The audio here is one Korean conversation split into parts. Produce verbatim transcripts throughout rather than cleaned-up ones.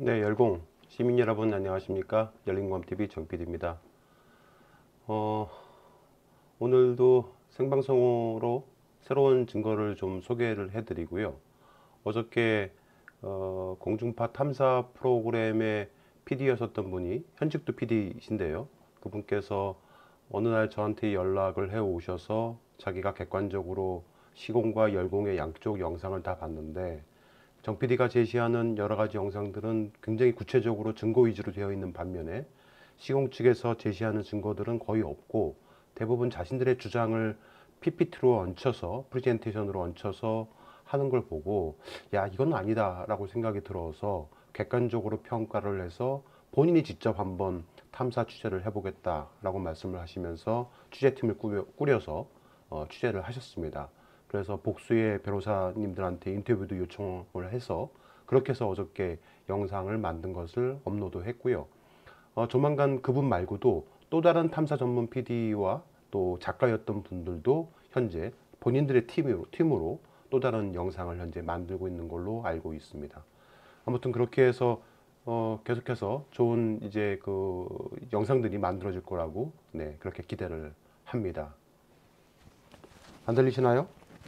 네, 열공 시민 여러분 안녕하십니까? 열린공감티비 정피디입니다. 어, 오늘도 생방송으로 새로운 증거를 좀 소개를 해드리고요. 어저께 어, 공중파 탐사 프로그램의 피디였었던 분이 현직도 피디이신데요. 그분께서 어느 날 저한테 연락을 해 오셔서 자기가 객관적으로 시공과 열공의 양쪽 영상을 다 봤는데 정 피디가 제시하는 여러 가지 영상들은 굉장히 구체적으로 증거 위주로 되어 있는 반면에 시공 측에서 제시하는 증거들은 거의 없고 대부분 자신들의 주장을 피피티로 얹혀서 프레젠테이션으로 얹혀서 하는 걸 보고 야 이건 아니다 라고 생각이 들어서 객관적으로 평가를 해서 본인이 직접 한번 탐사 취재를 해보겠다 라고 말씀을 하시면서 취재팀을 꾸려서 어, 취재를 하셨습니다. 그래서 복수의 변호사님들한테 인터뷰도 요청을 해서 그렇게 해서 어저께 영상을 만든 것을 업로드 했고요. 어, 조만간 그분 말고도 또 다른 탐사 전문 피디와 또 작가였던 분들도 현재 본인들의 팀으로, 팀으로 또 다른 영상을 현재 만들고 있는 걸로 알고 있습니다. 아무튼 그렇게 해서 어, 계속해서 좋은 이제 그 영상들이 만들어질 거라고 네, 그렇게 기대를 합니다. 안 들리시나요?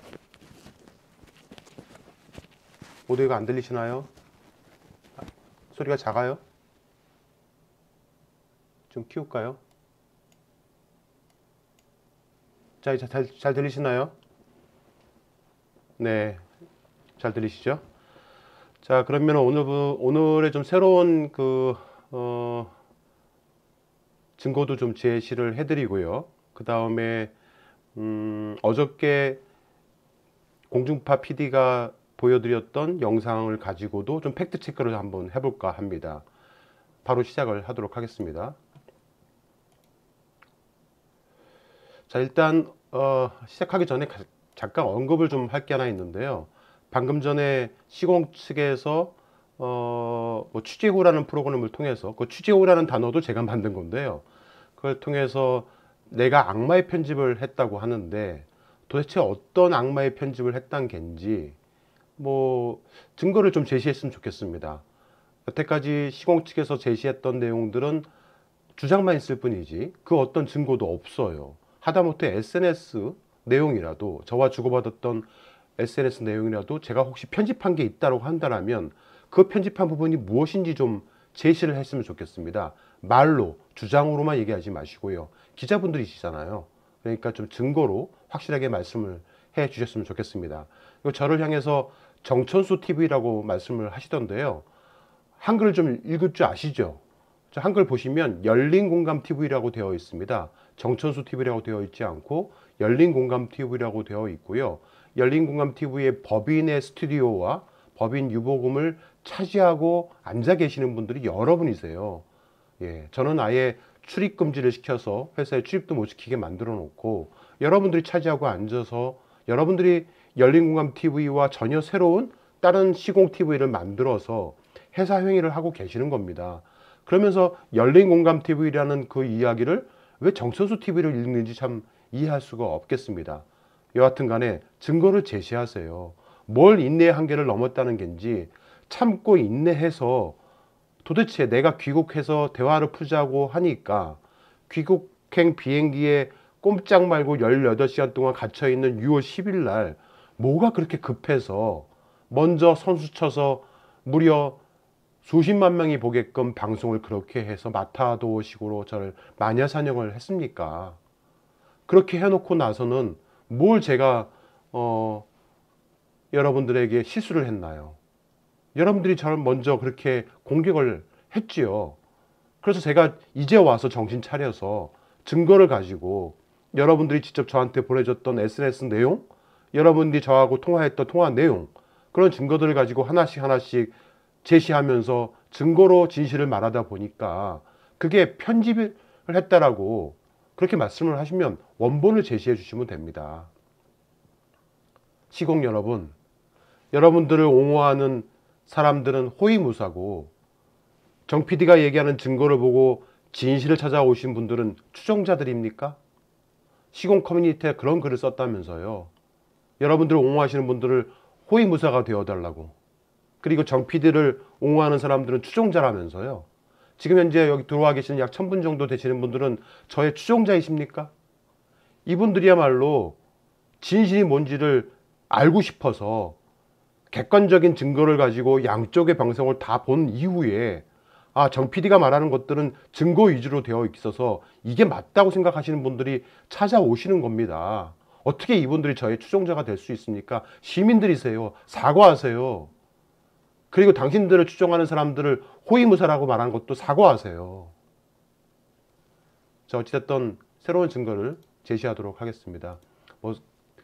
오디오가 안 들리시나요? 소리가 작아요? 좀 키울까요? 자, 이제 잘, 잘 들리시나요? 네, 잘 들리시죠? 자, 그러면 오늘, 오늘의 좀 새로운 그, 어, 증거도 좀 제시를 해드리고요. 그 다음에, 음, 어저께 공중파 피디가 보여드렸던 영상을 가지고도 좀 팩트 체크를 한번 해볼까 합니다. 바로 시작을 하도록 하겠습니다. 자, 일단 어, 시작하기 전에 가, 잠깐 언급을 좀 할 게 하나 있는데요. 방금 전에 시공 측에서 어, 뭐 취재호라는 프로그램을 통해서 그 취재호라는 단어도 제가 만든 건데요. 그걸 통해서 내가 악마의 편집을 했다고 하는데 도대체 어떤 악마의 편집을 했단 겐지 뭐 증거를 좀 제시했으면 좋겠습니다. 여태까지 시공 측에서 제시했던 내용들은 주장만 있을 뿐이지 그 어떤 증거도 없어요. 하다못해 에스엔에스 내용이라도 저와 주고받았던 에스엔에스 내용이라도 제가 혹시 편집한 게 있다고 한다면 그 편집한 부분이 무엇인지 좀 제시를 했으면 좋겠습니다. 말로 주장으로만 얘기하지 마시고요. 기자분들이시잖아요. 그러니까 좀 증거로 확실하게 말씀을 해 주셨으면 좋겠습니다. 그리고 저를 향해서 정천수 티비라고 말씀을 하시던데요. 한글 좀 읽을 줄 아시죠? 한글 보시면 열린공감티비라고 되어 있습니다. 정천수 티비라고 되어 있지 않고 열린공감티비라고 되어 있고요. 열린공감티비의 법인의 스튜디오와 법인 유보금을 차지하고 앉아 계시는 분들이 여러분이세요. 예, 저는 아예 출입 금지를 시켜서 회사에 출입도 못 시키게 만들어 놓고 여러분들이 차지하고 앉아서 여러분들이 열린공감티비와 전혀 새로운 다른 시공티비를 만들어서 회사 행위를 하고 계시는 겁니다. 그러면서 열린공감티비라는 그 이야기를 왜 정천수 티비를 읽는지 참 이해할 수가 없겠습니다. 여하튼 간에 증거를 제시하세요. 뭘 인내의 한계를 넘었다는 겐지 참고 인내해서 도대체 내가 귀국해서 대화를 풀자고 하니까 귀국행 비행기에 꼼짝 말고 열여덟 시간 동안 갇혀있는 유월 십일 날 뭐가 그렇게 급해서 먼저 선수 쳐서 무려 수십만 명이 보게끔 방송을 그렇게 해서 마타도식으로 저를 마녀사냥을 했습니까? 그렇게 해놓고 나서는 뭘 제가 어, 여러분들에게 실수를 했나요? 여러분들이 저를 먼저 그렇게 공격을 했지요. 그래서 제가 이제 와서 정신 차려서 증거를 가지고 여러분들이 직접 저한테 보내줬던 에스엔에스 내용, 여러분들이 저하고 통화했던 통화 내용, 그런 증거들을 가지고 하나씩 하나씩 제시하면서 증거로 진실을 말하다 보니까 그게 편집을 했다라고 그렇게 말씀을 하시면 원본을 제시해 주시면 됩니다. 시공 여러분, 여러분들을 옹호하는 사람들은 호위무사고 정 피디가 얘기하는 증거를 보고 진실을 찾아오신 분들은 추종자들입니까? 시공 커뮤니티에 그런 글을 썼다면서요. 여러분들을 옹호하시는 분들을 호위무사가 되어달라고. 그리고 정 피디를 옹호하는 사람들은 추종자라면서요. 지금 현재 여기 들어와 계시는 약 천 분 정도 되시는 분들은 저의 추종자이십니까? 이분들이야말로 진실이 뭔지를 알고 싶어서 객관적인 증거를 가지고 양쪽의 방송을 다 본 이후에 아, 정 피디가 말하는 것들은 증거 위주로 되어 있어서 이게 맞다고 생각하시는 분들이 찾아오시는 겁니다. 어떻게 이분들이 저의 추종자가 될 수 있습니까? 시민들이세요. 사과하세요. 그리고 당신들을 추종하는 사람들을 호위무사라고 말하는 것도 사과하세요. 자, 어찌됐든 새로운 증거를 제시하도록 하겠습니다. 뭐,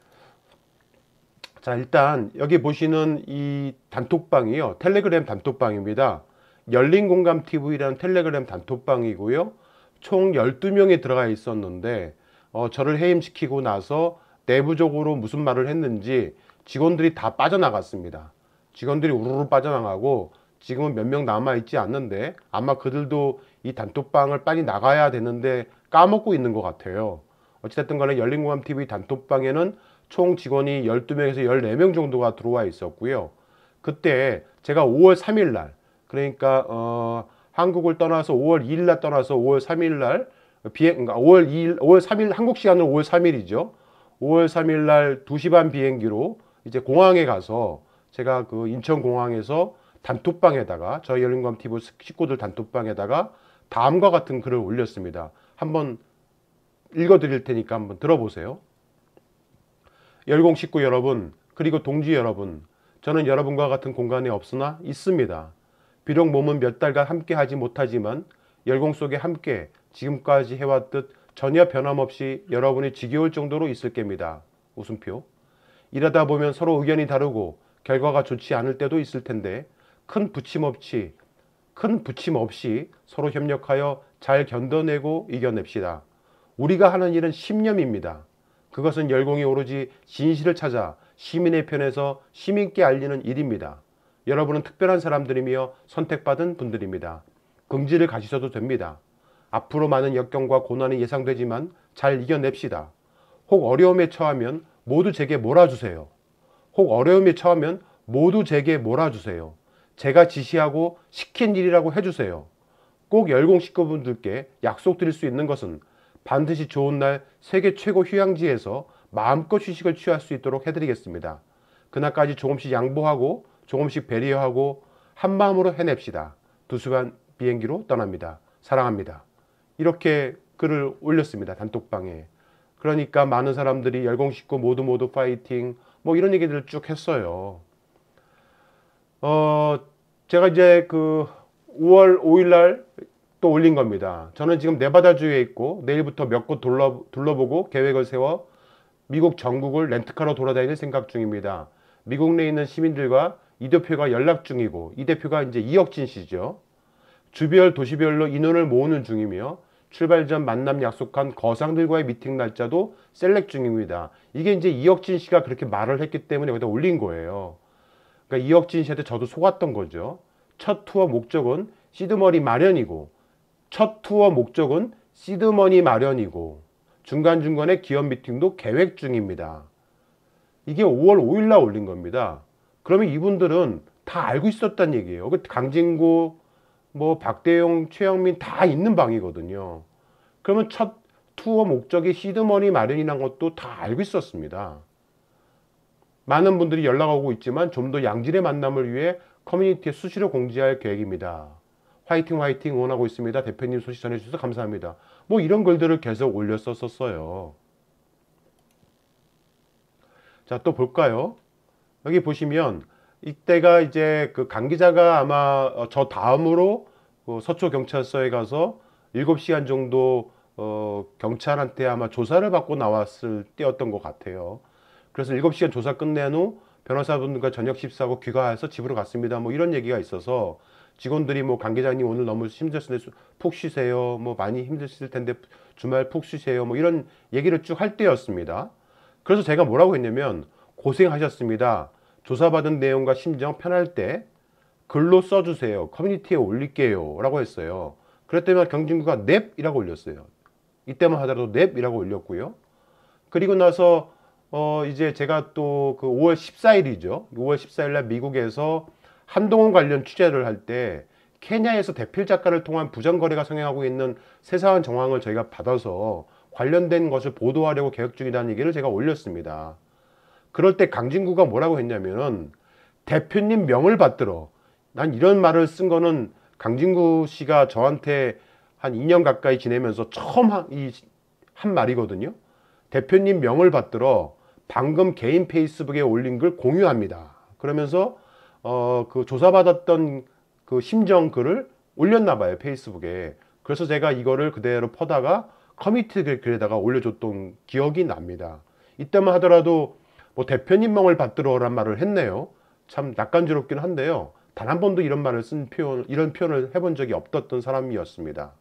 자, 일단 여기 보시는 이 단톡방이요, 텔레그램 단톡방입니다. 열린공감티비라는 텔레그램 단톡방이고요. 총 열두 명이 들어가 있었는데 어, 저를 해임시키고 나서 내부적으로 무슨 말을 했는지 직원들이 다 빠져나갔습니다. 직원들이 우르르 빠져나가고 지금은 몇 명 남아있지 않는데 아마 그들도 이 단톡방을 빨리 나가야 되는데 까먹고 있는 것 같아요. 어찌됐든 간에 열린공감티비 단톡방에는 총 직원이 열두 명에서 열네 명 정도가 들어와 있었고요. 그때 제가 오월 삼일 날, 그러니까 어, 한국을 떠나서 오월 이일 날 떠나서 오월 삼일 날 비행, 그러니까 오월 이일, 오월 삼일 한국 시간으로 오월 삼일이죠. 오월 삼일 날 두 시 반 비행기로 이제 공항에 가서 제가 그 인천공항에서 단톡방에다가 저희 열린공감티비 식구들 단톡방에다가 다음과 같은 글을 올렸습니다. 한번 읽어드릴 테니까 한번 들어보세요. 열공 식구 여러분, 그리고 동지 여러분, 저는 여러분과 같은 공간에 없으나 있습니다. 비록 몸은 몇 달간 함께 하지 못하지만 열공 속에 함께 지금까지 해왔듯 전혀 변함없이 여러분이 지겨울 정도로 있을 겁니다. 웃음표. 일하다 보면 서로 의견이 다르고 결과가 좋지 않을 때도 있을 텐데 큰 부침 없이 큰 부침 없이 서로 협력하여 잘 견뎌내고 이겨냅시다. 우리가 하는 일은 신념입니다. 그것은 열공이 오로지 진실을 찾아 시민의 편에서 시민께 알리는 일입니다. 여러분은 특별한 사람들이며 선택받은 분들입니다. 긍지를 가지셔도 됩니다. 앞으로 많은 역경과 고난이 예상되지만 잘 이겨냅시다. 혹 어려움에 처하면 모두 제게 몰아주세요. 혹 어려움에 처하면 모두 제게 몰아주세요. 제가 지시하고 시킨 일이라고 해주세요. 꼭 열공 식구분들께 약속드릴 수 있는 것은 반드시 좋은 날 세계 최고 휴양지에서 마음껏 휴식을 취할 수 있도록 해드리겠습니다. 그날까지 조금씩 양보하고 조금씩 배려하고 한마음으로 해냅시다. 두 시간 비행기로 떠납니다. 사랑합니다. 이렇게 글을 올렸습니다. 단톡방에. 그러니까 많은 사람들이 열공 식구 모두 모두 파이팅 뭐 이런 얘기들을 쭉 했어요. 어, 제가 이제 그 오월 오일 날 또 올린 겁니다. 저는 지금 네바다주에 있고 내일부터 몇 곳 둘러, 둘러보고 계획을 세워 미국 전국을 렌트카로 돌아다닐 생각 중입니다. 미국 내에 있는 시민들과 이 대표가 연락 중이고 이 대표가 이제 이혁진 씨죠. 주별 도시별로 인원을 모으는 중이며 출발 전 만남 약속한 거상들과의 미팅 날짜도 셀렉 중입니다. 이게 이제 이혁진 씨가 그렇게 말을 했기 때문에 여기다 올린 거예요. 그러니까 이혁진 씨한테 저도 속았던 거죠. 첫 투어 목적은 시드머니 마련이고 첫 투어 목적은 시드머니 마련이고 중간중간에 기업 미팅도 계획 중입니다. 이게 오월 오일 날 올린 겁니다. 그러면 이분들은 다 알고 있었단 얘기예요. 강진구, 뭐 박대용, 최영민 다 있는 방이거든요. 그러면 첫 투어 목적이 시드머니 마련이라는 것도 다 알고 있었습니다. 많은 분들이 연락 오고 있지만 좀 더 양질의 만남을 위해 커뮤니티에 수시로 공지할 계획입니다. 화이팅 화이팅 응원하고 있습니다. 대표님 소식 전해주셔서 감사합니다. 뭐 이런 글들을 계속 올렸었어요. 자, 또 볼까요? 여기 보시면 이때가 이제 그 강 기자가 아마 저 다음으로 그 서초경찰서에 가서 일곱 시간 정도 어 경찰한테 아마 조사를 받고 나왔을 때였던 것 같아요. 그래서 일곱 시간 조사 끝낸 후 변호사분들과 저녁 식사하고 귀가해서 집으로 갔습니다. 뭐 이런 얘기가 있어서 직원들이 뭐 강 기자님 오늘 너무 힘드셨는데 푹 쉬세요. 뭐 많이 힘드실 텐데 주말 푹 쉬세요. 뭐 이런 얘기를 쭉 할 때였습니다. 그래서 제가 뭐라고 했냐면 고생하셨습니다. 조사받은 내용과 심정 편할 때 글로 써주세요. 커뮤니티에 올릴게요. 라고 했어요. 그랬더니 경진구가 넵이라고 올렸어요. 이때만 하더라도 넵이라고 올렸고요. 그리고 나서 어 이제 제가 또 그 오월 십사일이죠. 오월 십사일 날 미국에서 한동훈 관련 취재를 할 때 케냐에서 대필 작가를 통한 부정거래가 성행하고 있는 세세한 정황을 저희가 받아서 관련된 것을 보도하려고 계획 중이라는 얘기를 제가 올렸습니다. 그럴 때 강진구가 뭐라고 했냐면은 대표님 명을 받들어. 난 이런 말을 쓴 거는 강진구 씨가 저한테 한 이 년 가까이 지내면서 처음 한, 이, 한 말이거든요. 대표님 명을 받들어 방금 개인 페이스북에 올린 글 공유합니다. 그러면서 어, 그 조사받았던 그 심정 글을 올렸나 봐요, 페이스북에. 그래서 제가 이거를 그대로 퍼다가 커뮤니티 글에다가 올려줬던 기억이 납니다. 이때만 하더라도 뭐 대표님 명을 받들어란 말을 했네요. 참 낯간지럽긴 한데요. 단 한 번도 이런 말을 쓴 표현, 이런 표현을 해본 적이 없었던 사람이었습니다.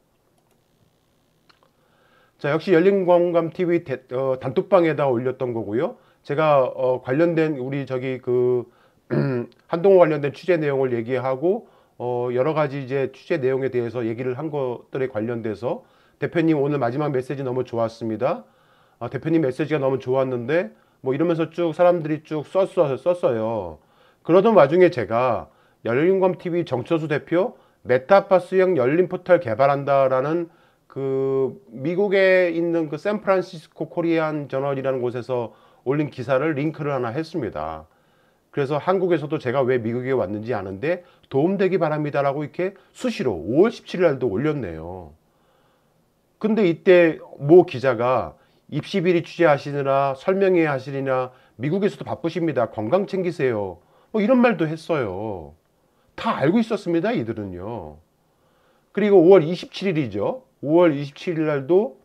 자, 역시 열린공감티비 어, 단톡방에다 올렸던 거고요. 제가 어, 관련된 우리 저기 그 한동훈 관련된 취재 내용을 얘기하고 어, 여러 가지 이제 취재 내용에 대해서 얘기를 한 것들에 관련돼서 대표님 오늘 마지막 메시지 너무 좋았습니다. 아, 대표님 메시지가 너무 좋았는데 뭐 이러면서 쭉 사람들이 쭉 썼어, 썼어요. 그러던 와중에 제가 열린공감티비 정철수 대표 메타버스형 열린 포털 개발한다라는 그 미국에 있는 그 샌프란시스코 코리안 저널이라는 곳에서 올린 기사를 링크를 하나 했습니다. 그래서 한국에서도 제가 왜 미국에 왔는지 아는데 도움되기 바랍니다 라고 이렇게 수시로 오월 십칠일 날도 올렸네요. 근데 이때 모 기자가 입시비리 취재하시느라 설명회 하시느냐 미국에서도 바쁘십니다. 건강 챙기세요. 뭐 이런 말도 했어요. 다 알고 있었습니다, 이들은요. 그리고 오월 이십칠일이죠. 오월 이십칠일 날도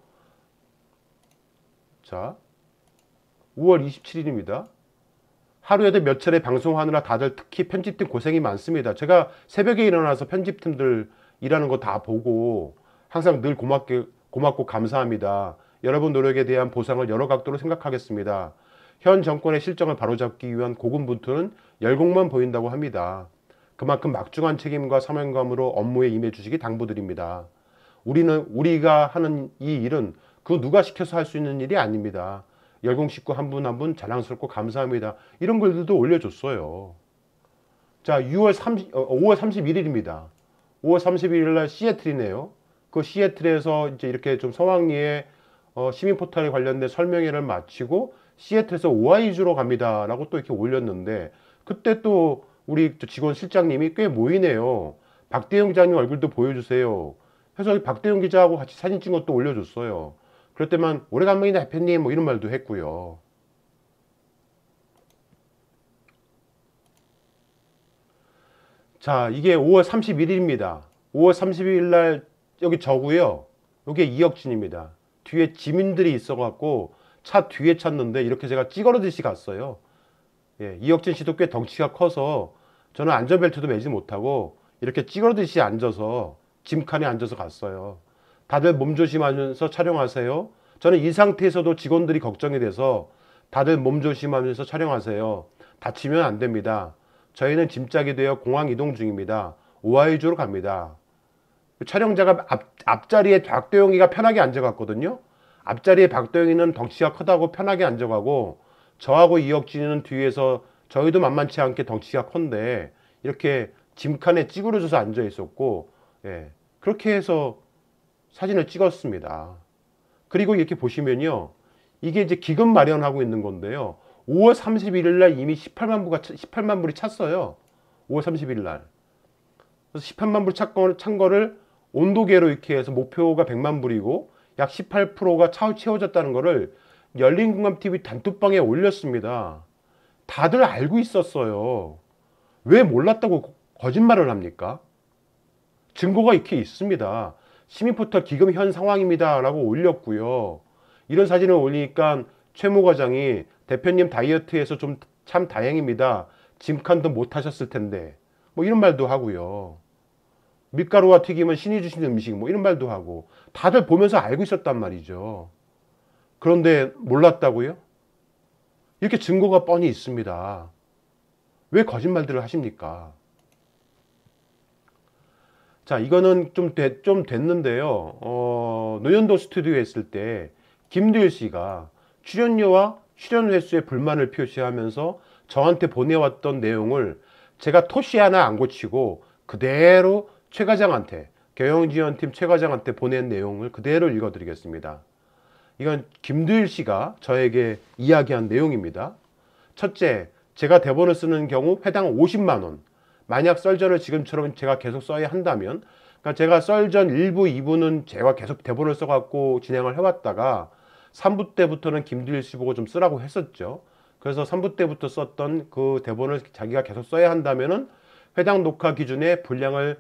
자 오월 이십칠일입니다. 하루에도 몇 차례 방송하느라 다들 특히 편집팀 고생이 많습니다. 제가 새벽에 일어나서 편집팀들 일하는 거 다 보고 항상 늘 고맙게, 고맙고 감사합니다. 여러분 노력에 대한 보상을 여러 각도로 생각하겠습니다. 현 정권의 실정을 바로잡기 위한 고군분투는 열공만 보인다고 합니다. 그만큼 막중한 책임과 사명감으로 업무에 임해 주시기 당부드립니다. 우리는 우리가 하는 이 일은 그 누가 시켜서 할 수 있는 일이 아닙니다. 열공 식구 한 분 한 분 자랑스럽고 감사합니다. 이런 글들도 올려줬어요. 자, 유월 삼십, 어, 오월 삼십일일입니다. 오월 삼십일일 날 시애틀이네요. 그 시애틀에서 이제 이렇게 좀 성황리에 어, 시민 포털에 관련된 설명회를 마치고 시애틀에서 오하이주로 갑니다. 라고 또 이렇게 올렸는데 그때 또 우리 직원 실장님이 꽤 모이네요. 박대영 기자님 얼굴도 보여주세요. 해서 박대영 기자하고 같이 사진 찍은 것도 올려줬어요. 그럴 때만 오래간만이다 대표님 뭐 이런 말도 했고요. 자, 이게 오월 삼십일일입니다. 오월 삼십일 날 여기 저고요. 여기 이혁진입니다. 뒤에 지민들이 있어갖고 차 뒤에 찼는데 이렇게 제가 찌그러듯이 갔어요. 예, 이혁진 씨도 꽤 덩치가 커서 저는 안전벨트도 매지 못하고 이렇게 찌그러듯이 앉아서 짐칸에 앉아서 갔어요. 다들 몸조심하면서 촬영하세요. 저는 이 상태에서도 직원들이 걱정이 돼서 다들 몸조심하면서 촬영하세요. 다치면 안 됩니다. 저희는 짐짝이 되어 공항 이동 중입니다. 오하이주로 갑니다. 촬영자가 앞, 앞자리에 박도영이가 편하게 앉아갔거든요. 앞자리에 박도영이는 덩치가 크다고 편하게 앉아가고 저하고 이혁진이는 뒤에서 저희도 만만치 않게 덩치가 큰데 이렇게 짐칸에 찌그러져서 앉아 있었고 예, 그렇게 해서 사진을 찍었습니다. 그리고 이렇게 보시면요. 이게 이제 기금 마련하고 있는 건데요. 오월 삼십일일 날 이미 십팔만 부가, 십팔만 불이 찼어요. 오월 삼십일일 날. 그래서 십팔만 불 찬, 거, 찬 거를 온도계로 이렇게 해서 목표가 백만 불이고 약 십팔 퍼센트가 차후 채워졌다는 거를 열린공감티비 단톡방에 올렸습니다. 다들 알고 있었어요. 왜 몰랐다고 거짓말을 합니까? 증거가 이렇게 있습니다. 시민포털 기금 현 상황입니다 라고 올렸고요. 이런 사진을 올리니까 최모 과장이 대표님 다이어트에서 좀 참 다행입니다. 짐칸도 못 하셨을 텐데 뭐 이런 말도 하고요. 밀가루와 튀김은 신이 주신 음식 뭐 이런 말도 하고 다들 보면서 알고 있었단 말이죠. 그런데 몰랐다고요? 이렇게 증거가 뻔히 있습니다. 왜 거짓말들을 하십니까? 자, 이거는 좀, 되, 좀 됐는데요. 어, 노현도 스튜디오에 있을 때 김두일 씨가 출연료와 출연 횟수에 불만을 표시하면서 저한테 보내왔던 내용을 제가 토시 하나 안 고치고 그대로 최 과장한테, 경영지원팀 최 과장한테 보낸 내용을 그대로 읽어드리겠습니다. 이건 김두일 씨가 저에게 이야기한 내용입니다. 첫째, 제가 대본을 쓰는 경우 회당 오십만 원. 만약 썰전을 지금처럼 제가 계속 써야 한다면, 그러니까 제가 썰전 일 부, 이 부는 제가 계속 대본을 써갖고 진행을 해왔다가 삼 부 때부터는 김두일 씨 보고 좀 쓰라고 했었죠. 그래서 삼 부 때부터 썼던 그 대본을 자기가 계속 써야 한다면은 회당 녹화 기준의 분량을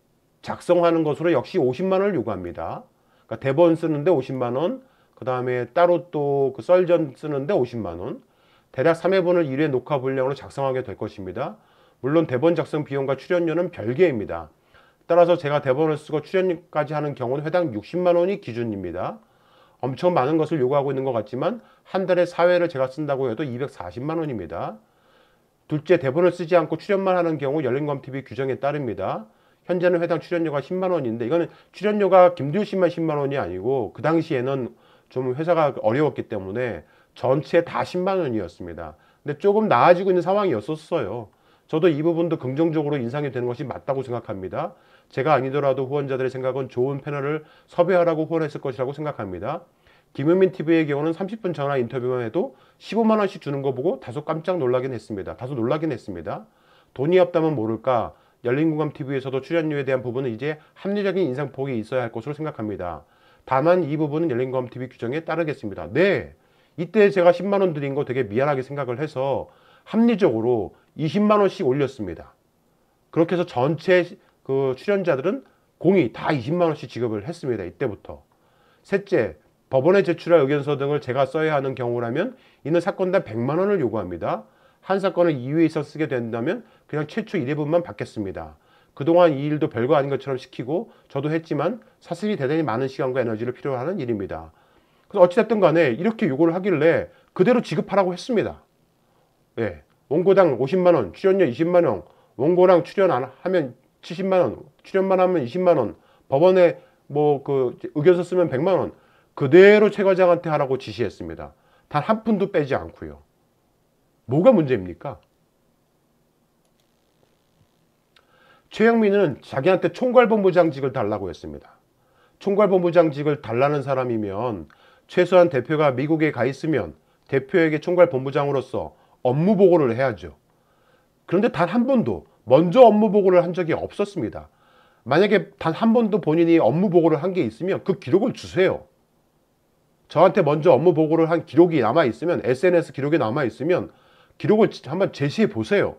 작성하는 것으로 역시 오십만 원을 요구합니다. 그러니까 대본 쓰는데 오십만 원, 그 다음에 따로 또 그 썰전 쓰는데 오십만 원, 대략 삼 회분을 일 회 녹화 분량으로 작성하게 될 것입니다. 물론 대본 작성 비용과 출연료는 별개입니다. 따라서 제가 대본을 쓰고 출연료까지 하는 경우는 회당 육십만 원이 기준입니다. 엄청 많은 것을 요구하고 있는 것 같지만 한 달에 사 회를 제가 쓴다고 해도 이백사십만 원입니다. 둘째, 대본을 쓰지 않고 출연만 하는 경우 열린검티비 규정에 따릅니다. 현재는 회당 출연료가 십만 원인데 이거는 출연료가 김두일 씨만 십만 원이 아니고 그 당시에는 좀 회사가 어려웠기 때문에 전체 다 십만 원이었습니다. 근데 조금 나아지고 있는 상황이었었어요. 저도 이 부분도 긍정적으로 인상이 되는 것이 맞다고 생각합니다. 제가 아니더라도 후원자들의 생각은 좋은 패널을 섭외하라고 후원했을 것이라고 생각합니다. 김용민 티비의 경우는 삼십 분 전화 인터뷰만 해도 십오만 원씩 주는 거 보고 다소 깜짝 놀라긴 했습니다. 다소 놀라긴 했습니다. 돈이 없다면 모를까 열린공감티비에서도 출연료에 대한 부분은 이제 합리적인 인상폭이 있어야 할 것으로 생각합니다. 다만 이 부분은 열린공감티비 규정에 따르겠습니다. 네, 이때 제가 십만 원 드린 거 되게 미안하게 생각을 해서 합리적으로 이십만 원씩 올렸습니다. 그렇게 해서 전체 그 출연자들은 공이 다 이십만 원씩 지급을 했습니다. 이때부터. 셋째, 법원에 제출할 의견서 등을 제가 써야 하는 경우라면 이는 사건당 백만 원을 요구합니다. 한 사건을 이 회 이상 쓰게 된다면 그냥 최초 일 회분만 받겠습니다. 그동안 이 일도 별거 아닌 것처럼 시키고 저도 했지만 사실이 대단히 많은 시간과 에너지를 필요로 하는 일입니다. 그래서 어찌됐든 간에 이렇게 요구를 하길래 그대로 지급하라고 했습니다. 예, 원고당 오십만 원, 출연료 이십만 원, 원고랑 출연 안 하면 칠십만 원, 출연만 하면 이십만 원, 법원에 뭐 그 의견서 쓰면 백만 원, 그대로 최 과장한테 하라고 지시했습니다. 단 한 푼도 빼지 않고요. 뭐가 문제입니까? 최영민은 자기한테 총괄본부장직을 달라고 했습니다. 총괄본부장직을 달라는 사람이면 최소한 대표가 미국에 가 있으면 대표에게 총괄본부장으로서 업무 보고를 해야죠. 그런데 단 한 번도 먼저 업무 보고를 한 적이 없었습니다. 만약에 단 한 번도 본인이 업무 보고를 한 게 있으면 그 기록을 주세요. 저한테 먼저 업무 보고를 한 기록이 남아있으면, 에스엔에스 기록이 남아있으면 기록을 한번 제시해 보세요.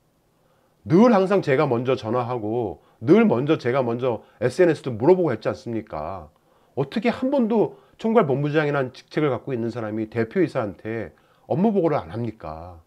늘 항상 제가 먼저 전화하고 늘 먼저 제가 먼저 에스엔에스도 물어보고 했지 않습니까? 어떻게 한 번도 총괄본부장이라는 직책을 갖고 있는 사람이 대표이사한테 업무 보고를 안 합니까?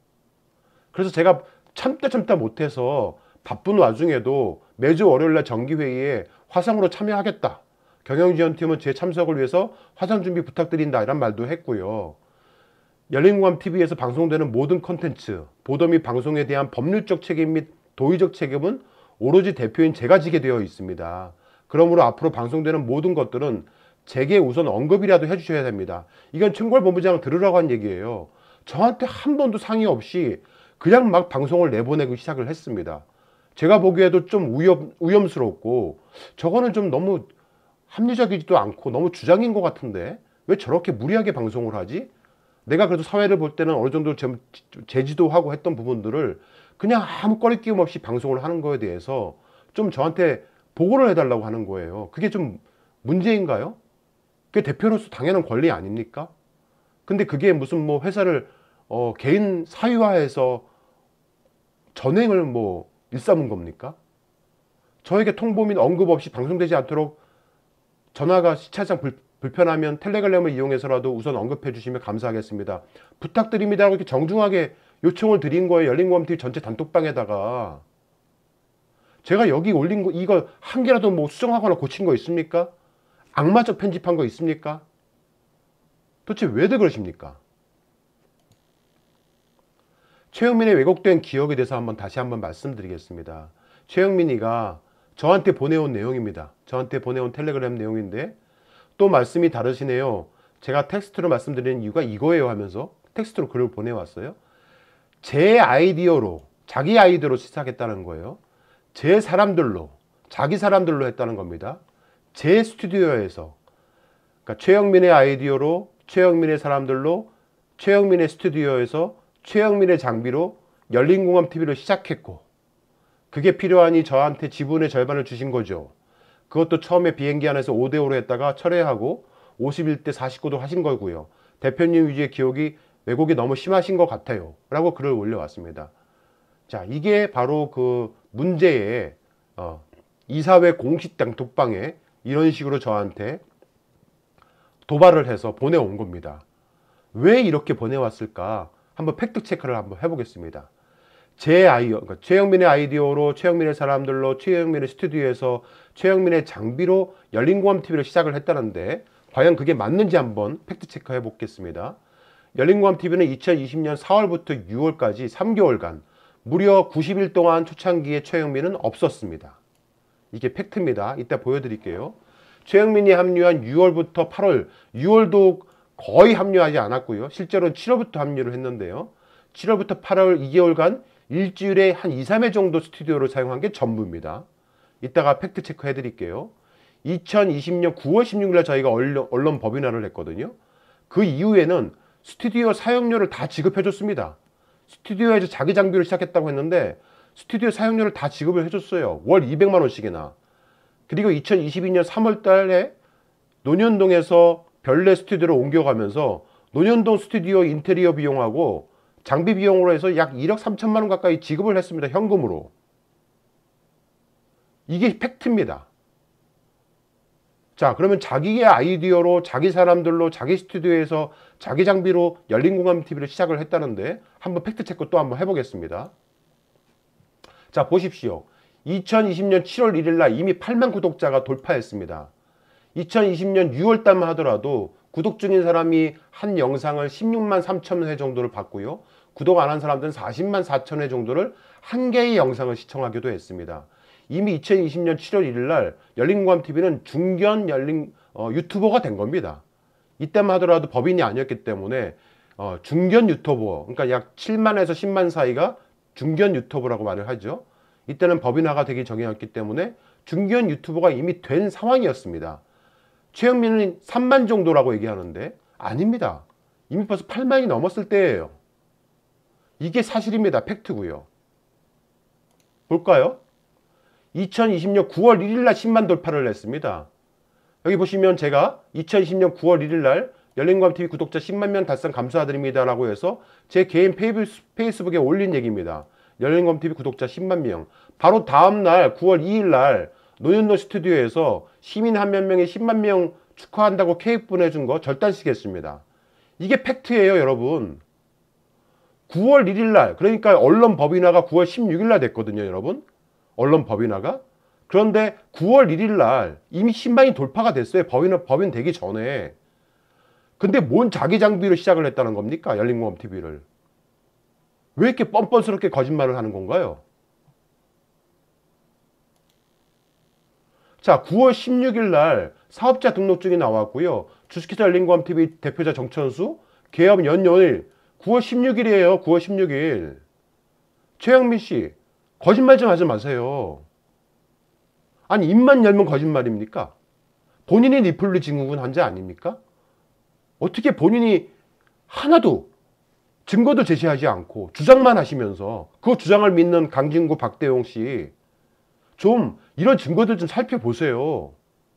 그래서 제가 참다 참다 못해서 바쁜 와중에도 매주 월요일날 정기회의에 화상으로 참여하겠다. 경영지원팀은 제 참석을 위해서 화상 준비 부탁드린다. 이런 말도 했고요. 열린공감티비에서 방송되는 모든 콘텐츠, 보도 및 방송에 대한 법률적 책임 및 도의적 책임은 오로지 대표인 제가 지게 되어 있습니다. 그러므로 앞으로 방송되는 모든 것들은 제게 우선 언급이라도 해주셔야 됩니다. 이건 총괄본부장 들으라고 한 얘기예요. 저한테 한 번도 상의 없이 그냥 막 방송을 내보내고 시작을 했습니다. 제가 보기에도 좀 위험, 위험스럽고 저거는 좀 너무 합리적이지도 않고 너무 주장인 것 같은데 왜 저렇게 무리하게 방송을 하지? 내가 그래도 사회를 볼 때는 어느 정도 제지도 하고 했던 부분들을 그냥 아무 꺼리낌 없이 방송을 하는 거에 대해서 좀 저한테 보고를 해달라고 하는 거예요. 그게 좀 문제인가요? 그게 대표로서 당연한 권리 아닙니까? 근데 그게 무슨 뭐 회사를 어 개인 사유화해서 전횡을 뭐 일삼은 겁니까? 저에게 통보 및 언급 없이 방송되지 않도록 전화가 시차상 불, 불편하면 텔레그램을 이용해서라도 우선 언급해 주시면 감사하겠습니다. 부탁드립니다. 이렇게 정중하게 요청을 드린 거예요. 열린공감티비 전체 단톡방에다가. 제가 여기 올린 거 이거 한 개라도 뭐 수정하거나 고친 거 있습니까? 악마적 편집한 거 있습니까? 도대체 왜들 그러십니까? 최영민의 왜곡된 기억에 대해서 한번 다시 한번 말씀드리겠습니다. 최영민이가 저한테 보내온 내용입니다. 저한테 보내온 텔레그램 내용인데 또 말씀이 다르시네요. 제가 텍스트로 말씀드리는 이유가 이거예요 하면서 텍스트로 글을 보내왔어요. 제 아이디어로 자기 아이디어로 시작했다는 거예요. 제 사람들로, 자기 사람들로 했다는 겁니다. 제 스튜디오에서. 그러니까 최영민의 아이디어로, 최영민의 사람들로, 최영민의 스튜디오에서, 최영민의 장비로 열린공감티비를 시작했고, 그게 필요하니 저한테 지분의 절반을 주신 거죠. 그것도 처음에 비행기 안에서 오 대 오로 했다가 철회하고 오십일 대 사십구 도 하신 거고요. 대표님 위주의 기억이 왜곡이 너무 심하신 것 같아요 라고 글을 올려왔습니다. 자, 이게 바로 그 문제의 어, 이사회 공식 단톡방에 이런 식으로 저한테 도발을 해서 보내온 겁니다. 왜 이렇게 보내왔을까? 한번 팩트 체크를 한번 해보겠습니다. 제 아이디어, 그러니까 최영민의 아이디어로, 최영민의 사람들로, 최영민의 스튜디오에서, 최영민의 장비로 열린공감티비를 시작을 했다는데 과연 그게 맞는지 한번 팩트 체크 해보겠습니다. 열린공감티비는 이천이십 년 사월부터 유월까지 삼 개월간 무려 구십 일 동안 초창기에 최영민은 없었습니다. 이게 팩트입니다. 이따 보여드릴게요. 최영민이 합류한 유월부터 팔월, 유월도 거의 합류하지 않았고요. 실제로는 칠월부터 합류를 했는데요. 칠월부터 팔월 이 개월간 일주일에 한 이, 삼 회 정도 스튜디오를 사용한 게 전부입니다. 이따가 팩트 체크 해드릴게요. 이천이십 년 구월 십육 일 저희가 언론, 언론 법인화를 했거든요. 그 이후에는 스튜디오 사용료를 다 지급해줬습니다. 스튜디오에서 자기 장비를 시작했다고 했는데 스튜디오 사용료를 다 지급을 해줬어요. 월 이백만 원씩이나. 그리고 이천이십이 년 삼월 달에 논현동에서 별내 스튜디오로 옮겨가면서 논현동 스튜디오 인테리어 비용하고 장비 비용으로 해서 약 일억 삼천만 원 가까이 지급을 했습니다. 현금으로. 이게 팩트입니다. 자, 그러면 자기의 아이디어로, 자기 사람들로, 자기 스튜디오에서 자기 장비로 열린공감티비를 시작을 했다는데 한번 팩트 체크 또 한번 해보겠습니다. 자, 보십시오. 이천이십 년 칠월 일일 날 이미 팔만 구독자가 돌파했습니다. 이천이십 년 유월 달만 하더라도 구독 중인 사람이 한 영상을 십육만 삼천 회 정도를 봤고요. 구독 안 한 사람들은 사십만 사천 회 정도를 한 개의 영상을 시청하기도 했습니다. 이미 이천이십 년 칠월 일일 날 열린공감티비는 중견 열린 어, 유튜버가 된 겁니다. 이때만 하더라도 법인이 아니었기 때문에 어, 중견 유튜버, 그러니까 약 칠만에서 십만 사이가 중견 유튜버라고 말을 하죠. 이때는 법인화가 되기 전이었기 때문에 중견 유튜버가 이미 된 상황이었습니다. 최영민은 삼만 정도라고 얘기하는데 아닙니다. 이미 벌써 팔만이 넘었을 때예요. 이게 사실입니다. 팩트고요. 볼까요? 이천이십 년 구월 일일 날 십만 돌파를 했습니다. 여기 보시면 제가 이천이십 년 구월 일일 날 열린공감티비 구독자 십만 명 달성 감사드립니다 라고 해서 제 개인 페이스북에 올린 얘기입니다. 열린공감티비 구독자 십만 명. 바로 다음날 구월 이일 날 논현동 스튜디오에서 시민 한 몇 명이 십만 명 축하한다고 케이크 보내준 거 절단시켰습니다. 이게 팩트예요, 여러분. 구월 일일 날, 그러니까 언론 법인화가 구월 십육일 날 됐거든요, 여러분. 언론 법인화가. 그런데 구월 일일 날 이미 십만이 돌파가 됐어요. 법인, 법인 되기 전에. 근데 뭔 자기 장비로 시작을 했다는 겁니까? 열린공감티비를. 왜 이렇게 뻔뻔스럽게 거짓말을 하는 건가요? 자, 구월 십육일 날 사업자 등록증이 나왔고요. 주식회사 열린공감티비 대표자 정천수, 개업 연연일 구월 십육일이에요. 구월 십육일. 최영민 씨, 거짓말 좀 하지 마세요. 아니, 입만 열면 거짓말입니까? 본인이 리플리 증후군 환자 아닙니까? 어떻게 본인이 하나도 증거도 제시하지 않고 주장만 하시면서 그 주장을 믿는 강진구, 박대용 씨, 좀 이런 증거들 좀 살펴보세요.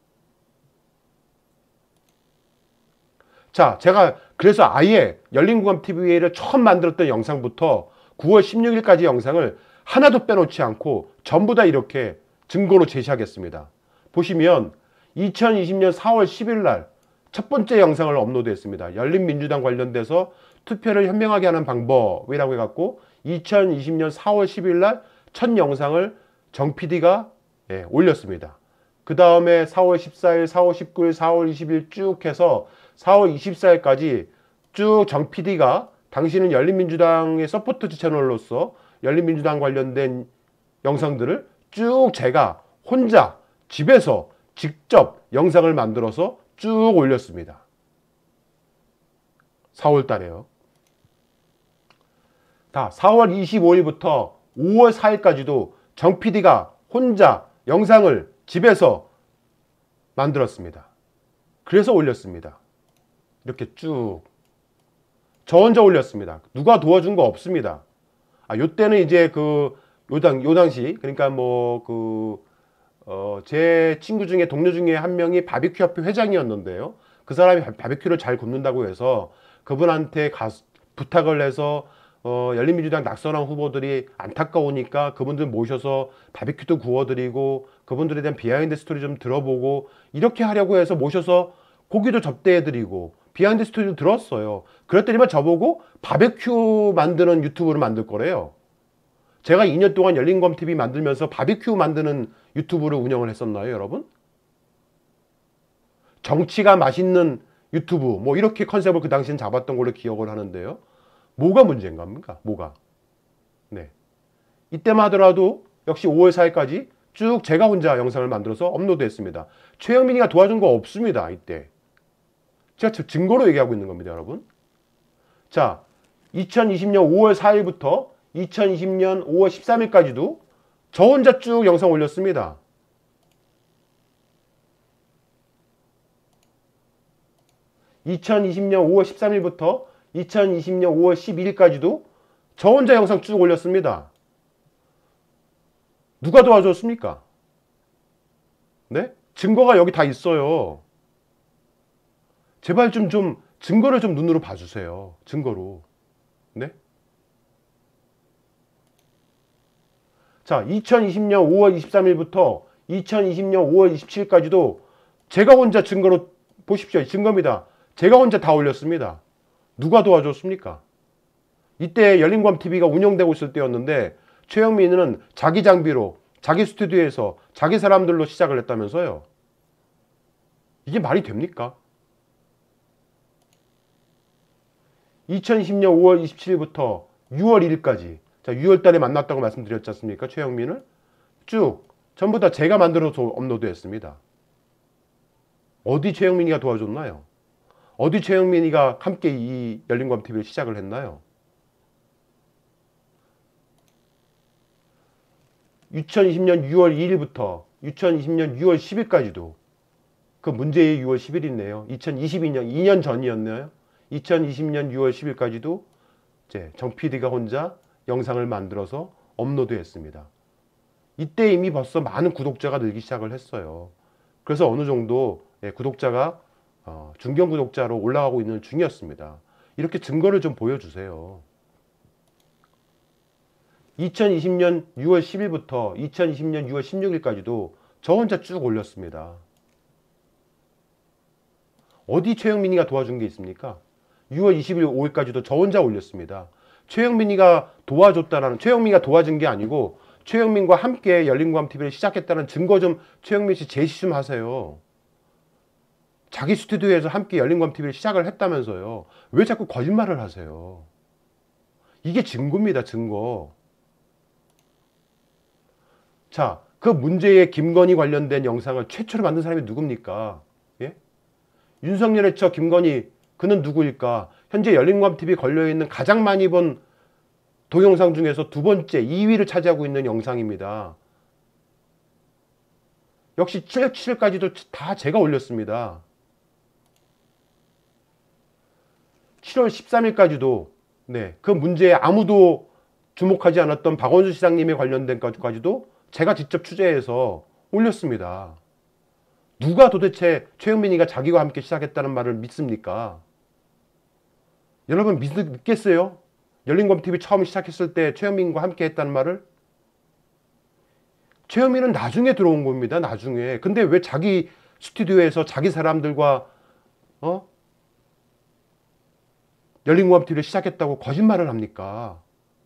자, 제가 그래서 아예 열린공감티비를 처음 만들었던 영상부터 구월 십육일까지 영상을 하나도 빼놓지 않고 전부 다 이렇게 증거로 제시하겠습니다. 보시면 이천이십 년 사월 십일 날 첫 번째 영상을 업로드했습니다. 열린민주당 관련돼서 투표를 현명하게 하는 방법이라고 해갖고 이천이십 년 사월 십일 날 첫 영상을 정 피디가 예, 올렸습니다. 그 다음에 사월 십사일, 사월 십구일, 사월 이십일 쭉 해서 사월 이십사일까지 쭉 정 피디가 당신은 열린민주당의 서포트 채널로서 열린민주당 관련된 영상들을 쭉 제가 혼자 집에서 직접 영상을 만들어서 쭉 올렸습니다. 사월 달에요. 다 사월 이십오일부터 오월 사일까지도 정 피디가 혼자 영상을 집에서 만들었습니다. 그래서 올렸습니다. 이렇게 쭉 저 혼자 올렸습니다. 누가 도와준 거 없습니다. 아, 요때는 이제 그 요당 요 당시 그러니까 뭐 그 어, 제 친구 중에 동료 중에 한 명이 바비큐 협회 회장이었는데요. 그 사람이 바비큐를 잘 굽는다고 해서 그분한테 가, 부탁을 해서 어, 열린민주당 낙선한 후보들이 안타까우니까 그분들 모셔서 바비큐도 구워드리고 그분들에 대한 비하인드 스토리 좀 들어보고 이렇게 하려고 해서 모셔서 고기도 접대해드리고 비하인드 스토리도 들었어요. 그랬더니만 저보고 바비큐 만드는 유튜브를 만들 거래요. 제가 이 년 동안 열린검티비 만들면서 바비큐 만드는 유튜브를 운영을 했었나요, 여러분? 정치가 맛있는 유튜브 뭐 이렇게 컨셉을 그 당시엔 잡았던 걸로 기억을 하는데요. 뭐가 문제인 겁니까? 뭐가? 네. 이때만 하더라도 역시 오월 사일까지 쭉 제가 혼자 영상을 만들어서 업로드했습니다. 최영민이가 도와준 거 없습니다. 이때. 제가 증거로 얘기하고 있는 겁니다, 여러분. 자, 이천이십 년 오월 사일부터 이천이십 년 오월 십삼일까지도 저 혼자 쭉 영상 올렸습니다. 이천이십 년 오월 십삼일부터 이천이십 년 오월 십일일까지도 저 혼자 영상 쭉 올렸습니다. 누가 도와줬습니까? 네? 증거가 여기 다 있어요. 제발 좀, 좀 증거를 좀 눈으로 봐주세요. 증거로. 네? 자, 이천이십 년 오월 이십삼일부터 이천이십 년 오월 이십칠일까지도 제가 혼자 증거로 보십시오. 증거입니다. 제가 혼자 다 올렸습니다. 누가 도와줬습니까? 이때 열린검티비가 운영되고 있을 때였는데 최영민은 자기 장비로 자기 스튜디오에서 자기 사람들로 시작을 했다면서요. 이게 말이 됩니까? 이천이십 년 오월 이십칠일부터 유월 일일까지 자, 유월 달에 만났다고 말씀드렸지 않습니까? 최영민을 쭉 전부 다 제가 만들어서 업로드했습니다. 어디 최영민이가 도와줬나요? 어디 최영민이가 함께 이 열린검티비를 시작을 했나요? 이천이십 년 유월 이일부터 이천이십 년 유월 십일까지도 그 문제의 유월 십일이네요. 이천이십이 년 이 년 전이었나요? 이천이십 년 유월 십일까지도 이제 정 피디가 혼자 영상을 만들어서 업로드했습니다. 이때 이미 벌써 많은 구독자가 늘기 시작을 했어요. 그래서 어느 정도 구독자가 어, 중견 구독자로 올라가고 있는 중이었습니다. 이렇게 증거를 좀 보여주세요. 이천이십 년 유월 십일부터 이천이십 년 유월 십육일까지도 저 혼자 쭉 올렸습니다. 어디 최영민이가 도와준 게 있습니까? 유월 이십일 오일까지도 저 혼자 올렸습니다. 최영민이가 도와줬다는, 최영민이가 도와준 게 아니고 최영민과 함께 열린검티비를 시작했다는 증거 좀 최영민 씨 제시 좀 하세요. 자기 스튜디오에서 함께 열린검티비를 시작을 했다면서요. 왜 자꾸 거짓말을 하세요? 이게 증거입니다. 증거. 자, 그 문제의 김건희 관련된 영상을 최초로 만든 사람이 누굽니까? 예? 윤석열의 저 김건희, 그는 누구일까? 현재 열린검티비 걸려있는 가장 많이 본 동영상 중에서 두 번째 이 위를 차지하고 있는 영상입니다. 역시 칠일까지도 다 제가 올렸습니다. 칠월 십삼일까지도 네, 그 문제에 아무도 주목하지 않았던 박원순 시장님에 관련된 것까지도 제가 직접 취재해서 올렸습니다. 누가 도대체 최영민이가 자기와 함께 시작했다는 말을 믿습니까? 여러분 믿, 믿겠어요? 열린검티비 처음 시작했을 때 최영민과 함께 했다는 말을? 최영민은 나중에 들어온 겁니다. 나중에. 근데 왜 자기 스튜디오에서 자기 사람들과 어? 열린검티비를 시작했다고 거짓말을 합니까?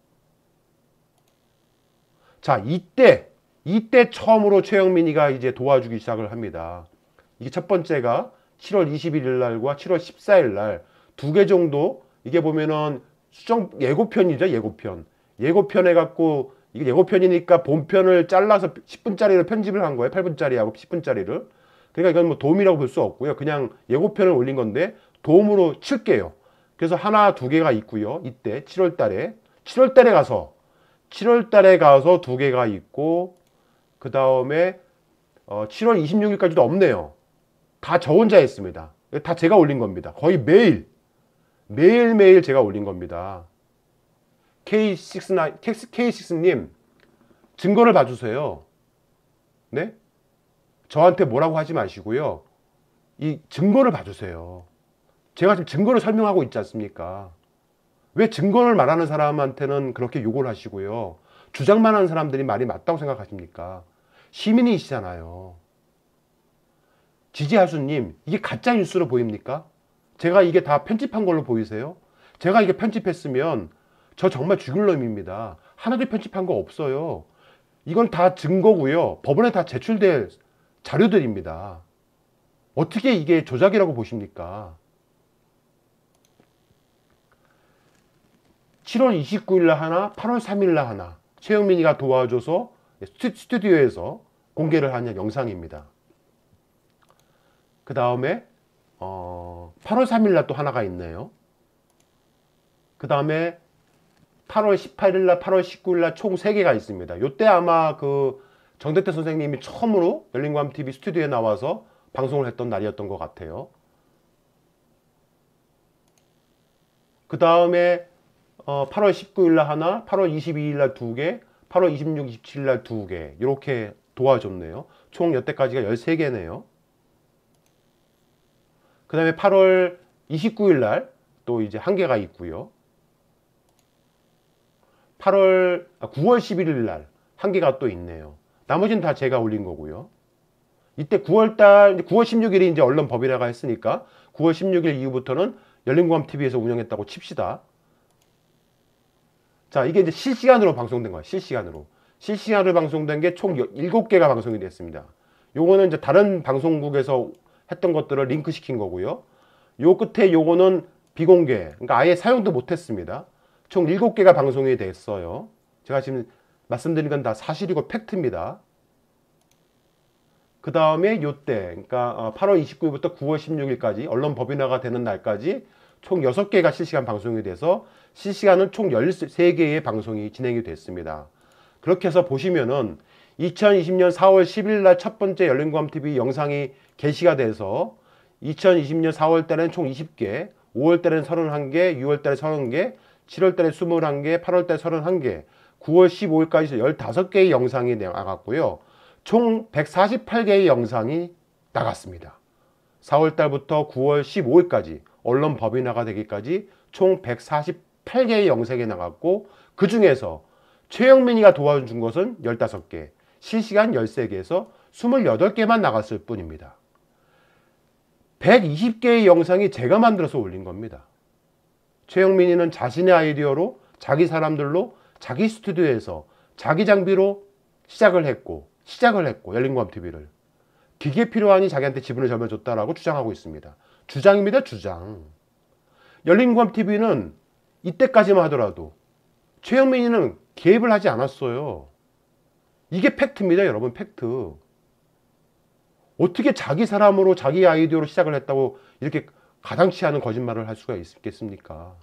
자, 이때 이때 처음으로 최영민이가 이제 도와주기 시작을 합니다. 이게 첫 번째가 칠월 이십일일 날과 칠월 십사일 날 두 개 정도 이게 보면은 수정 예고편이죠. 예고편. 예고편 해갖고 이게 예고편이니까 본편을 잘라서 십 분짜리로 편집을 한 거예요. 팔 분짜리하고 십 분짜리를. 그러니까 이건 뭐 도움이라고 볼 수 없고요. 그냥 예고편을 올린 건데 도움으로 칠게요. 그래서 하나, 두 개가 있고요. 이때 칠월 달에 칠월 달에 가서 칠월 달에 가서 두 개가 있고 그 다음에 어, 칠월 이십육일까지도 없네요. 다 저 혼자 했습니다. 다 제가 올린 겁니다. 거의 매일 매일매일 제가 올린 겁니다. 케이 식스나인, 케이 식스님 증거를 봐주세요. 네? 저한테 뭐라고 하지 마시고요. 이 증거를 봐주세요. 제가 지금 증거를 설명하고 있지 않습니까? 왜 증거를 말하는 사람한테는 그렇게 욕을 하시고요. 주장만 하는 사람들이 말이 맞다고 생각하십니까? 시민이시잖아요. 지지하수님, 이게 가짜 뉴스로 보입니까? 제가 이게 다 편집한 걸로 보이세요? 제가 이게 편집했으면 저 정말 죽을 놈입니다. 하나도 편집한 거 없어요. 이건 다 증거고요. 법원에 다 제출될 자료들입니다. 어떻게 이게 조작이라고 보십니까? 칠월 이십구일날 하나, 팔월 삼일날 하나 최영민이가 도와줘서 스튜디오에서 공개를 한 영상입니다. 그 다음에 어, 팔월 삼일날 또 하나가 있네요. 그 다음에 팔월 십팔일날, 팔월 십구일날 총 세 개가 있습니다. 요때 아마 그 정대태 선생님이 처음으로 열린과학티비 스튜디오에 나와서 방송을 했던 날이었던 것 같아요. 그 다음에 어, 팔월 십구일날 하나, 팔월 이십이일날 두 개, 팔월 이십육, 이십칠일날 두 개 이렇게 도와줬네요. 총 여태까지가 열세 개네요. 그 다음에 팔월 이십구일날 또 이제 한 개가 있고요. 팔월, 아, 구월 십일일날 한 개가 또 있네요. 나머지는 다 제가 올린 거고요. 이때 구월달, 구월 십육일이 이제 언론 법인화가 했으니까 구월 십육일 이후부터는 열린공감티비에서 운영했다고 칩시다. 자, 이게 이제 실시간으로 방송된 거예요. 실시간으로. 실시간으로 방송된 게 총 일곱 개가 방송이 됐습니다. 요거는 이제 다른 방송국에서 했던 것들을 링크 시킨 거고요. 요 끝에 요거는 비공개, 그러니까 아예 사용도 못했습니다. 총 일곱 개가 방송이 됐어요. 제가 지금 말씀드린 건 다 사실이고 팩트입니다. 그 다음에 요때, 그러니까 팔월 이십구일부터 구월 십육일까지 언론 법인화가 되는 날까지 총 여섯 개가 실시간 방송이 돼서 실시간은 총 열세 개의 방송이 진행이 됐습니다. 그렇게 해서 보시면은 이천이십년 사월 십일날 첫 번째 열린공감티비 영상이 게시가 돼서 이천이십년 사월 달에는 총 이십 개, 오월 달에는 서른한 개, 유월 달에 서른 개, 칠월 달에 스물한 개, 팔월 달에 서른한 개, 구월 십오일까지 열다섯 개의 영상이 나갔고요. 총 백사십팔 개의 영상이 나갔습니다. 사월 달부터 구월 십오일까지 언론 법인화가 되기까지 총 백사십팔 개의 영상이 나갔고 그 중에서 최영민이가 도와준 것은 열다섯 개, 실시간 열세 개에서 스물여덟 개만 나갔을 뿐입니다. 백이십 개의 영상이 제가 만들어서 올린 겁니다. 최영민이는 자신의 아이디어로 자기 사람들로 자기 스튜디오에서 자기 장비로 시작을 했고 시작을 했고 열린공감티비를 기계 필요하니 자기한테 지분을 점여줬다라고 주장하고 있습니다. 주장입니다. 주장. 열린공감티비는 이때까지만 하더라도 최영민이는 개입을 하지 않았어요. 이게 팩트입니다. 여러분, 팩트. 어떻게 자기 사람으로 자기 아이디어로 시작을 했다고 이렇게 가당치 않은 거짓말을 할 수가 있겠습니까?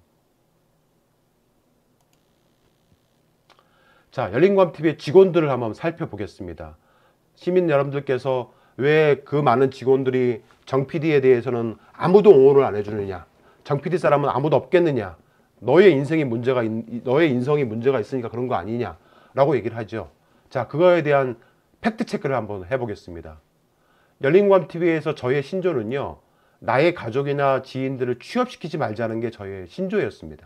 자, 열린공감티비의 직원들을 한번 살펴보겠습니다. 시민 여러분들께서 왜 그 많은 직원들이 정 피디에 대해서는 아무도 옹호를 안 해주느냐, 정 피디 사람은 아무도 없겠느냐, 너의 인생이 문제가 있, 너의 인성이 문제가 있으니까 그런 거 아니냐 라고 얘기를 하죠. 자, 그거에 대한 팩트 체크를 한번 해보겠습니다. 열린공감티비에서 저의 신조는요, 나의 가족이나 지인들을 취업시키지 말자는 게 저의 신조였습니다.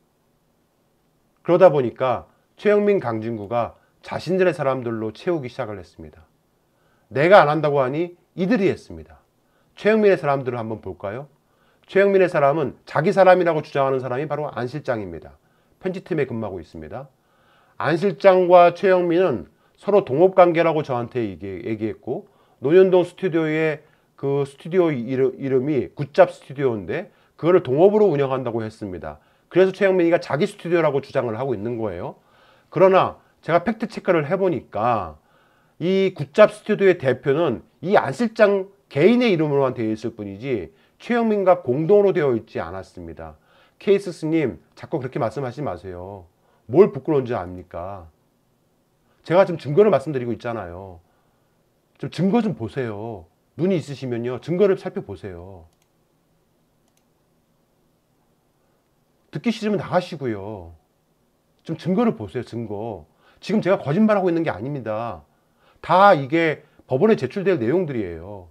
그러다 보니까 최영민, 강진구가 자신들의 사람들로 채우기 시작을 했습니다. 내가 안 한다고 하니 이들이 했습니다. 최영민의 사람들을 한번 볼까요? 최영민의 사람은 자기 사람이라고 주장하는 사람이 바로 안 실장입니다. 편집팀에 근무하고 있습니다. 안 실장과 최영민은 서로 동업관계라고 저한테 얘기했고, 논현동 스튜디오의 그 스튜디오 이름이 굿잡 스튜디오인데 그거를 동업으로 운영한다고 했습니다. 그래서 최영민이가 자기 스튜디오라고 주장을 하고 있는 거예요. 그러나 제가 팩트 체크를 해보니까 이 굿잡 스튜디오의 대표는 이 안 실장 개인의 이름으로만 되어 있을 뿐이지 최영민과 공동으로 되어 있지 않았습니다. 케이스스님, 자꾸 그렇게 말씀하지 마세요. 뭘 부끄러운지 압니까? 제가 지금 증거를 말씀드리고 있잖아요. 좀 증거 좀 보세요. 눈이 있으시면요, 증거를 살펴보세요. 듣기 싫으면 나가시고요. 좀 증거를 보세요. 증거. 지금 제가 거짓말하고 있는 게 아닙니다. 다 이게 법원에 제출될 내용들이에요.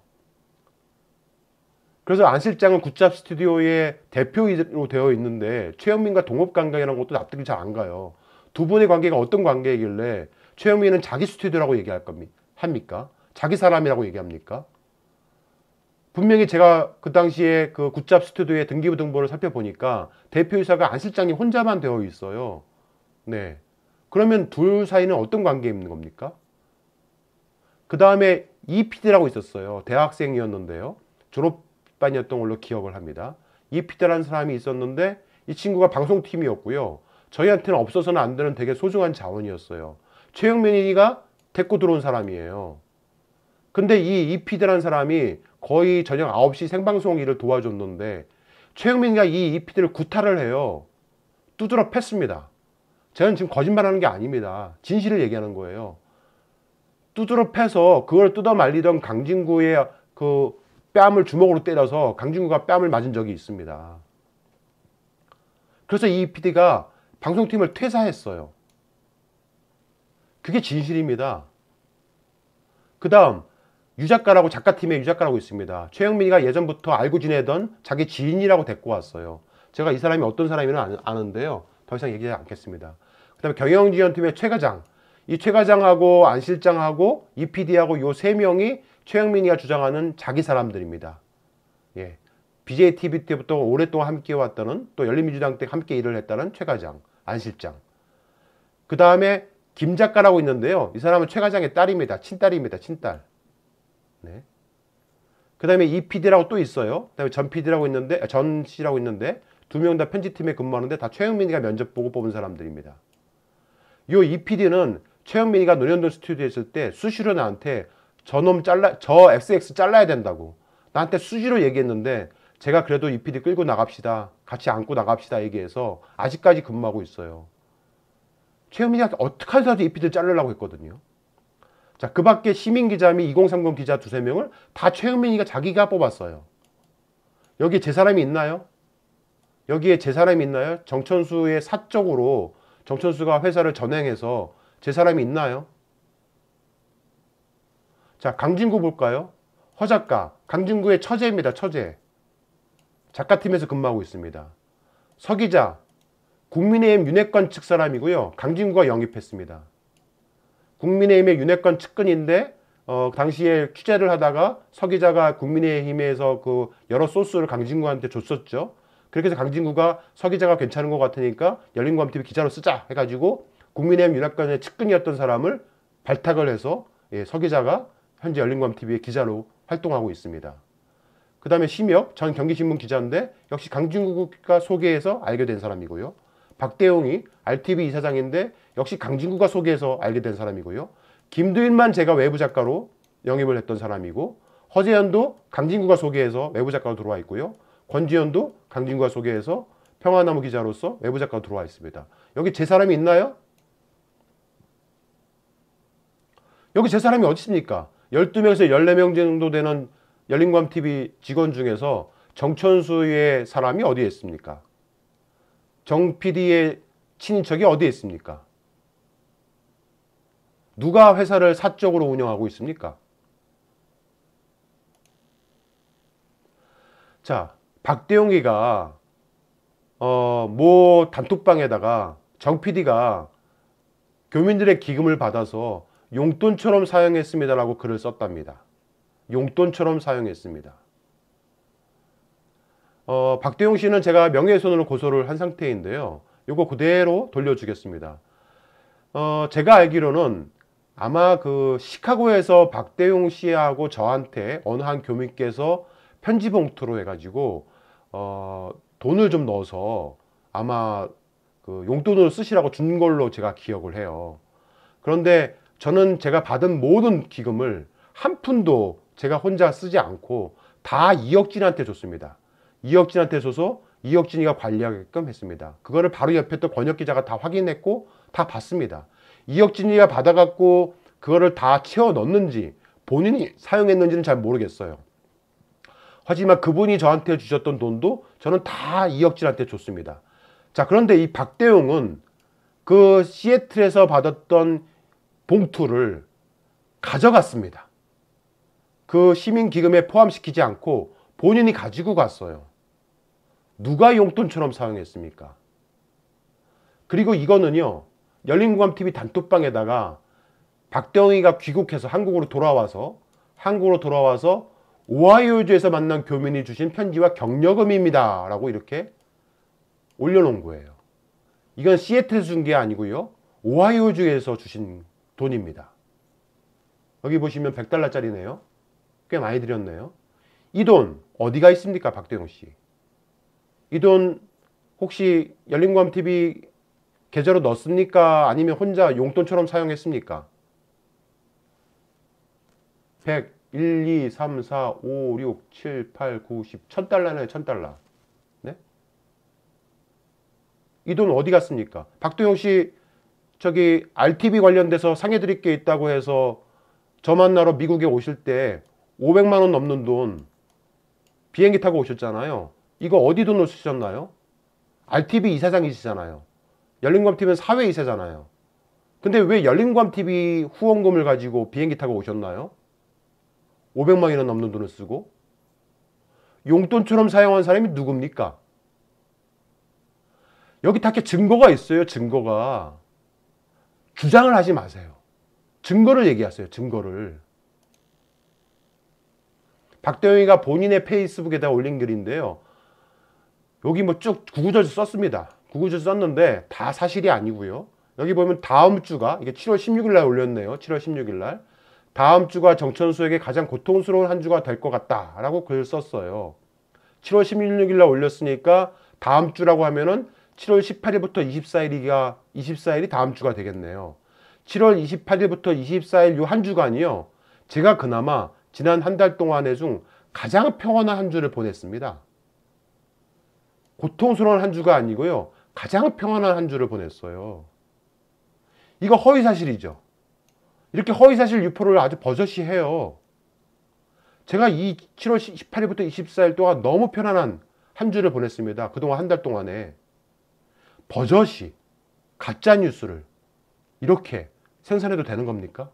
그래서 안 실장은 굿잡 스튜디오의 대표로 되어 있는데 최영민과 동업관계라는 것도 납득이 잘 안 가요. 두 분의 관계가 어떤 관계이길래 최영민은 자기 스튜디오라고 얘기할 겁니까? 합니까? 자기 사람이라고 얘기합니까? 분명히 제가 그 당시에 그 굿잡 스튜디오의 등기부 등본을 살펴보니까 대표이사가 안 실장님 혼자만 되어 있어요. 네. 그러면 둘 사이는 어떤 관계에 있는 겁니까? 그 다음에 이피디라고 있었어요. 대학생이었는데요. 졸업반이었던 걸로 기억을 합니다. 이피디라는 사람이 있었는데 이 친구가 방송팀이었고요. 저희한테는 없어서는 안 되는 되게 소중한 자원이었어요. 최영민이가 데리고 들어온 사람이에요. 근데 이 이피디라는 사람이 거의 저녁 아홉 시 생방송 일을 도와줬는데 최영민이가 이 이피디를 구타를 해요. 두드러 팼습니다. 저는 지금 거짓말하는 게 아닙니다. 진실을 얘기하는 거예요. 두드러 패서 그걸 뜯어 말리던 강진구의 그 뺨을 주먹으로 때려서 강진구가 뺨을 맞은 적이 있습니다. 그래서 이 피디가 방송팀을 퇴사했어요. 그게 진실입니다. 그 다음 유작가라고, 작가팀에 유작가라고 있습니다. 최영민이가 예전부터 알고 지내던 자기 지인이라고 데리고 왔어요. 제가 이 사람이 어떤 사람인지는 아는데요. 더 이상 얘기하지 않겠습니다. 그 다음에 경영지원팀의 최 과장, 이 최 과장하고 안 실장하고 이 피디하고 요 세 명이 최영민이가 주장하는 자기 사람들입니다. 예. 비제이티비 때부터 오랫동안 함께 왔다는, 또 열린민주당 때 함께 일을 했다는 최 과장, 안 실장. 그 다음에 김 작가라고 있는데요. 이 사람은 최 과장의 딸입니다. 친딸입니다. 친딸. 네. 그 다음에 이 피디라고 또 있어요. 그 다음에 전 피디라고 있는데, 전 씨라고 있는데 두 명 다 편집팀에 근무하는데 다 최영민이가 면접 보고 뽑은 사람들입니다. 요 이 피디는 최영민이가 논현동 스튜디오에 있을 때 수시로 나한테 저놈 잘라, 저 엑스엑스 잘라야 된다고 나한테 수시로 얘기했는데 제가 그래도 이 피디 끌고 나갑시다, 같이 안고 나갑시다 얘기해서 아직까지 근무하고 있어요. 최영민이가 어떻게 해서라도 이 피디를 자르려고 했거든요. 자, 그 밖에 시민기자 및 이공삼공 기자 두세 명을 다 최영민이가 자기가 뽑았어요. 여기에 제 사람이 있나요? 여기에 제 사람이 있나요? 정천수의 사적으로 정천수가 회사를 전횡해서 제 사람이 있나요? 자, 강진구 볼까요? 허 작가, 강진구의 처제입니다. 처제. 작가팀에서 근무하고 있습니다. 서 기자, 국민의힘 윤핵관 측 사람이고요. 강진구가 영입했습니다. 국민의힘의 윤핵관 측근인데 어, 당시에 취재를 하다가 서 기자가 국민의힘에서 그 여러 소스를 강진구한테 줬었죠. 그렇게 해서 강진구가 서 기자가 괜찮은 것 같으니까 열린공감티비 기자로 쓰자 해가지고 국민의힘 윤핵관의 측근이었던 사람을 발탁을 해서 예, 서 기자가 현재 열린공감티비의 기자로 활동하고 있습니다. 그 다음에 심혁, 전 경기신문 기자인데 역시 강진구가 소개해서 알게 된 사람이고요. 박대용이 알티비 이사장인데 역시 강진구가 소개해서 알게 된 사람이고요. 김두일만 제가 외부 작가로 영입을 했던 사람이고, 허재현도 강진구가 소개해서 외부 작가로 들어와 있고요. 권지현도 강진구가 소개해서 평화나무 기자로서 외부 작가로 들어와 있습니다. 여기 제 사람이 있나요? 여기 제 사람이 어디 있습니까? 열두 명에서 열네 명 정도 되는 열린공감티비 직원 중에서 정천수의 사람이 어디에 있습니까? 정 피디의 친인척이 어디에 있습니까? 누가 회사를 사적으로 운영하고 있습니까? 자, 박대용이가 어, 뭐 단톡방에다가 정 피디가 교민들의 기금을 받아서 용돈처럼 사용했습니다라고 글을 썼답니다. 용돈처럼 사용했습니다. 어, 박대용 씨는 제가 명예훼손으로 고소를 한 상태인데요. 이거 그대로 돌려주겠습니다. 어, 제가 알기로는 아마 그 시카고에서 박대용 씨하고 저한테 어느 한 교민께서 편지 봉투로 해가지고 어, 돈을 좀 넣어서 아마 그 용돈으로 쓰시라고 준 걸로 제가 기억을 해요. 그런데 저는 제가 받은 모든 기금을 한 푼도 제가 혼자 쓰지 않고 다 이혁진한테 줬습니다. 이혁진한테 줘서 이혁진이가 관리하게끔 했습니다. 그거를 바로 옆에 또 권혁 기자가 다 확인했고 다 봤습니다. 이혁진이가 받아갖고 그거를 다 채워 넣는지 본인이 사용했는지는 잘 모르겠어요. 하지만 그분이 저한테 주셨던 돈도 저는 다 이혁진한테 줬습니다. 자, 그런데 이 박대용은 그 시애틀에서 받았던 봉투를 가져갔습니다. 그 시민기금에 포함시키지 않고 본인이 가지고 갔어요. 누가 용돈처럼 사용했습니까? 그리고 이거는요, 열린공감티비 단톡방에다가 박대영이가 귀국해서 한국으로 돌아와서 한국으로 돌아와서 오하이오주에서 만난 교민이 주신 편지와 격려금입니다 라고 이렇게 올려놓은 거예요. 이건 시애틀에서 준 게 아니고요, 오하이오주에서 주신 돈입니다. 여기 보시면 백 달러짜리네요 꽤 많이 드렸네요. 이 돈 어디가 있습니까, 박대용씨? 이 돈 혹시 열린공감티비 계좌로 넣었습니까? 아니면 혼자 용돈처럼 사용했습니까? 백, 일, 이, 삼, 사, 오, 육, 칠, 팔, 구, 십, 천 달러네요, 천 달러. 네? 이 돈 어디 갔습니까? 박도영씨 저기 알티비 관련돼서 상해드릴 게 있다고 해서 저 만나러 미국에 오실 때 오백만 원 넘는 돈 비행기 타고 오셨잖아요. 이거 어디 돈으로 쓰셨나요? 알티비 이사장이시잖아요. 열린공감티비는 사회 이사잖아요. 근데 왜 열린공감티비 후원금을 가지고 비행기 타고 오셨나요? 오백만 원이나 넘는 돈을 쓰고. 용돈처럼 사용한 사람이 누굽니까? 여기 다 이렇게 증거가 있어요. 증거가. 주장을 하지 마세요. 증거를 얘기하세요. 증거를. 박대영이가 본인의 페이스북에다 올린 글인데요, 여기 뭐 쭉 구구절절 썼습니다. 구구절절 썼는데 다 사실이 아니고요. 여기 보면 다음 주가, 이게 칠월 십육일 날 올렸네요. 칠월 십육일 날. 다음 주가 정천수에게 가장 고통스러운 한 주가 될 것 같다 라고 글을 썼어요. 칠월 십육일 날 올렸으니까 다음 주라고 하면은 칠월 십팔일부터 이십사일이가 이십사일이 다음 주가 되겠네요. 칠월 이십팔일부터 이십사일 요 한 주간이요, 제가 그나마 지난 한 달 동안의 중 가장 평온한 한 주를 보냈습니다. 고통스러운 한 주가 아니고요, 가장 평온한 한 주를 보냈어요. 이거 허위사실이죠. 이렇게 허위사실 유포를 아주 버젓이 해요. 제가 이 칠월 십팔일부터 이십사일 동안 너무 편안한 한 주를 보냈습니다. 그동안 한 달 동안에. 버젓이 가짜뉴스를 이렇게 생산해도 되는 겁니까?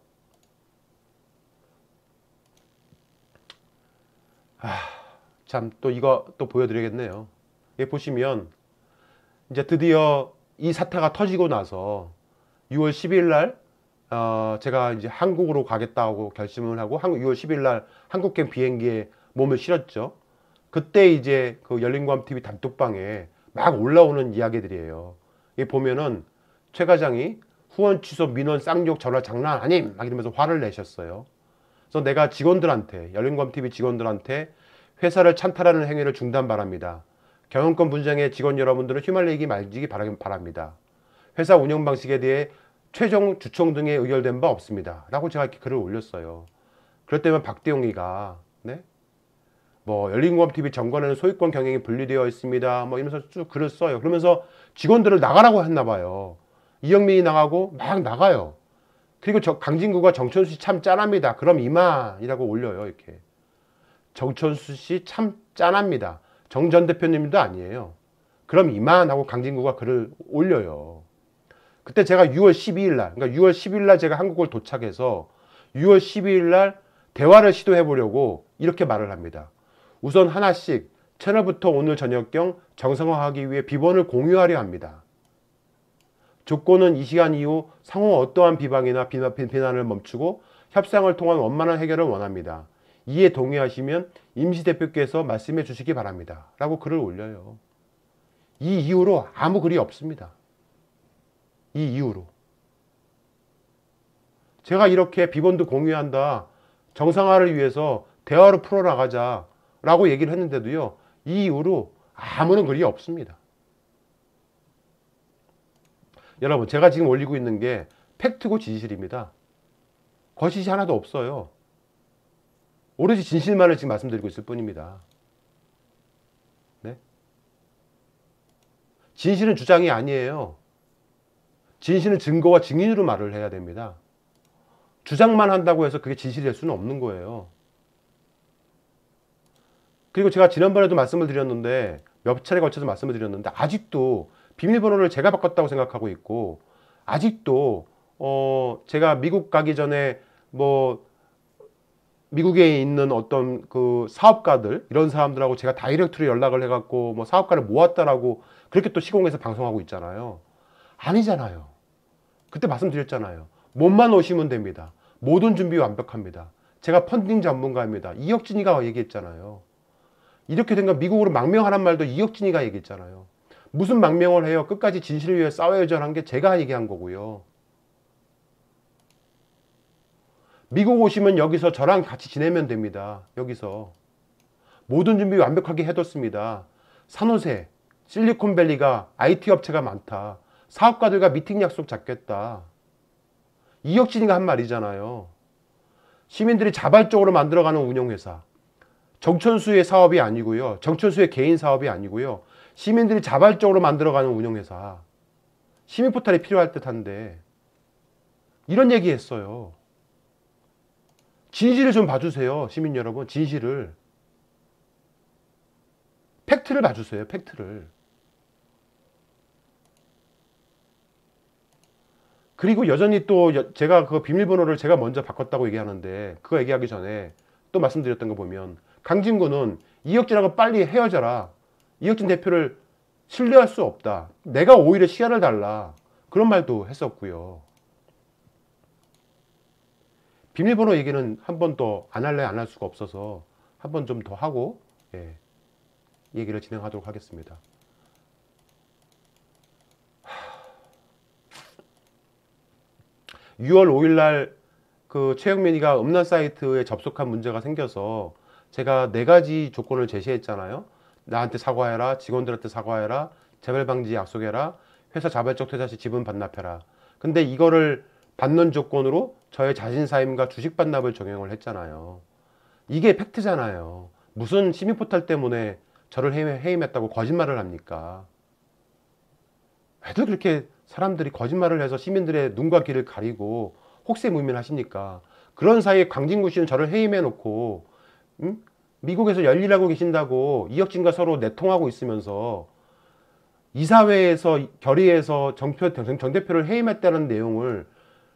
아, 참, 또 이거 또 보여드리겠네요. 여기 보시면 이제 드디어 이 사태가 터지고 나서 유월 십이일 날 어, 제가 이제 한국으로 가겠다고 결심을 하고 한국 유월 십이일 날 한국행 비행기에 몸을 실었죠. 그때 이제 그 열린공감티비 단톡방에 막 올라오는 이야기들이에요. 여기 보면은 최 과장이 후원 취소 민원 쌍욕 전화 장난 아님 막 이러면서 화를 내셨어요. 그래서 내가 직원들한테, 열린공감티비 직원들한테 회사를 찬탈하는 행위를 중단 바랍니다. 경영권 분쟁의 직원 여러분들은 휘말리기 말지기 바랍니다. 회사 운영 방식에 대해 최종 주총 등에 의결된 바 없습니다 라고 제가 이렇게 글을 올렸어요. 그럴 때면 박대용이가 네? 뭐 열린공감티비 정관에는 소유권 경영이 분리되어 있습니다 뭐 이러면서 쭉 글을 써요. 그러면서 직원들을 나가라고 했나 봐요. 이영민이 나가고 막 나가요. 그리고 저 강진구가 정천수씨 참 짠합니다. 그럼 이만이라고 올려요. 이렇게. 정천수씨 참 짠합니다. 정 전 대표님도 아니에요. 그럼 이만 하고 강진구가 글을 올려요. 그때 제가 유월 십이일 날, 그러니까 유월 십일 날 제가 한국을 도착해서 유월 십이일 날 대화를 시도해 보려고 이렇게 말을 합니다. 우선 하나씩 채널부터 오늘 저녁경 정상화하기 위해 비번을 공유하려 합니다. 조건은 이 시간 이후 상호 어떠한 비방이나 비난을 멈추고 협상을 통한 원만한 해결을 원합니다. 이에 동의하시면 임시대표께서 말씀해 주시기 바랍니다 라고 글을 올려요. 이 이후로 아무 글이 없습니다. 이 이후로. 제가 이렇게 비번도 공유한다, 정상화를 위해서 대화로 풀어나가자 라고 얘기를 했는데도요, 이 이후로 아무런 글이 없습니다. 여러분, 제가 지금 올리고 있는 게 팩트고 진실입니다. 거짓이 하나도 없어요. 오로지 진실만을 지금 말씀드리고 있을 뿐입니다. 네? 진실은 주장이 아니에요. 진실은 증거와 증인으로 말을 해야 됩니다. 주장만 한다고 해서 그게 진실이 될 수는 없는 거예요. 그리고 제가 지난번에도 말씀을 드렸는데 몇 차례 걸쳐서 말씀을 드렸는데 아직도 비밀번호를 제가 바꿨다고 생각하고 있고 아직도 어 제가 미국 가기 전에 뭐 미국에 있는 어떤 그 사업가들 이런 사람들하고 제가 다이렉트로 연락을 해갖고 뭐 사업가를 모았다라고 그렇게 또 시공에서 방송하고 있잖아요. 아니잖아요. 그때 말씀드렸잖아요. 몸만 오시면 됩니다. 모든 준비 완벽합니다. 제가 펀딩 전문가입니다. 이혁진이가 얘기했잖아요. 이렇게 된 건 미국으로 망명하란 말도 이혁진이가 얘기했잖아요. 무슨 망명을 해요? 끝까지 진실을 위해 싸워야죠 한 게 제가 얘기한 거고요. 미국 오시면 여기서 저랑 같이 지내면 됩니다. 여기서. 모든 준비 완벽하게 해뒀습니다. 산호세, 실리콘밸리가 아이티 업체가 많다. 사업가들과 미팅 약속 잡겠다. 이혁진이가 한 말이잖아요. 시민들이 자발적으로 만들어가는 운영회사. 정천수의 사업이 아니고요. 정천수의 개인 사업이 아니고요. 시민들이 자발적으로 만들어가는 운영회사. 시민포털이 필요할 듯한데 이런 얘기 했어요. 진실을 좀 봐주세요. 시민 여러분. 진실을. 팩트를 봐주세요. 팩트를. 그리고 여전히 또 제가 그 비밀번호를 제가 먼저 바꿨다고 얘기하는데 그거 얘기하기 전에 또 말씀드렸던 거 보면 강진구는 이혁진하고 빨리 헤어져라. 이혁진 대표를 신뢰할 수 없다. 내가 오히려 시간을 달라. 그런 말도 했었고요. 비밀번호 얘기는 한 번 더 안 할래 안 할 수가 없어서 한 번 좀 더 하고 예, 얘기를 진행하도록 하겠습니다. 유월 오일 날 그 최영민이가 음란 사이트에 접속한 문제가 생겨서 제가 네 가지 조건을 제시했잖아요. 나한테 사과해라, 직원들한테 사과해라, 재발 방지 약속해라, 회사 자발적 퇴사 시 지분 반납해라. 근데 이거를 받는 조건으로 저의 자신사임과 주식 반납을 적용을 했잖아요. 이게 팩트잖아요. 무슨 시민포털 때문에 저를 해임했다고 거짓말을 합니까? 왜들 그렇게 사람들이 거짓말을 해서 시민들의 눈과 귀를 가리고 혹세무민하십니까? 그런 사이에 강진구 씨는 저를 해임해놓고 음? 미국에서 열일하고 계신다고 이혁진과 서로 내통하고 있으면서 이사회에서 결의해서 정표, 정 대표를 해임했다는 내용을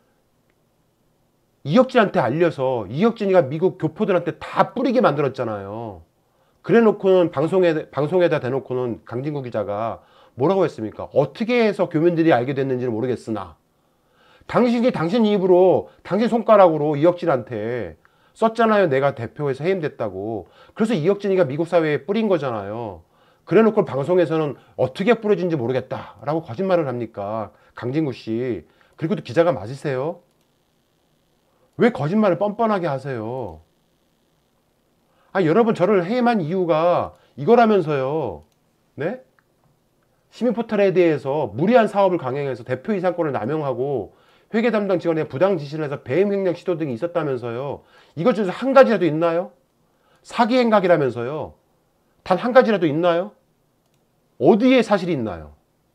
이혁진한테 알려서 이혁진이가 미국 교포들한테 다 뿌리게 만들었잖아요. 그래놓고는 방송에, 방송에다 대놓고는 강진구 기자가 뭐라고 했습니까? 어떻게 해서 교민들이 알게 됐는지는 모르겠으나 당신이 당신 입으로 당신 손가락으로 이혁진한테 썼잖아요. 내가 대표에서 해임됐다고. 그래서 이혁진이가 미국 사회에 뿌린 거잖아요. 그래놓고 방송에서는 어떻게 뿌려진지 모르겠다라고 거짓말을 합니까? 강진구 씨. 그리고 또 기자가 맞으세요? 왜 거짓말을 뻔뻔하게 하세요? 아, 여러분 저를 해임한 이유가 이거라면서요. 네? 시민포털에 대해서 무리한 사업을 강행해서 대표 이상권을 남용하고 회계 담당 직원에 부당 지시를 해서 배임 횡령 시도 등이 있었다면서요. 이것 중에서 한 가지라도 있나요? 사기 행각이라면서요. 단 한 가지라도 있나요? 어디에 사실이 있나요?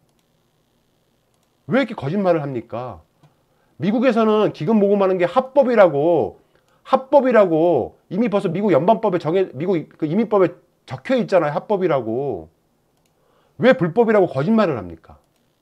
왜 이렇게 거짓말을 합니까? 미국에서는 기금 모금하는 게 합법이라고 합법이라고 이미 벌써 미국 연방법에 정해 미국 그 이민법에 적혀 있잖아요. 합법이라고. 왜 불법이라고 거짓말을 합니까?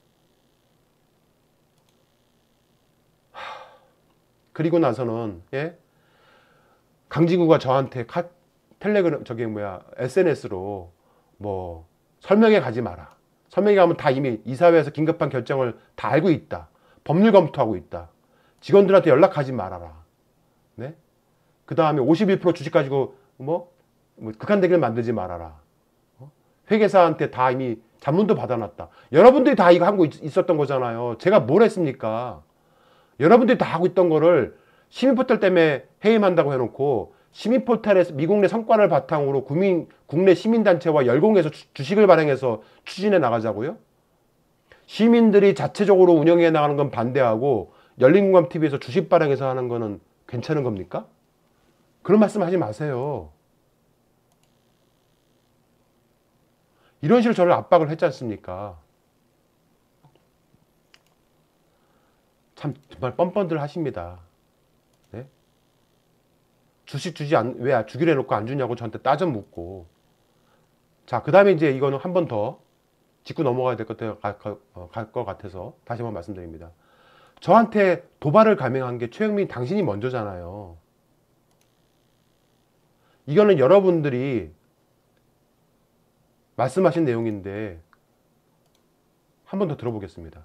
그리고 나서는 예? 강진구가 저한테 카, 텔레그램 저기 뭐야 에스엔에스로 뭐 설명회 가지 마라. 설명회 가면 다 이미 이사회에서 긴급한 결정을 다 알고 있다. 법률 검토하고 있다. 직원들한테 연락하지 말아라. 네? 그 다음에 오십일 퍼센트 주식 가지고 뭐, 뭐 극한대결 만들지 말아라. 어? 회계사한테 다 이미 자문도 받아놨다. 여러분들이 다 이거 하고 있, 있었던 거잖아요. 제가 뭘 했습니까? 여러분들이 다 하고 있던 거를 시민포털 때문에 해임한다고 해놓고 시민포털에서 미국 내 성과를 바탕으로 국민, 국내 시민단체와 열공해서 주, 주식을 발행해서 추진해 나가자고요? 시민들이 자체적으로 운영해 나가는 건 반대하고 열린공감티비에서 주식 발행해서 하는 거는 괜찮은 겁니까? 그런 말씀 하지 마세요. 이런 식으로 저를 압박을 했지 않습니까? 참 정말 뻔뻔들 하십니다. 네? 주식 주지 않, 왜 주기로 해놓고 안 주냐고 저한테 따져 묻고. 자, 그 다음에 이제 이거는 한 번 더 짚고 넘어가야 될 것 같아서 다시 한번 말씀드립니다. 저한테 도발을 감행한 게 최영민 당신이 먼저잖아요. 이거는 여러분들이 말씀하신 내용인데 한 번 더 들어보겠습니다.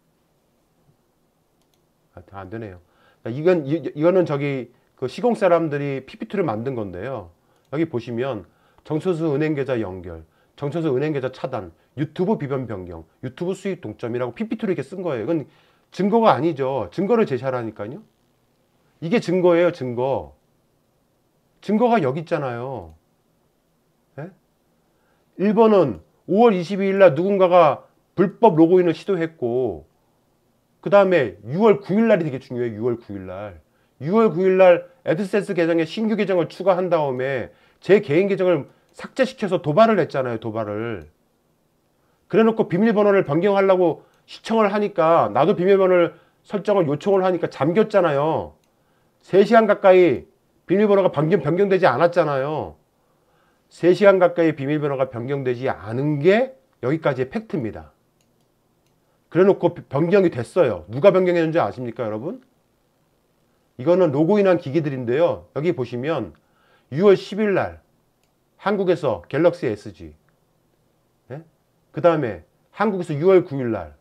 아, 안 되네요. 이건, 이, 이거는 저기 그 시공 사람들이 피피티를 만든 건데요. 여기 보시면 정천수 은행계좌 연결, 정천수 은행계좌 차단, 유튜브 비번 변경, 유튜브 수익 동점이라고 피피티로 이렇게 쓴 거예요. 이건 증거가 아니죠. 증거를 제시하라니까요. 이게 증거예요, 증거. 증거가 여기 있잖아요. 네? 일 번은 오월 이십이일 날 누군가가 불법 로그인을 시도했고, 그 다음에 유월 구일 날이 되게 중요해요. 유월 구일 날. 유월 구일 날 애드센스 계정에 신규 계정을 추가한 다음에 제 개인 계정을 삭제시켜서 도발을 했잖아요. 도발을. 그래놓고 비밀번호를 변경하려고 시청을 하니까 나도 비밀번호를 설정을 요청을 하니까 잠겼잖아요. 세 시간 가까이 비밀번호가 변경, 변경되지 않았잖아요. 세 시간 가까이 비밀번호가 변경되지 않은 게 여기까지의 팩트입니다. 그래놓고 변경이 됐어요. 누가 변경했는지 아십니까, 여러분? 이거는 로그인한 기기들인데요. 여기 보시면 유월 십일 날 한국에서 갤럭시 에스지, 네? 그 다음에 한국에서 유월 구일 날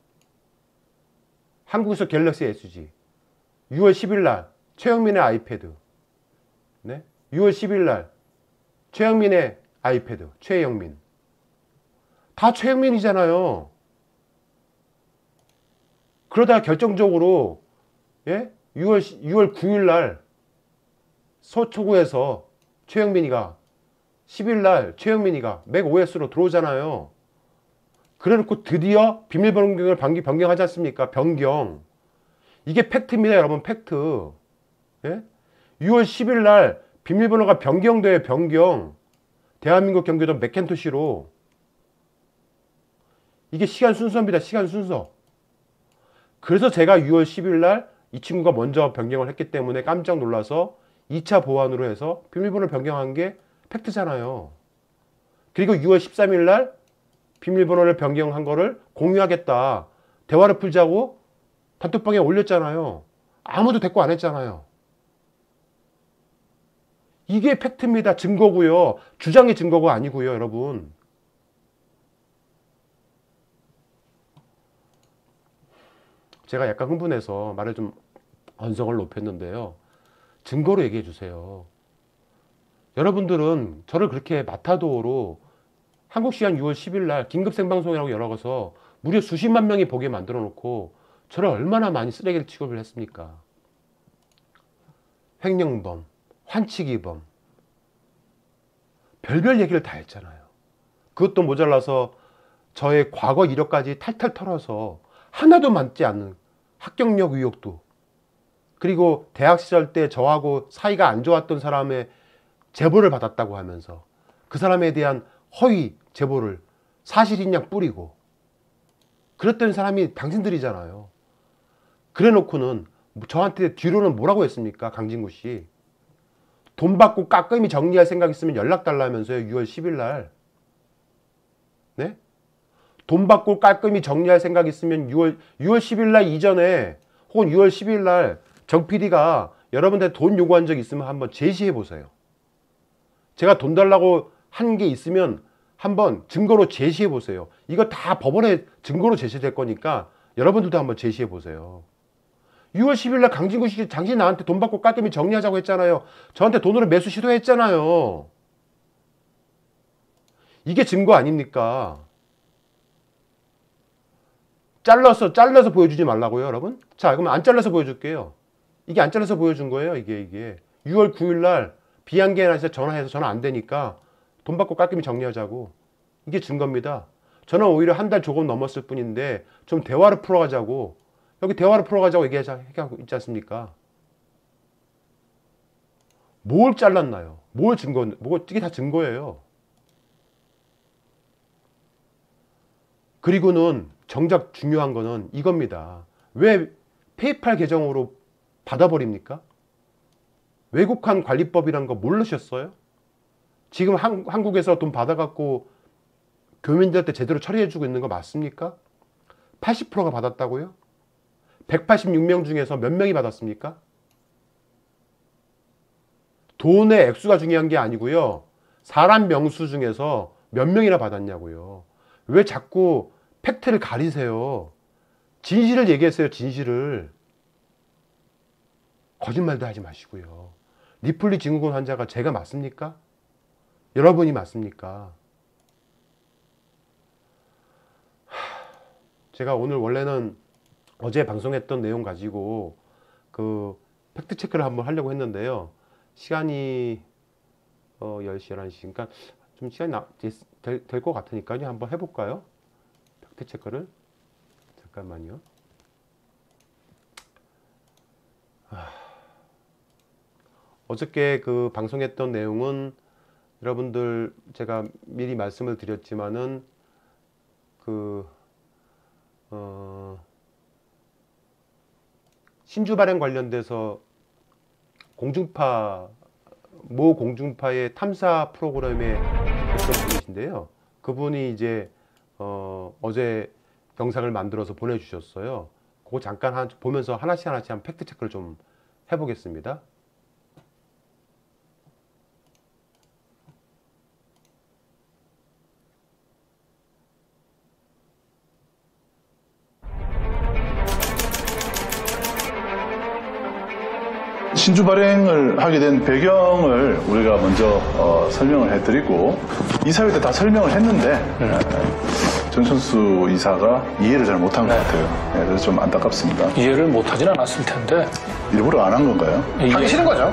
한국에서 갤럭시 에스지, 유월 십일 날 최영민의 아이패드, 네? 유월 십일 날 최영민의 아이패드, 최영민. 다 최영민이잖아요. 그러다가 결정적으로 예? 유월, 유월 구일 날 서초구에서 최영민이가 십일 날 최영민이가 맥오에스로 들어오잖아요. 그래놓고 드디어 비밀번호 변경을 변경하지 않습니까? 변경. 이게 팩트입니다, 여러분. 팩트. 예? 유월 십일 날 비밀번호가 변경돼요. 변경. 대한민국 경기도 맥켄토시로. 이게 시간 순서입니다. 시간 순서. 그래서 제가 유월 십일 날 이 친구가 먼저 변경을 했기 때문에 깜짝 놀라서 이 차 보완으로 해서 비밀번호를 변경한 게 팩트잖아요. 그리고 유월 십삼일 날 비밀번호를 변경한 거를 공유하겠다. 대화를 풀자고 단톡방에 올렸잖아요. 아무도 대꾸 안 했잖아요. 이게 팩트입니다. 증거고요. 주장의 증거가 아니고요, 여러분. 제가 약간 흥분해서 말을 좀 언성을 높였는데요. 증거로 얘기해 주세요. 여러분들은 저를 그렇게 마타도어로 한국 시간 유월 십일 날 긴급 생방송이라고 열어서 무려 수십만 명이 보게 만들어 놓고 저를 얼마나 많이 쓰레기를 취급을 했습니까? 횡령범, 환치기범, 별별 얘기를 다 했잖아요. 그것도 모자라서 저의 과거 이력까지 탈탈 털어서 하나도 맞지 않는 합격력 의혹도, 그리고 대학 시절 때 저하고 사이가 안 좋았던 사람의 제보를 받았다고 하면서 그 사람에 대한 허위 제보를 사실인 양 뿌리고 그랬던 사람이 당신들이잖아요. 그래 놓고는 저한테 뒤로는 뭐라고 했습니까? 강진구 씨. 돈 받고 까끔히 정리할 생각 있으면 연락 달라면서요. 유월 십일 날. 네? 돈 받고 깔끔히 정리할 생각 있으면 유월, 유월 십일 날 이전에 혹은 유월 십일 날 정 피디가 여러분들 돈 요구한 적 있으면 한번 제시해 보세요. 제가 돈 달라고 한 게 있으면 한번 증거로 제시해 보세요. 이거 다 법원에 증거로 제시될 거니까 여러분들도 한번 제시해 보세요. 유월 십일 날 강진구 씨, 당신 나한테 돈 받고 깔끔히 정리하자고 했잖아요. 저한테 돈으로 매수 시도했잖아요. 이게 증거 아닙니까? 잘라서 잘라서 보여주지 말라고요, 여러분. 자, 그러면 안 잘라서 보여줄게요. 이게 안 잘라서 보여준 거예요. 이게 이게 유월 구일 날 비한계한테 전화해서 전화 안 되니까 돈 받고 깔끔히 정리하자고. 이게 증거입니다. 저는 오히려 한 달 조금 넘었을 뿐인데 좀 대화를 풀어가자고. 여기 대화를 풀어가자고 얘기하고 있지 않습니까? 뭘 잘랐나요? 뭘 증거? 뭐 이게 다 증거예요. 그리고는 정작 중요한 거는 이겁니다. 왜 페이팔 계정으로 받아버립니까? 외국환 관리법이란 거 모르셨어요? 지금 한, 한국에서 돈 받아갖고 교민들한테 제대로 처리해주고 있는 거 맞습니까? 팔십 퍼센트가 받았다고요? 백팔십육 명 중에서 몇 명이 받았습니까? 돈의 액수가 중요한 게 아니고요. 사람 명수 중에서 몇 명이나 받았냐고요. 왜 자꾸 팩트를 가리세요? 진실을 얘기했어요. 진실을. 거짓말도 하지 마시고요. 리플리 증후군 환자가 제가 맞습니까? 여러분이 맞습니까? 제가 오늘 원래는 어제 방송했던 내용 가지고 그 팩트 체크를 한번 하려고 했는데요. 시간이 어 열 시, 열한 시, 그러니까 좀 시간이 될 것 같으니까요. 한번 해볼까요? 팩트 체크를. 잠깐만요. 아, 어저께 그 방송했던 내용은 여러분들 제가 미리 말씀을 드렸지만은 그 어, 신주 발행 관련돼서 공중파 모 공중파의 탐사 프로그램에 했던 분이신데요. 그분이 이제 어, 어제 영상을 만들어서 보내주셨어요. 그거 잠깐 한, 보면서 하나씩 하나씩 한 팩트 체크를 좀 해보겠습니다. 신주 발행을 하게 된 배경을 우리가 먼저 어, 설명을 해드리고 이사회 때 다 설명을 했는데 네. 정천수 이사가 이해를 잘 못한 네. 것 같아요. 네, 그래서 좀 안타깝습니다. 이해를 못하진 않았을 텐데 일부러 안 한 건가요? 하기 싫은 거죠.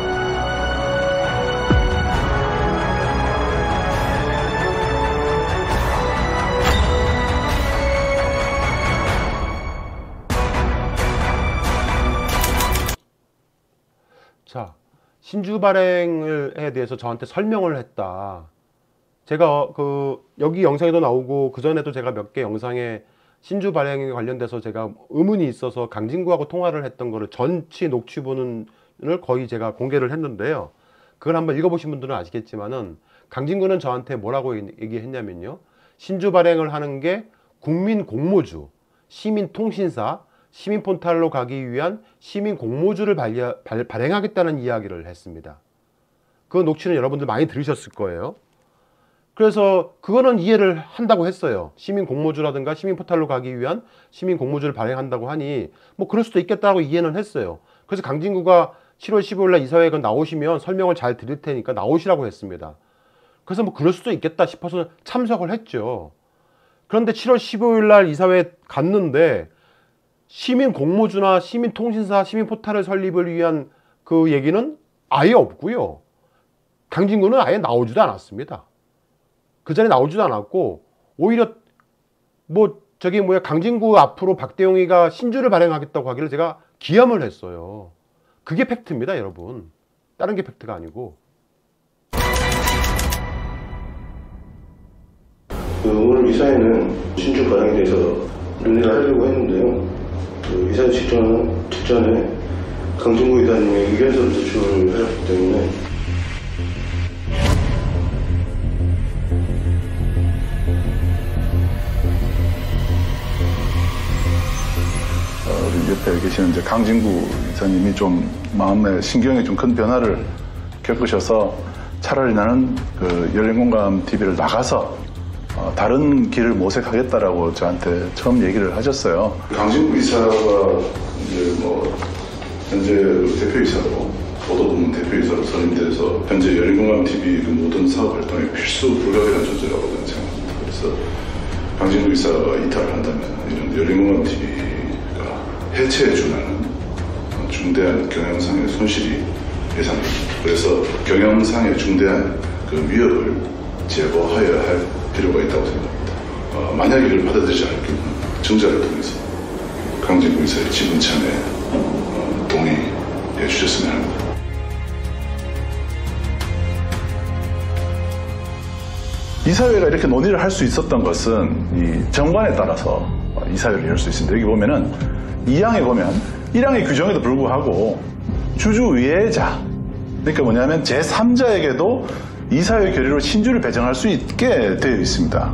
자, 신주 발행에 대해서 저한테 설명을 했다. 제가 그 여기 영상에도 나오고 그 전에도 제가 몇 개 영상에 신주 발행에 관련돼서 제가 의문이 있어서 강진구하고 통화를 했던 거를 전치 녹취본을 거의 제가 공개를 했는데요. 그걸 한번 읽어보신 분들은 아시겠지만은 강진구는 저한테 뭐라고 얘기했냐면요. 신주 발행을 하는 게 국민 공모주, 시민 통신사, 시민 포털로 가기 위한 시민 공모주를 발야, 발, 발행하겠다는 이야기를 했습니다. 그 녹취는 여러분들 많이 들으셨을 거예요. 그래서 그거는 이해를 한다고 했어요. 시민 공모주라든가 시민 포털로 가기 위한 시민 공모주를 발행한다고 하니 뭐 그럴 수도 있겠다고 이해는 했어요. 그래서 강진구가 칠월 십오일 날 이사회에 나오시면 설명을 잘 드릴 테니까 나오시라고 했습니다. 그래서 뭐 그럴 수도 있겠다 싶어서 참석을 했죠. 그런데 칠월 십오일 날 이사회에 갔는데 시민 공모주나 시민 통신사, 시민 포털을 설립을 위한 그 얘기는 아예 없고요. 강진구는 아예 나오지도 않았습니다. 그 전에 나오지도 않았고 오히려 뭐 저기 뭐야 강진구 앞으로 박대용이가 신주를 발행하겠다고 하기를 제가 기함을 했어요. 그게 팩트입니다, 여러분. 다른 게 팩트가 아니고. 그 오늘 이사회는 신주 발행에 대해서 논의를 하려고 했는데요. 그 이사회 직전, 직전에 강진구 이사님의 의견서를 제출을 하셨기 때문에 우리 옆에 계시는 이제 강진구 이사님이 좀 마음의 신경에 좀 큰 변화를 겪으셔서 차라리 나는 그 열린공감 티비를 나가서 어, 다른 길을 모색하겠다라고 저한테 처음 얘기를 하셨어요. 강진구 이사가 이제 뭐 현재 대표이사로 보도부문 대표이사로 선임돼서 현재 열린공감 티비 그 모든 사업 활동에 필수 불가결한 존재라고 저는 생각합니다. 그래서 강진구 이사가 이탈을 한다면 이런 열린공감 티비가 해체에 준하는 중대한 경영상의 손실이 예상됩니다. 그래서 경영상의 중대한 그 위협을 제거하여야 할 필요가 있다고 생각합니다. 어, 만약 이를 받아들이지 않을 경우 증자를 통해서 강진구 이사의 지분 참여에 어, 동의해 주셨으면 합니다. 이사회가 이렇게 논의를 할 수 있었던 것은 이 정관에 따라서 이사회를 열 수 있습니다. 여기 보면은 이 항에 보면 일 항의 규정에도 불구하고 주주위의자, 그러니까 뭐냐면 제삼자에게도 이사회 결의로 신주를 배정할 수 있게 되어 있습니다.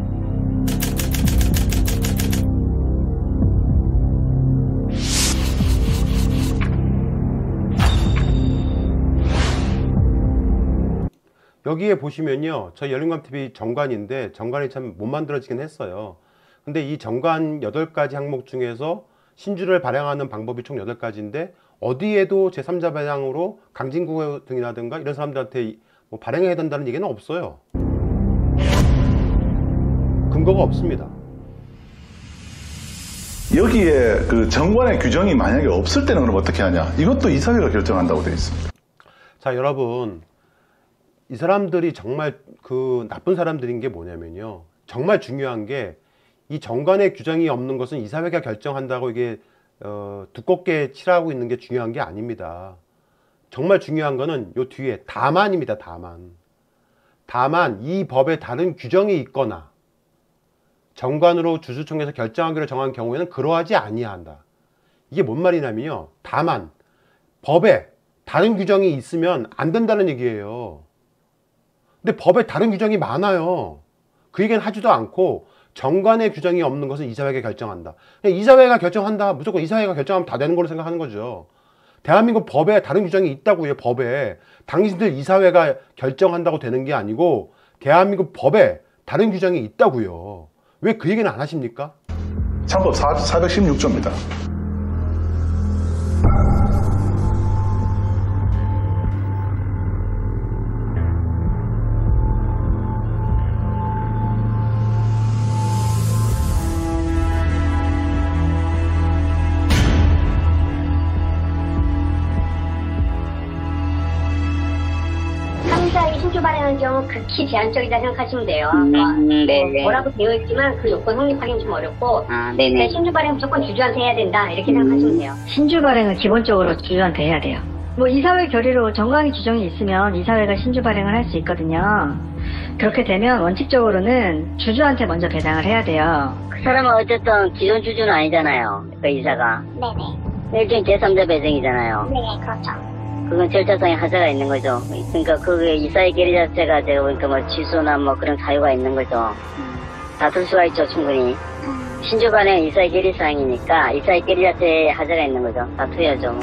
여기에 보시면요, 저희 열린감티비 정관인데 정관이 참 못 만들어지긴 했어요. 근데 이 정관 여덟 가지 항목 중에서 신주를 발행하는 방법이 총 여덟 가지인데 어디에도 제삼자 발행으로 강진구 등이라든가 이런 사람들한테 뭐 발행해야 된다는 얘기는 없어요. 근거가 없습니다. 여기에 그 정관의 규정이 만약에 없을 때는 그럼 어떻게 하냐? 이것도 이사회가 결정한다고 되어 있습니다. 자, 여러분, 이 사람들이 정말 그 나쁜 사람들인 게 뭐냐면요, 정말 중요한 게 이 정관의 규정이 없는 것은 이사회가 결정한다고 이게 어, 두껍게 칠하고 있는 게 중요한 게 아닙니다. 정말 중요한 거는 요 뒤에 다만입니다. 다만 다만 이 법에 다른 규정이 있거나 정관으로 주주총회에서 결정하기로 정한 경우에는 그러하지 아니한다. 이게 뭔 말이냐면요, 다만 법에 다른 규정이 있으면 안 된다는 얘기예요. 근데 법에 다른 규정이 많아요. 그 얘기는 하지도 않고 정관의 규정이 없는 것은 이사회가 결정한다. 그냥 이사회가 결정한다, 무조건 이사회가 결정하면 다 되는 걸로 생각하는 거죠. 대한민국 법에 다른 규정이 있다고요. 법에 당신들 이사회가 결정한다고 되는 게 아니고 대한민국 법에 다른 규정이 있다고요. 왜 그 얘기는 안 하십니까? 창법 사백십육 조입니다. 삼자의 신주 발행한 경우 극히 제한적이다 생각하시면 돼요. 음, 뭐, 네네. 뭐라고 되어 있지만 그 요건 성립하기는 좀 어렵고, 아, 네네. 신주 발행 무조건 주주한테 해야 된다 이렇게 생각하시면 돼요. 신주 발행은 기본적으로 주주한테 해야 돼요. 뭐 이사회 결의로 정관의 규정이 있으면 이사회가 신주 발행을 할 수 있거든요. 그렇게 되면 원칙적으로는 주주한테 먼저 배당을 해야 돼요. 그 사람은 어쨌든 기존 주주는 아니잖아요. 그 이사가. 네네. 일종의 제삼자 배정이잖아요. 네, 그렇죠. 그건 절차상의 하자가 있는 거죠. 그러니까 그 이사의 결의 자체가 제가 보니까 뭐 취소나 뭐 그런 사유가 있는 거죠. 다툴 수가 있죠, 충분히. 신주 발행은 이사의 결의 사항이니까 이사의 결의 자체에 하자가 있는 거죠. 다투야죠.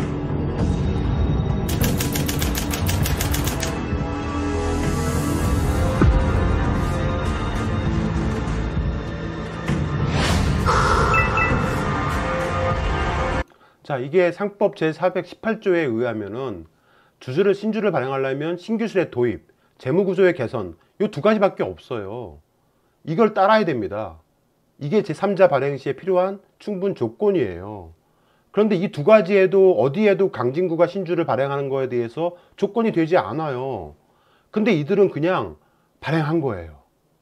자, 이게 상법 제사백십팔 조에 의하면은 주주를 신주를 발행하려면 신규술의 도입, 재무구조의 개선, 요 두 가지밖에 없어요. 이걸 따라야 됩니다. 이게 제삼자 발행 시에 필요한 충분 조건이에요. 그런데 이 두 가지에도 어디에도 강진구가 신주를 발행하는 거에 대해서 조건이 되지 않아요. 근데 이들은 그냥 발행한 거예요.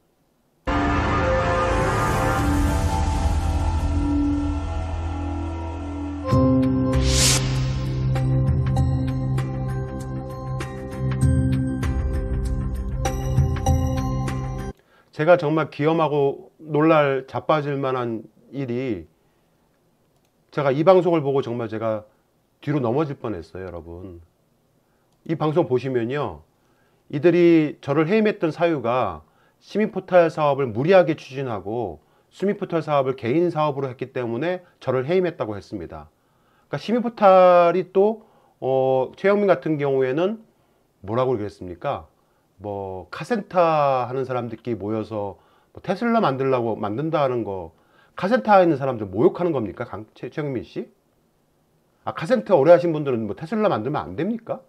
제가 정말 기염하고 놀랄 자빠질 만한 일이, 제가 이 방송을 보고 정말 제가 뒤로 넘어질 뻔했어요, 여러분. 이 방송 보시면요, 이들이 저를 해임했던 사유가 시민포털 사업을 무리하게 추진하고 시민포털 사업을 개인 사업으로 했기 때문에 저를 해임했다고 했습니다. 그러니까 시민포털이 또 어, 최영민 같은 경우에는 뭐라고 그랬습니까? 뭐 카센터 하는 사람들끼리 모여서 뭐 테슬라 만들려고 만든다는 거, 카센터 있는 사람들 모욕하는 겁니까? 강, 최, 최영민 씨? 아, 카센터 오래 하신 분들은 뭐 테슬라 만들면 안 됩니까?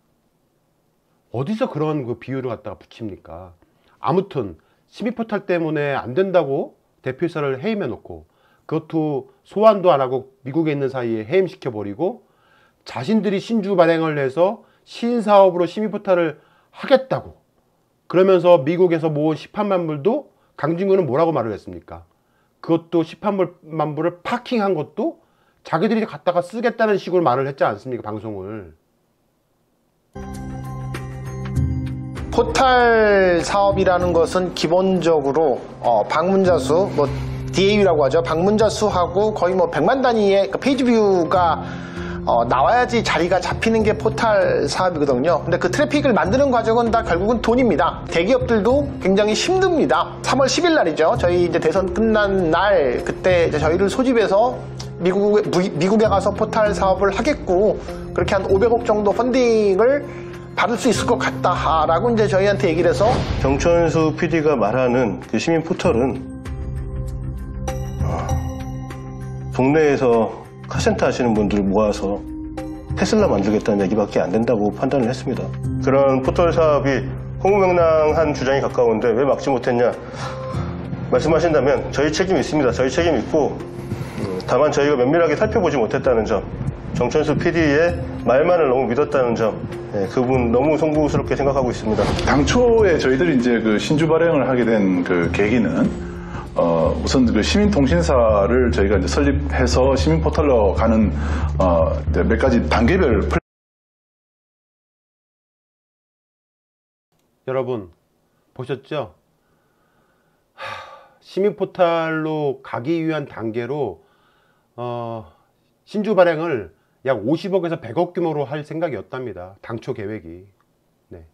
어디서 그런 그 비유를 갖다가 붙입니까? 아무튼 시민포털 때문에 안 된다고 대표이사를 해임해 놓고, 그것도 소환도 안 하고 미국에 있는 사이에 해임시켜 버리고, 자신들이 신주 발행을 해서 신사업으로 시민포털을 하겠다고 그러면서 미국에서 모은 십팔만 불도 강진구는 뭐라고 말을 했습니까? 그것도 십팔만 불을 파킹한 것도 자기들이 갖다가 쓰겠다는 식으로 말을 했지 않습니까? 방송을. 포털 사업이라는 것은 기본적으로 어, 방문자 수, 뭐 디에이유라고 하죠. 방문자 수하고 거의 뭐 백만 단위의 그 페이지 뷰가 어, 나와야지 자리가 잡히는 게 포털 사업이거든요. 근데 그 트래픽을 만드는 과정은 다 결국은 돈입니다. 대기업들도 굉장히 힘듭니다. 삼월 십일 날이죠. 저희 이제 대선 끝난 날 그때 이제 저희를 소집해서 미국에, 미국에 가서 포털 사업을 하겠고 그렇게 한 오백억 정도 펀딩을 받을 수 있을 것 같다라고 이제 저희한테 얘기를 해서 정천수 피디가 말하는 그 시민 포털은 어, 동네에서 카센터 하시는 분들 모아서 테슬라 만들겠다는 얘기밖에 안 된다고 판단을 했습니다. 그런 포털 사업이 홍명랑한 주장이 가까운데 왜 막지 못했냐 말씀하신다면 저희 책임이 있습니다. 저희 책임이 있고 다만 저희가 면밀하게 살펴보지 못했다는 점, 정천수 피디의 말만을 너무 믿었다는 점, 네, 그분 너무 송구스럽게 생각하고 있습니다. 당초에 저희들이 이제 그 신주 발행을 하게 된 그 계기는 어, 우선 그 시민통신사를 저희가 이제 설립해서 시민 포털로 가는 어, 몇 가지 단계별 플... 여러분 보셨죠? 하, 시민 포털로 가기 위한 단계로 어, 신주 발행을 약 오십억에서 백억 규모로 할 생각이었답니다. 당초 계획이. 네.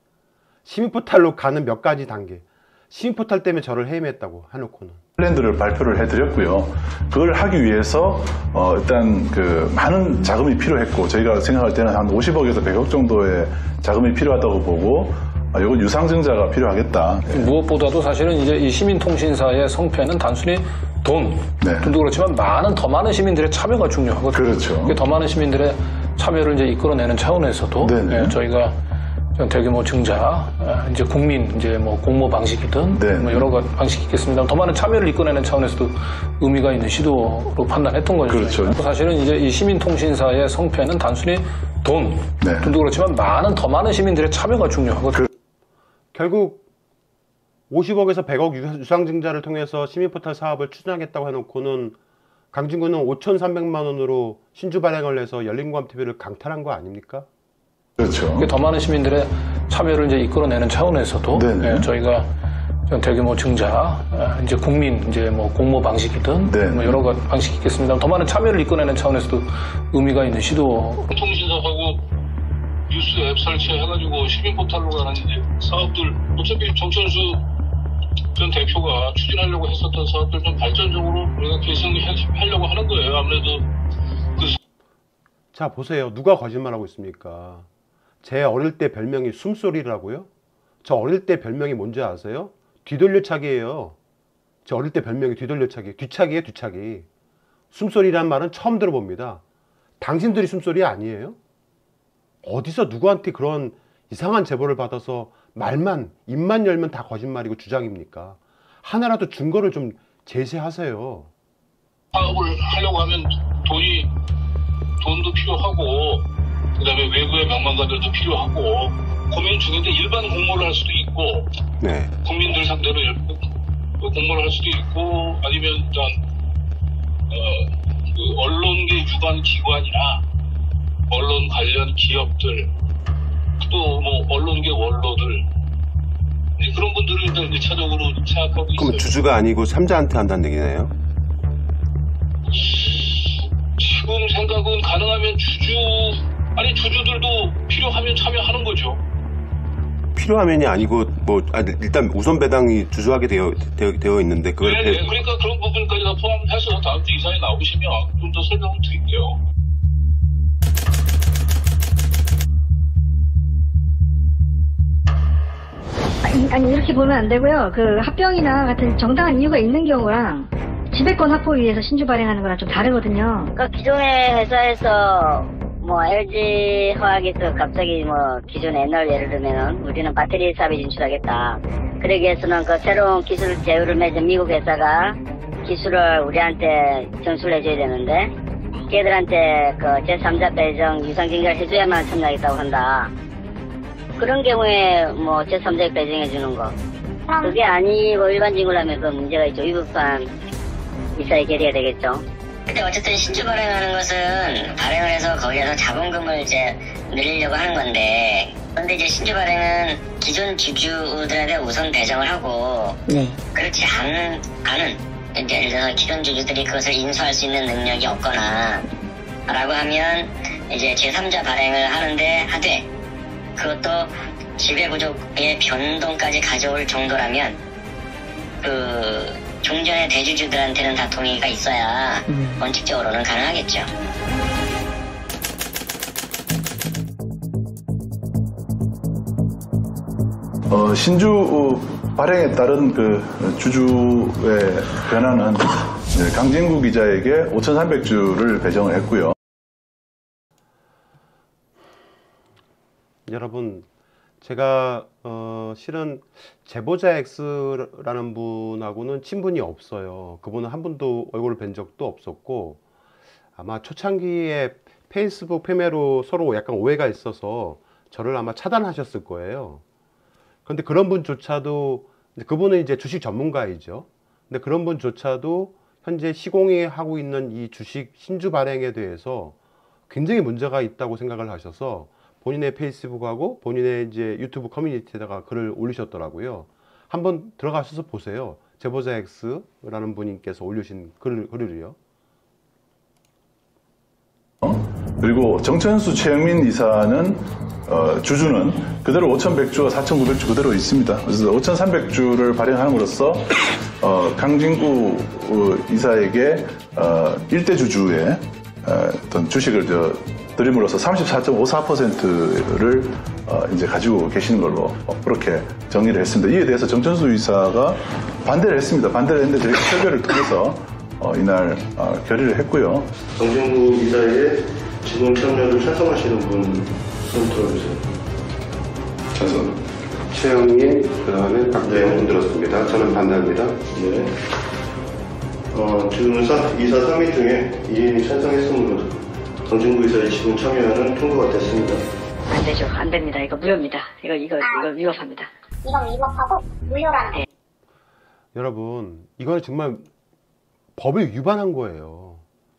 시민 포털로 가는 몇 가지 단계. 시민 포털 때문에 저를 해임했다고 해놓고는 플랜들을 발표를 해드렸고요. 그걸 하기 위해서 어, 일단 그 많은 자금이 필요했고 저희가 생각할 때는 한 오십억에서 백억 정도의 자금이 필요하다고 보고 아, 이건 유상증자가 필요하겠다. 네. 무엇보다도 사실은 이제 이 시민통신사의 성패는 단순히 돈, 네. 돈도 그렇지만 많은 더 많은 시민들의 참여가 중요하거든요. 그렇죠. 더 많은 시민들의 참여를 이제 이끌어내는 차원에서도 네, 저희가 대규모 증자, 이제 국민 이제 뭐 공모 방식이든 네. 뭐 여러 가지 방식이 있겠습니다. 더 많은 참여를 이끌어내는 차원에서도 의미가 있는 시도로 판단했던 거죠. 그렇죠. 사실은 이제 이 시민통신사의 성패는 단순히 돈, 네. 돈도 그렇지만 많은 더 많은 시민들의 참여가 중요하거든요. 그, 결국 오십억에서 백억 유상증자를 통해서 시민포털 사업을 추진하겠다고 해놓고는 강진구는 오천삼백만 원으로 신주 발행을 해서 열린공감티비를 강탈한 거 아닙니까? 그렇죠. 더 많은 시민들의 참여를 이제 이끌어내는 차원에서도 네, 저희가 대규모 증자, 이제 국민 이제 뭐 공모 방식이든 뭐 여러 가지 방식이 있겠습니다. 더 많은 참여를 이끌어내는 차원에서도 의미가 있는 시도. 통신사하고 뉴스 앱 설치해가지고 시민 포털로 가는 이제 사업들 어차피 정천수 전 대표가 추진하려고 했었던 사업들 좀 발전적으로 우리가 개선하려고 하는 거예요. 아무래도 그... 자 보세요. 누가 거짓말하고 있습니까? 제 어릴 때 별명이 숨소리라고요? 저 어릴 때 별명이 뭔지 아세요? 뒤돌려차기예요. 저 어릴 때 별명이 뒤돌려차기. 뒤차기예요, 뒤차기. 숨소리란 말은 처음 들어봅니다. 당신들이 숨소리 아니에요? 어디서 누구한테 그런 이상한 제보를 받아서 말만, 입만 열면 다 거짓말이고 주장입니까? 하나라도 증거를 좀 제시하세요. 사업을 하려고 하면 돈이, 돈도 필요하고 그 다음에 외부의 명망가들도 필요하고 고민 중인데 일반 공모를 할 수도 있고 네. 국민들 상대로 공모를 할 수도 있고 아니면 일단 어, 그 언론계 유관 기관이나 언론 관련 기업들 또 뭐 언론계 원로들 그런 분들을 일단 일 차적으로 생각하고 있어요. 그럼 주주가 아니고 삼자한테 한다는 얘기네요? 지금 생각은 가능하면 주주 아니 주주들도 필요하면 참여하는 거죠. 필요하면이 아니고 뭐 아, 일단 우선 배당이 주주하게 되어 되어, 되어 있는데 그걸 네, 네. 그러니까 그런 부분까지 다 포함해서 다음 주 이사에 나오시면 좀 더 설명을 드릴게요. 아니, 아니 이렇게 보면 안 되고요. 그 합병이나 같은 정당한 이유가 있는 경우랑 지배권 확보 위해서 신주 발행하는 거랑 좀 다르거든요. 그러니까 기존의 회사에서 뭐 엘지 화학에서 갑자기 뭐 기존 옛날 예를 들면은 우리는 배터리 사업에 진출하겠다. 그러기 위해서는 그 새로운 기술 제휴를 맺은 미국 회사가 기술을 우리한테 전수를 해줘야 되는데 걔들한테 그 제삼자 배정 유상증자를 해줘야만 참여하겠다고 한다. 그런 경우에 뭐 제삼자 배정해주는 거 그게 아니고 일반 징후라면 그 문제가 있죠. 위법한 이사의 결의가 되겠죠. 근데 어쨌든 신주 발행하는 것은 발행을 해서 거기에서 자본금을 이제 늘리려고 하는 건데 근데 이제 신주 발행은 기존 주주들한테 우선 배정을 하고 네. 그렇지 않은, 않은 이제 예를 들어서 기존 주주들이 그것을 인수할 수 있는 능력이 없거나 라고 하면 이제 제삼자 발행을 하는데 하되 그것도 지배구조의 변동까지 가져올 정도라면 그 종전의 대주주들한테는 다 동의가 있어야 음. 원칙적으로는 가능하겠죠. 어, 신주 발행에 따른 그 주주의 변화는 강진구 기자에게 오천삼백 주를 배정을 했고요. 여러분, 제가 어, 실은 제보자 X라는 분하고는 친분이 없어요. 그분은 한 번도 얼굴을 뵌 적도 없었고 아마 초창기에 페이스북 패매로 서로 약간 오해가 있어서 저를 아마 차단하셨을 거예요. 그런데 그런 분조차도, 그분은 이제 주식 전문가이죠. 근데 그런 분조차도 현재 시공이 하고 있는 이 주식 신주 발행에 대해서 굉장히 문제가 있다고 생각을 하셔서 본인의 페이스북하고 본인의 이제 유튜브 커뮤니티에다가 글을 올리셨더라고요. 한번 들어가셔서 보세요. 제보자 X라는 분께서 올리신 글, 글을요. 그리고 정천수 최영민 이사는 어, 주주는 그대로 오천백 주와 사천구백 주 그대로 있습니다. 그래서 오천삼백 주를 발행함으로써 어, 강진구 어, 이사에게 어, 일대 주주의 어, 어떤 주식을 저, 드림으로써 삼십사 점 오사 퍼센트를 어, 이제 가지고 계시는 걸로 어, 그렇게 정리를 했습니다. 이에 대해서 정천수 이사가 반대를 했습니다. 반대를 했는데 저희가 설교를 통해서 어, 이날 어, 결의를 했고요. 정진구 이사의 지분 참여를 찬성하시는 분 손 들어주세요. 찬성. 최영민, 그 다음에 박대영 분 들었습니다. 저는 반대합니다. 네. 어, 지금 이사 삼 인 중에 이 인이 찬성했으므로 정진구 이사의 지분 참여는 통과가 됐습니다. 안 되죠. 안 됩니다. 이거 무효입니다. 이거, 이거, 이거 위법합니다. 이건 위법하고 무효라는 네. 여러분, 이거는 정말 법을 위반한 거예요.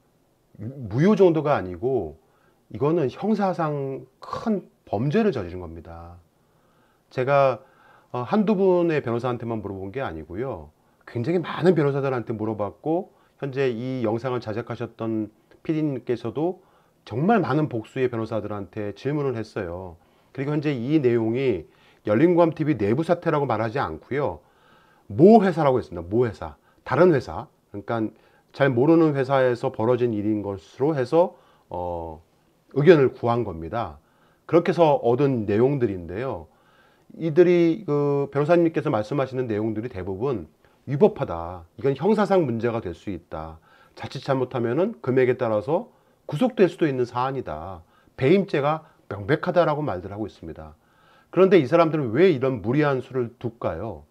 무효 정도가 아니고 이거는 형사상 큰 범죄를 저지른 겁니다. 제가 한두 분의 변호사한테만 물어본 게 아니고요. 굉장히 많은 변호사들한테 물어봤고 현재 이 영상을 제작하셨던 피디님께서도 정말 많은 복수의 변호사들한테 질문을 했어요. 그리고 현재 이 내용이 열린공감티비 내부 사태라고 말하지 않고요. 모 회사라고 했습니다. 모 회사. 다른 회사. 그러니까 잘 모르는 회사에서 벌어진 일인 것으로 해서 어, 의견을 구한 겁니다. 그렇게 해서 얻은 내용들인데요. 이들이 그 변호사님께서 말씀하시는 내용들이 대부분 위법하다. 이건 형사상 문제가 될 수 있다. 자칫 잘못하면은 금액에 따라서 구속될 수도 있는 사안이다. 배임죄가 명백하다라고 말들 하고 있습니다. 그런데 이 사람들은 왜 이런 무리한 수를 둘까요?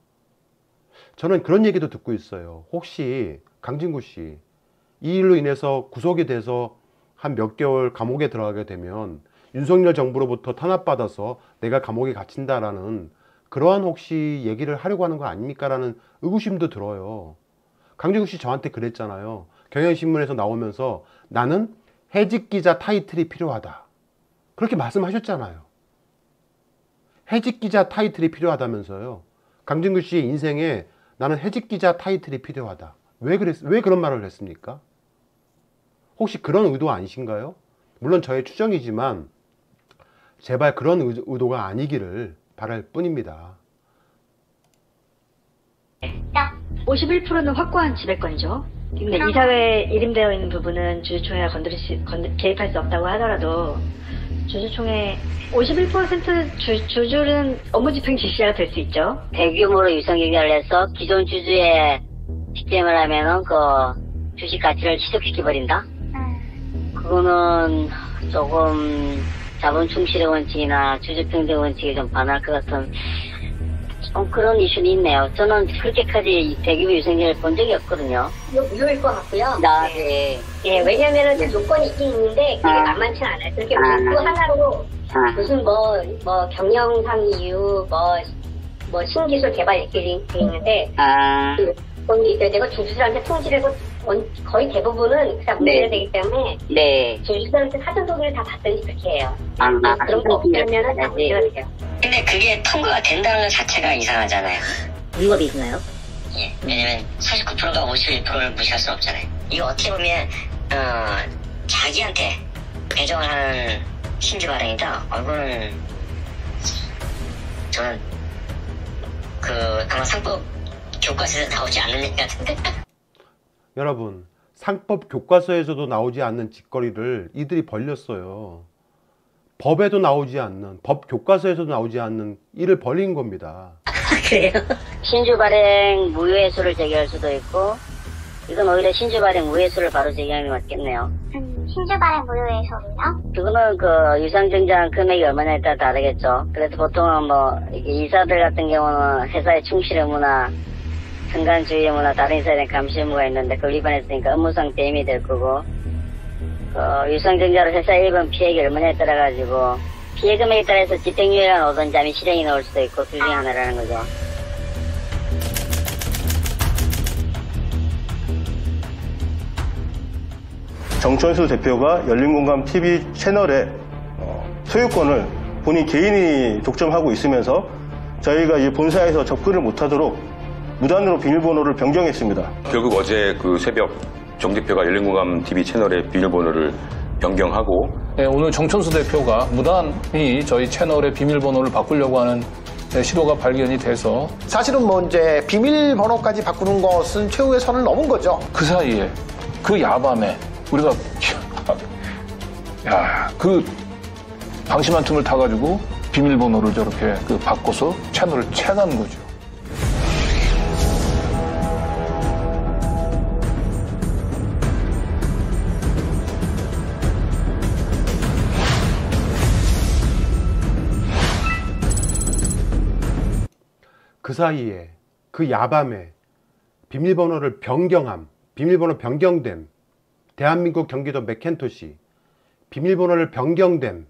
저는 그런 얘기도 듣고 있어요. 혹시 강진구 씨, 이 일로 인해서 구속이 돼서 한 몇 개월 감옥에 들어가게 되면 윤석열 정부로부터 탄압받아서 내가 감옥에 갇힌다라는 그러한 혹시 얘기를 하려고 하는 거 아닙니까? 라는 의구심도 들어요. 강진구 씨 저한테 그랬잖아요. 경향신문에서 나오면서 나는 해직기자 타이틀이 필요하다. 그렇게 말씀하셨잖아요. 해직기자 타이틀이 필요하다면서요. 강진구 씨의 인생에 나는 해직기자 타이틀이 필요하다. 왜 그랬, 왜 그런 말을 했습니까? 혹시 그런 의도 아니신가요? 물론 저의 추정이지만 제발 그런 의도가 아니기를 바랄 뿐입니다. 오십일 퍼센트는 확고한 지배권이죠. 근데 이사회에 이름되어 있는 부분은 주주총회가 건드릴 수, 건드, 개입할 수 없다고 하더라도 주주총회 오십일 퍼센트 주, 주주는 업무집행 지시자가 될 수 있죠. 대규모로 유상증자를 해서 기존 주주의 시스템을 하면은 그 주식 가치를 희석시켜버린다? 그거는 조금 자본 충실의 원칙이나 주주평등 원칙에 좀 반할 것 같은 좀 그런 이슈는 있네요. 저는 그렇게까지 대규모 유상증자를 본 적이 없거든요. 무효일 것 같고요. 나, 네. 예, 왜냐면은 그 조건이 있긴 있는데 그게 아. 만만치 않아요. 그렇게 그 하나로 아. 무슨 뭐, 뭐 경영상 이유, 뭐, 뭐 신기술 개발 이렇게 돼 있는데 아. 그 조건이 있어야 되고 주주들한테 통지를 거의 대부분은 그다 문제가 네. 되기 때문에 네. 주주들한테 사전 소개를 다 받든지 그렇게 해요. 아, 아, 그런 거 없으면은 다 문제가 돼요. 근데 그게 통과가 된다는 것 자체가 이상하잖아요. 위법이 있나요? 예, 왜냐면 사십구 퍼센트가 오십일 퍼센트를 무시할 수 없잖아요. 이거 어떻게 보면 어, 자기한테 배정을 하는 신주 발행이다. 얼굴은 저는 그 아마 상법 교과서에서 나오지 않는 것 같은데. 여러분, 상법 교과서에서도 나오지 않는 짓거리를 이들이 벌렸어요. 법에도 나오지 않는, 법 교과서에서도 나오지 않는 일을 벌린 겁니다. 그래요? 신주 발행 무효회수를 제기할 수도 있고, 이건 오히려 신주 발행 무효회수를 바로 제기하는 게 맞겠네요. 음, 신주 발행 무효회수는요? 그거는 그 유상증자한 금액이 얼마냐에 따라 다르겠죠. 그래서 보통은 뭐 이게 이사들 같은 경우는 회사의 충실 의무나 승관주의 의무나 다른 이사에 대한 감시 의무가 있는데 그걸 위반했으니까 업무상 배임이 될 거고, 어, 유상증자로 회사 일본 피해액이 얼마냐에 따라 가지고 피해 금액에 따라서 집행유예가 나오든지 아니면 실행이 나올 수도 있고 둘 중에 하나라는 거죠. 정천수 대표가 열린공감티비 채널의 소유권을 본인 개인이 독점하고 있으면서 저희가 이 본사에서 접근을 못하도록 무단으로 비밀번호를 변경했습니다. 결국 어제 그 새벽 정 대표가 열린공감티비 채널의 비밀번호를 변경하고, 네, 오늘 정천수 대표가 무단히 저희 채널의 비밀번호를 바꾸려고 하는 시도가 발견이 돼서, 사실은 뭐 이제 비밀번호까지 바꾸는 것은 최후의 선을 넘은 거죠. 그 사이에 그 야밤에 우리가 야, 그 방심한 틈을 타가지고 비밀번호를 저렇게 그 바꿔서 채널을 채간 거죠. 그 사이에, 그 야밤에 비밀번호를 변경함, 비밀번호 변경됨, 대한민국 경기도 맥켄토시 비밀번호를 변경됨,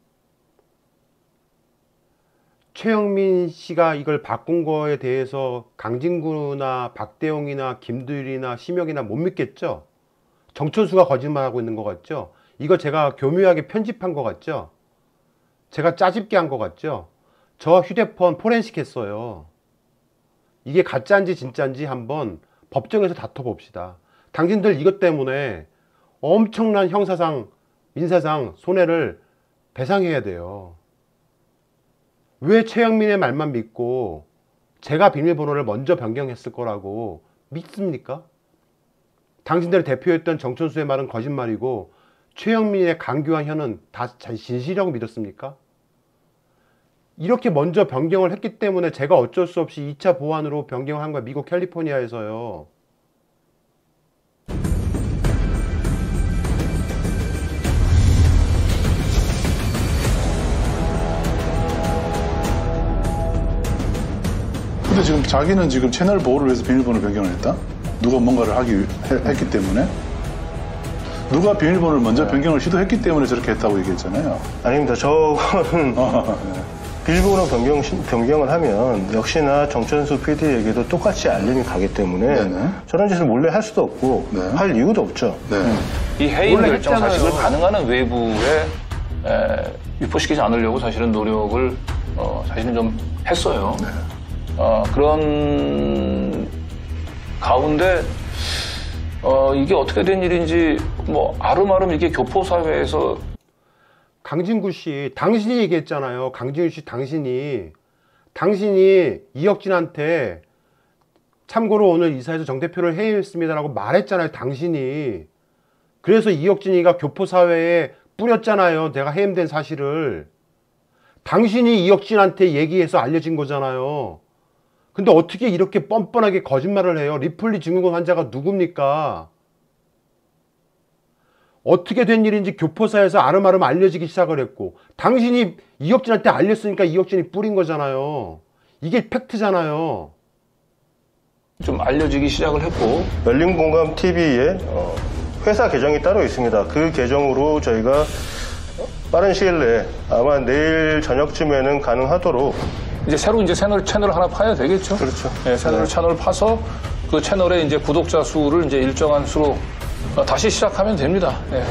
최영민 씨가 이걸 바꾼 거에 대해서 강진구나 박대용이나 김두일이나 심혁이나 못 믿겠죠? 정천수가 거짓말하고 있는 것 같죠? 이거 제가 교묘하게 편집한 것 같죠? 제가 짜집게 한 것 같죠? 저 휴대폰 포렌식 했어요. 이게 가짜인지 진짜인지 한번 법정에서 다퉈봅시다. 당신들 이것 때문에 엄청난 형사상, 민사상 손해를 배상해야 돼요. 왜 최영민의 말만 믿고 제가 비밀번호를 먼저 변경했을 거라고 믿습니까? 당신들이 대표했던 정천수의 말은 거짓말이고 최영민의 강교한 혀는 다 진실이라고 믿었습니까? 이렇게 먼저 변경을 했기 때문에 제가 어쩔 수 없이 이 차 보완으로 변경한 거야. 미국 캘리포니아에서요. 근데 지금 자기는 지금 채널 보호를 위해서 비밀번호 변경을 했다? 누가 뭔가를 하기, 해, 했기 때문에? 누가 비밀번호를 먼저 변경을 시도했기 때문에 저렇게 했다고 얘기했잖아요. 아닙니다. 저거는 비밀번호 변경, 변경을 하면 역시나 정천수 피디에게도 똑같이 알림이 가기 때문에 네네. 저런 짓을 몰래 할 수도 없고 네. 할 이유도 없죠. 네. 이 해임 결정 사실을 가능한 한 외부에 에, 유포시키지 않으려고 사실은 노력을 어, 사실은 좀 했어요. 네. 어, 그런 가운데 어, 이게 어떻게 된 일인지 뭐 아름아름 이게 교포사회에서 강진구 씨, 당신이 얘기했잖아요. 강진구 씨, 당신이 당신이 이혁진한테 참고로 오늘 이사에서 정 대표를 해임했습니다라고 말했잖아요. 당신이. 그래서 이혁진이가 교포사회에 뿌렸잖아요. 내가 해임된 사실을. 당신이 이혁진한테 얘기해서 알려진 거잖아요. 근데 어떻게 이렇게 뻔뻔하게 거짓말을 해요? 리플리 증후군 환자가 누굽니까? 어떻게 된 일인지 교포사에서 아름아름 알려지기 시작을 했고 당신이 이혁진한테 알렸으니까 이혁진이 뿌린 거잖아요. 이게 팩트잖아요. 좀 알려지기 시작을 했고 열린공감티비에 어, 회사 계정이 따로 있습니다. 그 계정으로 저희가 빠른 시일 내에 아마 내일 저녁쯤에는 가능하도록 이제 새로 이제 채널 채널을 하나 파야 되겠죠. 그렇죠. 네, 채널 네. 채널을 파서 그 채널에 이제 구독자 수를 이제 일정한 수로 다시 시작하면 됩니다. 네.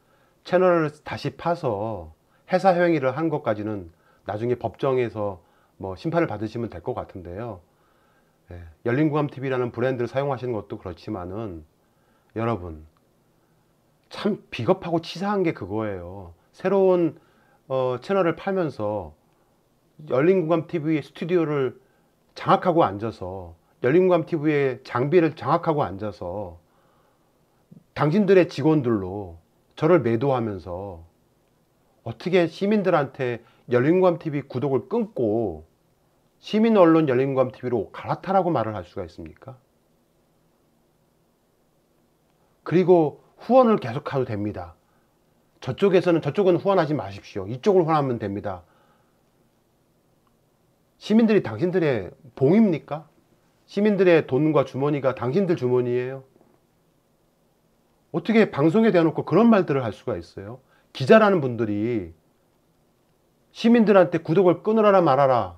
채널을 다시 파서 회사 행위를 한 것까지는 나중에 법정에서 뭐 심판을 받으시면 될 것 같은데요. 예, 열린공감티비라는 브랜드를 사용하시는 것도 그렇지만은 여러분 참 비겁하고 치사한 게 그거예요. 새로운 어, 채널을 팔면서 열린공감티비의 스튜디오를 장악하고 앉아서 열린공감티비의 장비를 장악하고 앉아서 당신들의 직원들로 저를 매도하면서 어떻게 시민들한테 열린공감티비 구독을 끊고 시민 언론 열린공감티비로 갈아타라고 말을 할 수가 있습니까? 그리고 후원을 계속해도 됩니다. 저쪽에서는 저쪽은 후원하지 마십시오. 이쪽을 후원하면 됩니다. 시민들이 당신들의 봉입니까? 시민들의 돈과 주머니가 당신들 주머니예요? 어떻게 방송에 대놓고 그런 말들을 할 수가 있어요? 기자라는 분들이 시민들한테 구독을 끊으라 말아라.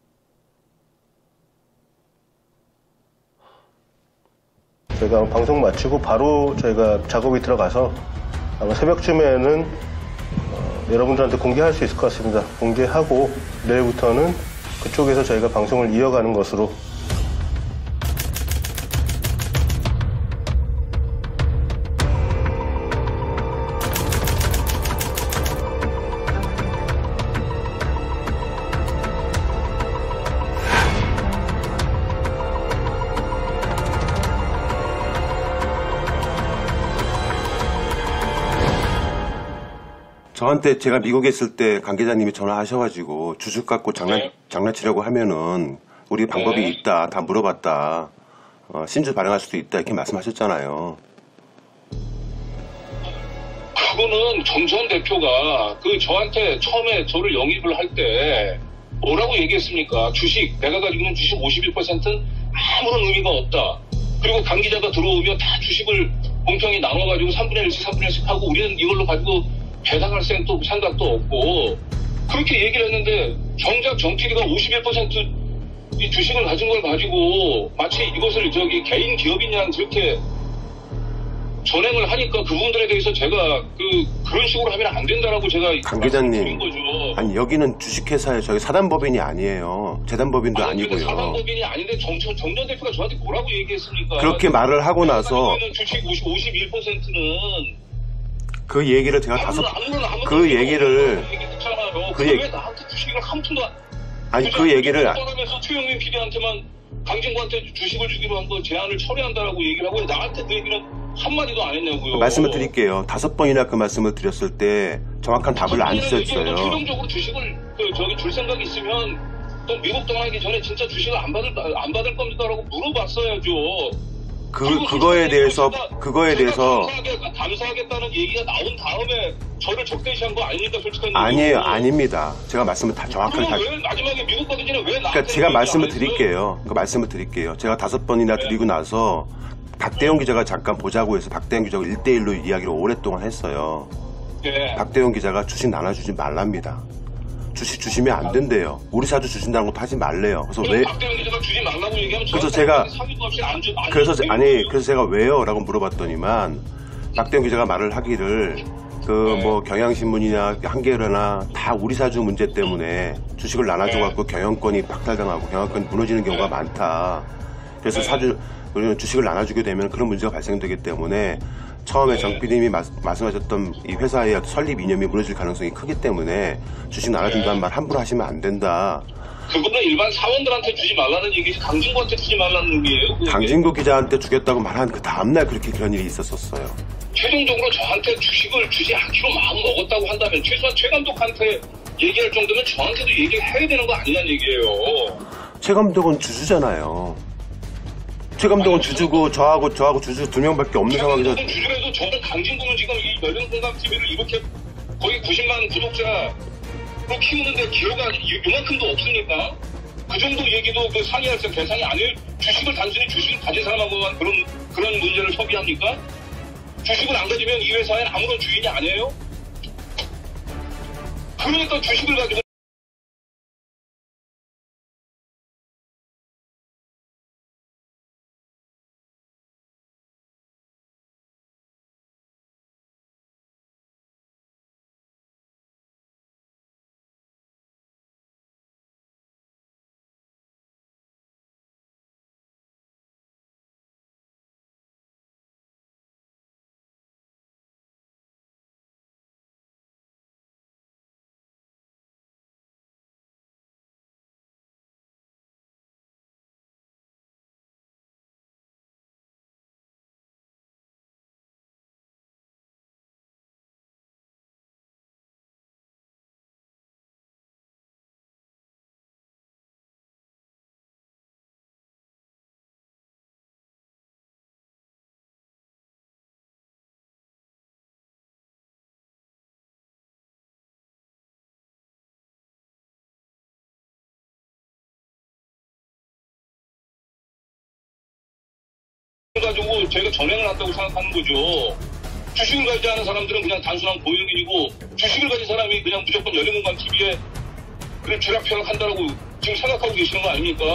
저희가 방송 마치고 바로 저희가 작업이 들어가서 아마 새벽쯤에는 어, 여러분들한테 공개할 수 있을 것 같습니다. 공개하고 내일부터는 그쪽에서 저희가 방송을 이어가는 것으로. 저한테 제가 미국에 있을 때 관계자님이 전화하셔가지고 주식 갖고 장난, 네. 장난치려고 하면은 우리 방법이 네. 있다, 다 물어봤다, 어, 신주 발행할 수도 있다 이렇게 말씀하셨잖아요. 그거는 정전 대표가 그 저한테 처음에 저를 영입을 할 때 뭐라고 얘기했습니까? 주식, 내가 가지고 있는 주식 오십일 퍼센트는 아무런 의미가 없다. 그리고 강 기자가 들어오면 다 주식을 공평히 나눠가지고 삼분의 일씩 삼분의 일씩 하고 우리는 이걸로 가지고 배당할 생도 생각도 없고 그렇게 얘기를 했는데 정작 정피디가 오십일 퍼센트 이 주식을 가진 걸 가지고 마치 이것을 저기 개인 기업이냐 그렇게 전행을 하니까 그분들에 대해서 제가 그 그런 식으로 하면 안 된다라고 제가 강 기자님, 아니 여기는 주식회사에 저희 사단법인이 아니에요. 재단법인도 아니, 아니고요. 사단법인이 아닌데 정, 정, 정전 대표가 저한테 뭐라고 얘기했습니까? 그렇게 말을 하고 나서 주식 오십일 퍼센트는 그 얘기를 제가 다섯 아무런, 아무런 그 얘기를 그 얘기 왜 나한테 주식을 한 푼도 안 아니 그 얘기를 떠나면서 최영민 피디한테만 강진구한테 주식을 주기로 한 거 제안을 철회한다라고 얘기를 하고 나한테 그 얘기는 한마디도 안 했냐고요. 말씀을 드릴게요. 다섯 번이나 그 말씀을 드렸을 때 정확한 답을 안 주셨어요. 최종적으로 주식을 그 저기 줄 생각 있으면 또 미국 떠나기 전에 진짜 주식을 안 받을 안 받을 겁니까라고 물어봤어야죠. 그 그거에 대해서 그거에 대해서 감사하게, 감사하겠다는 얘기가 나온 다음에 저를 적대시한 거 아닙니까 솔직한 아니에요, 얘기로. 아닙니다. 제가 말씀을 다 정확하게 다. 왜 마지막에 미국 가기 전에 왜 나한테 그러니까 제가 말씀을 얘기 안 드릴게요. 그 말씀을 드릴게요. 제가 다섯 번이나 드리고 나서 박대영 기자가 잠깐 보자고 해서 박대영 기자가 일 대일로 이야기를 오랫동안 했어요. 네. 박대영 기자가 주식 나눠주지 말랍니다. 주식 주시면 안 된대요. 우리 사주 주신다는 것도 하지 말래요. 그래서 왜? 박대영 기자가 주지 말라고 얘기하면 그래서 제가 상의도 없이 안 주, 안 그래서 주세요. 아니 그래서 제가 왜요? 라고 물어봤더니만 박대영 기자가 말을 하기를 그 뭐 경향신문이나 한겨레나 다 우리 사주 문제 때문에 주식을 나눠줘갖고 경영권이 박탈당하고 경영권이 무너지는 경우가 많다. 그래서 사주 우리는 주식을 나눠주게 되면 그런 문제가 발생되기 때문에 처음에 정 피디님이 말씀하셨던 이 회사의 설립 이념이 무너질 가능성이 크기 때문에 주식 나눠준다는 말 함부로 하시면 안 된다. 그거는 일반 사원들한테 주지 말라는 얘기지 강진구한테 주지 말라는 의미예요. 그게. 강진구 기자한테 주겠다고 말한 그 다음날 그렇게 그런 일이 있었었어요. 최종적으로 저한테 주식을 주지 않기로 마음 먹었다고 한다면 최소한 최 감독한테 얘기할 정도면 저한테도 얘기를 해야 되는 거 아니냐는 얘기예요. 최 감독은 주주잖아요. 최 감독은 주주고 저하고 저하고 주주 두 명밖에 없는 상황에서 주주라도 저는 강진구는 지금 이 열린공감티비를 이렇게 거의 구십만 구독자로 키우는데 기여가 이만큼도 없습니까? 그 정도 얘기도 그 상의할 때 대상이 아니에요. 주식을 단순히 주식을 가진 사람하고만 그런 그런 문제를 협의합니까? 주식을 안 가지면 이 회사엔 아무런 주인이 아니에요? 그러니까 주식을 가지고 가지고 저희가 전횡을 한다고 생각하는 거죠. 주식을 가지지 않은 사람들은 그냥 단순한 고용인이고 주식을 가진 사람이 그냥 무조건 열린공감 티비에 그런 쥐락펴락 한다라고 지금 생각하고 계시는 거 아닙니까?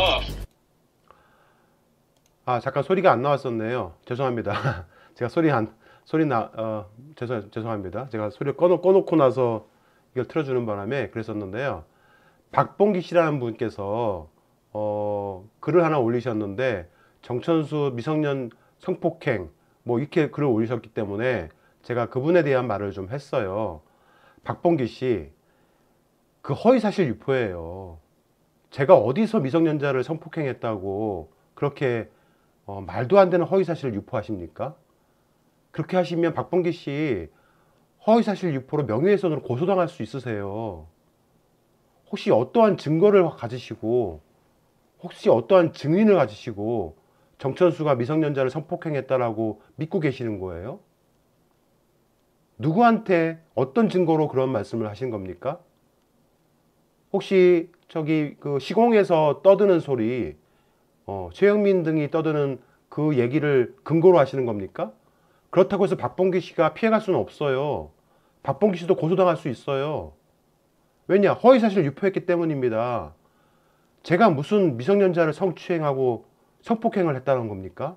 아 잠깐 소리가 안 나왔었네요. 죄송합니다. 제가 소리 안 소리 나 어, 죄송 죄송합니다. 제가 소리를 꺼놓, 꺼놓고 나서 이걸 틀어주는 바람에 그랬었는데요. 박봉기 씨라는 분께서 어, 글을 하나 올리셨는데 정천수 미성년 성폭행 뭐 이렇게 글을 올리셨기 때문에 제가 그분에 대한 말을 좀 했어요. 박봉기 씨, 그 허위사실 유포예요. 제가 어디서 미성년자를 성폭행했다고 그렇게 어, 말도 안 되는 허위사실을 유포하십니까? 그렇게 하시면 박봉기 씨 허위사실 유포로 명예훼손으로 고소당할 수 있으세요. 혹시 어떠한 증거를 가지시고 혹시 어떠한 증인을 가지시고 정천수가 미성년자를 성폭행했다라고 믿고 계시는 거예요? 누구한테 어떤 증거로 그런 말씀을 하신 겁니까? 혹시 저기 그 시공에서 떠드는 소리 어, 최영민 등이 떠드는 그 얘기를 근거로 하시는 겁니까? 그렇다고 해서 박봉기 씨가 피해갈 수는 없어요. 박봉기 씨도 고소당할 수 있어요. 왜냐? 허위사실을 유포했기 때문입니다. 제가 무슨 미성년자를 성추행하고 성폭행을 했다는 겁니까?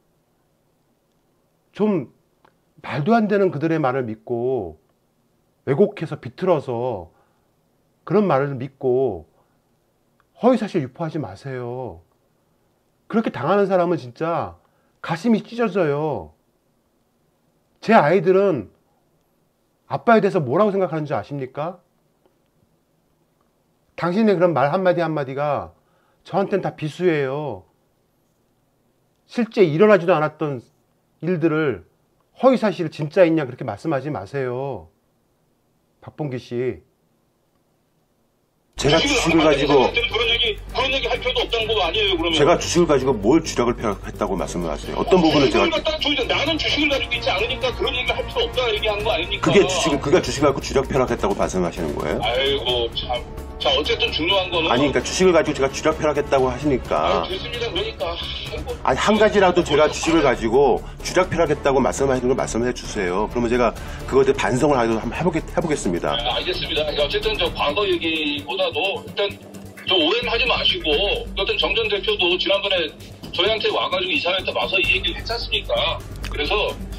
좀 말도 안 되는 그들의 말을 믿고 왜곡해서 비틀어서 그런 말을 믿고 허위사실 유포하지 마세요. 그렇게 당하는 사람은 진짜 가슴이 찢어져요. 제 아이들은 아빠에 대해서 뭐라고 생각하는지 아십니까? 당신의 그런 말 한마디 한마디가 저한테는 다 비수예요. 실제 일어나지도 않았던 일들을 허위사실을 진짜 있냐 그렇게 말씀하지 마세요. 박봉기 씨. 제가 주식을 가지고 그런 얘기 그런 얘기 할 필요도 없다는 거 아니에요, 그러면? 제가 주식을 가지고 뭘 주력을 펴했다고 말씀을 하세요? 어떤 부분을 제가 나는 주식을 가지고 있지 않으니까 그런 얘기 할 필요 없다 얘기하는 거 아닙니까? 그게 주식 그가 주식을 갖고 주력 펴락했다고 말씀하시는 거예요? 아이고 참. 자 어쨌든 중요한 거는 아니 그러니까 주식을 가지고 제가 주력 펴락했다고 하시니까 아유, 됐습니다. 그러니까 아이고. 아니 한 가지라도 제가 주식을 가지고 주력 펴락했다고 말씀하시는 걸 말씀해 주세요. 그러면 제가 그거에 대해 반성을 한번 해보겠, 해보겠습니다. 아, 알겠습니다. 어쨌든 저 과거 얘기보다도 일단 저 오해는 하지 마시고 어떤 정 전 대표도 지난번에 저희한테 와가지고 이사회한테 와서 이 얘기를 했지 않습니까? 그래서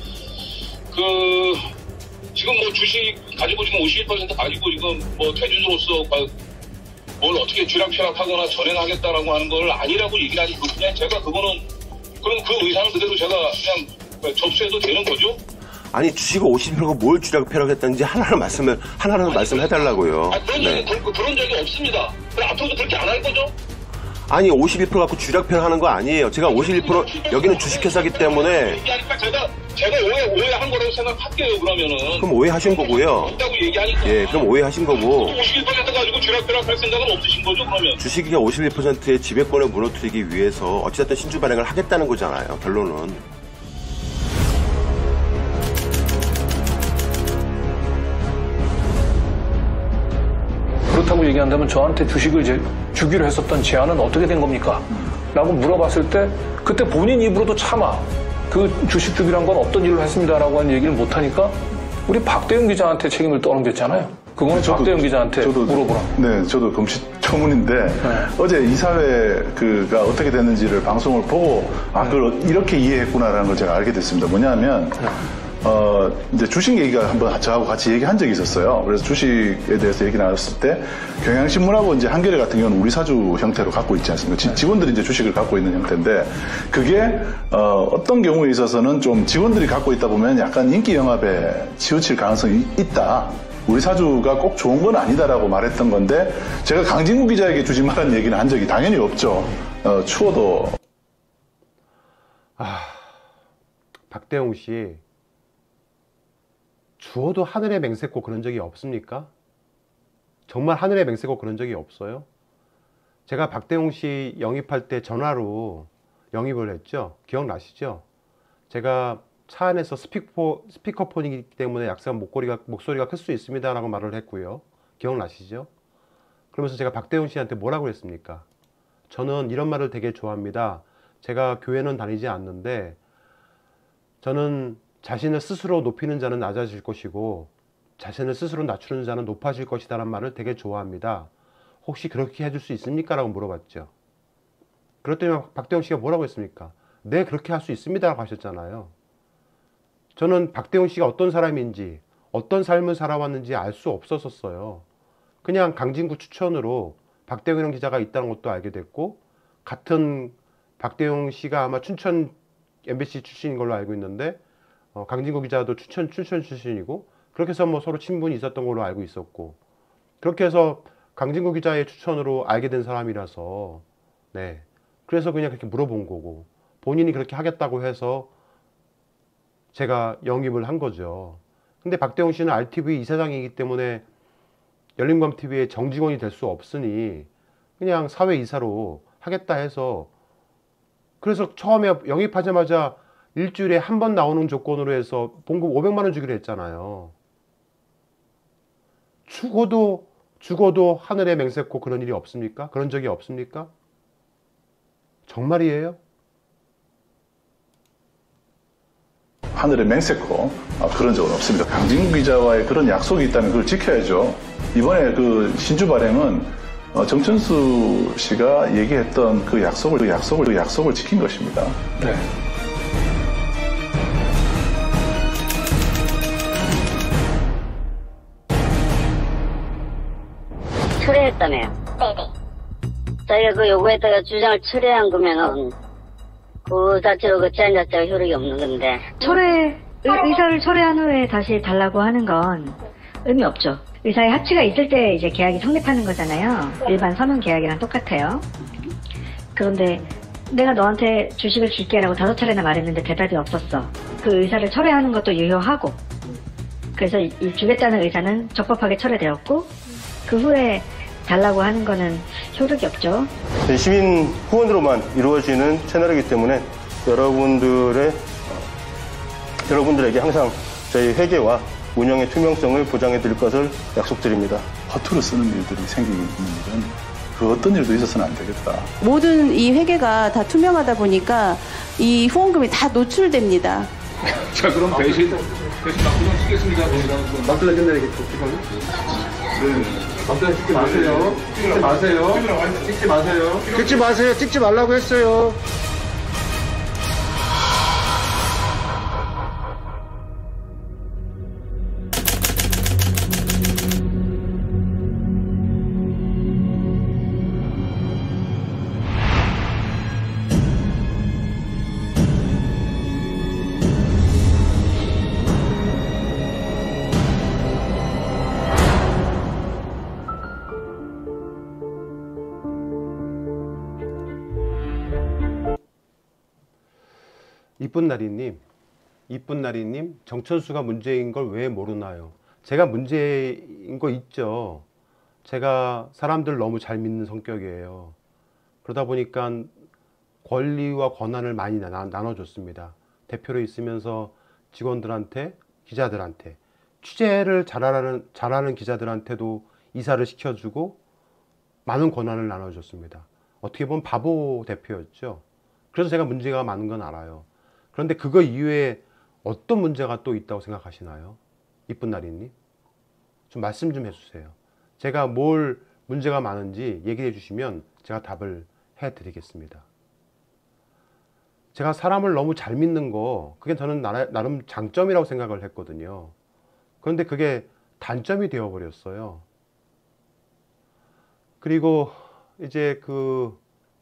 그 지금 뭐 주식 가지고 지금 오십일 퍼센트 가지고 지금 뭐 대주주로서 뭘 어떻게 쥐락펴락하거나 전행하겠다라고 하는 걸 아니라고 얘기를 하니까 그냥 제가 그거는 그럼 그 의사는 그대로 제가 그냥 접수해도 되는 거죠? 아니 주식을 오십일 퍼센트고 뭘 쥐락펴락했다는지 하나를 말씀을 하나라도 말씀해달라고요. 아, 그런, 네. 적이, 그, 그런 적이 없습니다. 그럼 앞으로도 그렇게 안 할 거죠? 아니 오십일 퍼센트 갖고 쥐락펴락하는 거 아니에요. 제가 오십일 퍼센트 여기는 주식회사기 때문에 얘기하니까 제가 제가 오해 오해한 거라고 생각할게요. 그러면은 그럼 오해하신 거고요. 없다고 얘기하니까. 예, 그럼 오해하신 거고. 오십일 퍼센트 가지고 쥐락펴락할 생각은 없으신 거죠, 그러면? 주식이 오십일 퍼센트의 지배권을 무너뜨리기 위해서 어찌됐든 신주 발행을 하겠다는 거잖아요. 결론은. 그렇다고 얘기한다면 저한테 주식을 이제 주기로 했었던 제안은 어떻게 된 겁니까? 라고 물어봤을 때 그때 본인 입으로도 차마 그 주식 주기란 건 어떤 일로 했습니다라고 하는 얘기를 못하니까 우리 박대영 기자한테 책임을 떠넘겼잖아요. 그거는 저도, 박대영 기자한테 저도, 물어보라. 네, 저도 금시초문인데 네. 어제 이사회 그가 어떻게 됐는지를 방송을 보고 아 그걸 이렇게 이해했구나라는 걸 제가 알게 됐습니다. 뭐냐면 네. 어, 이제 주식 얘기가 한번 저하고 같이 얘기한 적이 있었어요. 그래서 주식에 대해서 얘기 나눴을 때 경향신문하고 이제 한겨레 같은 경우는 우리 사주 형태로 갖고 있지 않습니까? 직원들이 이제 주식을 갖고 있는 형태인데 그게 어, 어떤 경우에 있어서는 좀 직원들이 갖고 있다 보면 약간 인기 영합에 치우칠 가능성이 있다. 우리 사주가 꼭 좋은 건 아니다라고 말했던 건데 제가 강진구 기자에게 주지 말라는 얘기는 한 적이 당연히 없죠. 어, 추워도. 아, 박대용 씨. 주어도 하늘에 맹세코 그런 적이 없습니까? 정말 하늘에 맹세코 그런 적이 없어요? 제가 박대용 씨 영입할 때 전화로 영입을 했죠? 기억나시죠? 제가 차 안에서 스피커, 스피커폰이기 때문에 약간 목소리가, 목소리가 클 수 있습니다 라고 말을 했고요. 기억나시죠? 그러면서 제가 박대용 씨한테 뭐라고 했습니까? 저는 이런 말을 되게 좋아합니다. 제가 교회는 다니지 않는데 저는 자신을 스스로 높이는 자는 낮아질 것이고 자신을 스스로 낮추는 자는 높아질 것이다 라는 말을 되게 좋아합니다. 혹시 그렇게 해줄 수 있습니까? 라고 물어봤죠. 그랬더니 박대웅 씨가 뭐라고 했습니까? 네, 그렇게 할 수 있습니다 라고 하셨잖아요. 저는 박대웅 씨가 어떤 사람인지 어떤 삶을 살아왔는지 알 수 없었었어요. 그냥 강진구 추천으로 박대웅 기자가 있다는 것도 알게 됐고, 같은 박대웅 씨가 아마 춘천 엠비씨 출신인 걸로 알고 있는데 어, 강진구 기자도 춘천, 춘천 출신이고, 그렇게 해서 뭐 서로 친분이 있었던 걸로 알고 있었고, 그렇게 해서 강진구 기자의 추천으로 알게 된 사람이라서, 네, 그래서 그냥 그렇게 물어본 거고, 본인이 그렇게 하겠다고 해서 제가 영입을 한 거죠. 근데 박대웅 씨는 알티비 이사장이기 때문에 열린우감티비의 정직원이 될 수 없으니 그냥 사회이사로 하겠다 해서, 그래서 처음에 영입하자마자 일주일에 한 번 나오는 조건으로 해서 봉급 오백만 원 주기로 했잖아요. 죽어도 죽어도 하늘에 맹세코 그런 일이 없습니까? 그런 적이 없습니까? 정말이에요? 하늘에 맹세코 아, 그런 적은 없습니다. 강진구 기자와의 그런 약속이 있다면 그걸 지켜야죠. 이번에 그 신주 발행은 어, 정천수 씨가 얘기했던 그 약속을, 그 약속을, 그 약속을 지킨 것입니다. 네. 철회했다며요. 네네. 자기가 그 요구했다가 주장을 철회한 거면은 그 자체로 그 제안 자체가 효력이 없는 건데. 철회, 의, 의사를 철회한 후에 다시 달라고 하는 건 의미 없죠. 의사의 합치가 있을 때 이제 계약이 성립하는 거잖아요. 일반 서면 계약이랑 똑같아요. 그런데 내가 너한테 주식을 줄게라고 다섯 차례나 말했는데 대답이 없었어. 그 의사를 철회하는 것도 유효하고, 그래서 이, 이 주겠다는 의사는 적법하게 철회되었고, 그 후에 달라고 하는 거는 효력이 없죠. 시민 후원으로만 이루어지는 채널이기 때문에 여러분들의 여러분들에게 항상 저희 회계와 운영의 투명성을 보장해 드릴 것을 약속드립니다. 허투루 쓰는 일들이 생기는 일은 그 어떤 일도 있어서는 안 되겠다. 모든 이 회계가 다 투명하다 보니까 이 후원금이 다 노출됩니다. 자, 그럼 대신 대신 막부장 시겠습니다. 막부장 끝내야겠죠. 네. 막부장 찍지 마세요. 찍지 마세요. 찍지 마세요. 찍지 마세요. 찍지 말라고 했어요. 이쁜 나리님, 이쁜 나리님, 정천수가 문제인 걸 왜 모르나요? 제가 문제인 거 있죠. 제가 사람들 너무 잘 믿는 성격이에요. 그러다 보니까 권리와 권한을 많이 나, 나눠줬습니다. 대표로 있으면서 직원들한테, 기자들한테, 취재를 잘하는, 잘하는 기자들한테도 이사를 시켜주고 많은 권한을 나눠줬습니다. 어떻게 보면 바보 대표였죠. 그래서 제가 문제가 많은 건 알아요. 그런데 그거 이외에 어떤 문제가 또 있다고 생각하시나요? 이쁜 나리님, 좀 말씀 좀 해주세요. 제가 뭘 문제가 많은지 얘기해 주시면 제가 답을 해드리겠습니다. 제가 사람을 너무 잘 믿는 거, 그게 저는 나름 장점이라고 생각을 했거든요. 그런데 그게 단점이 되어버렸어요. 그리고 이제 그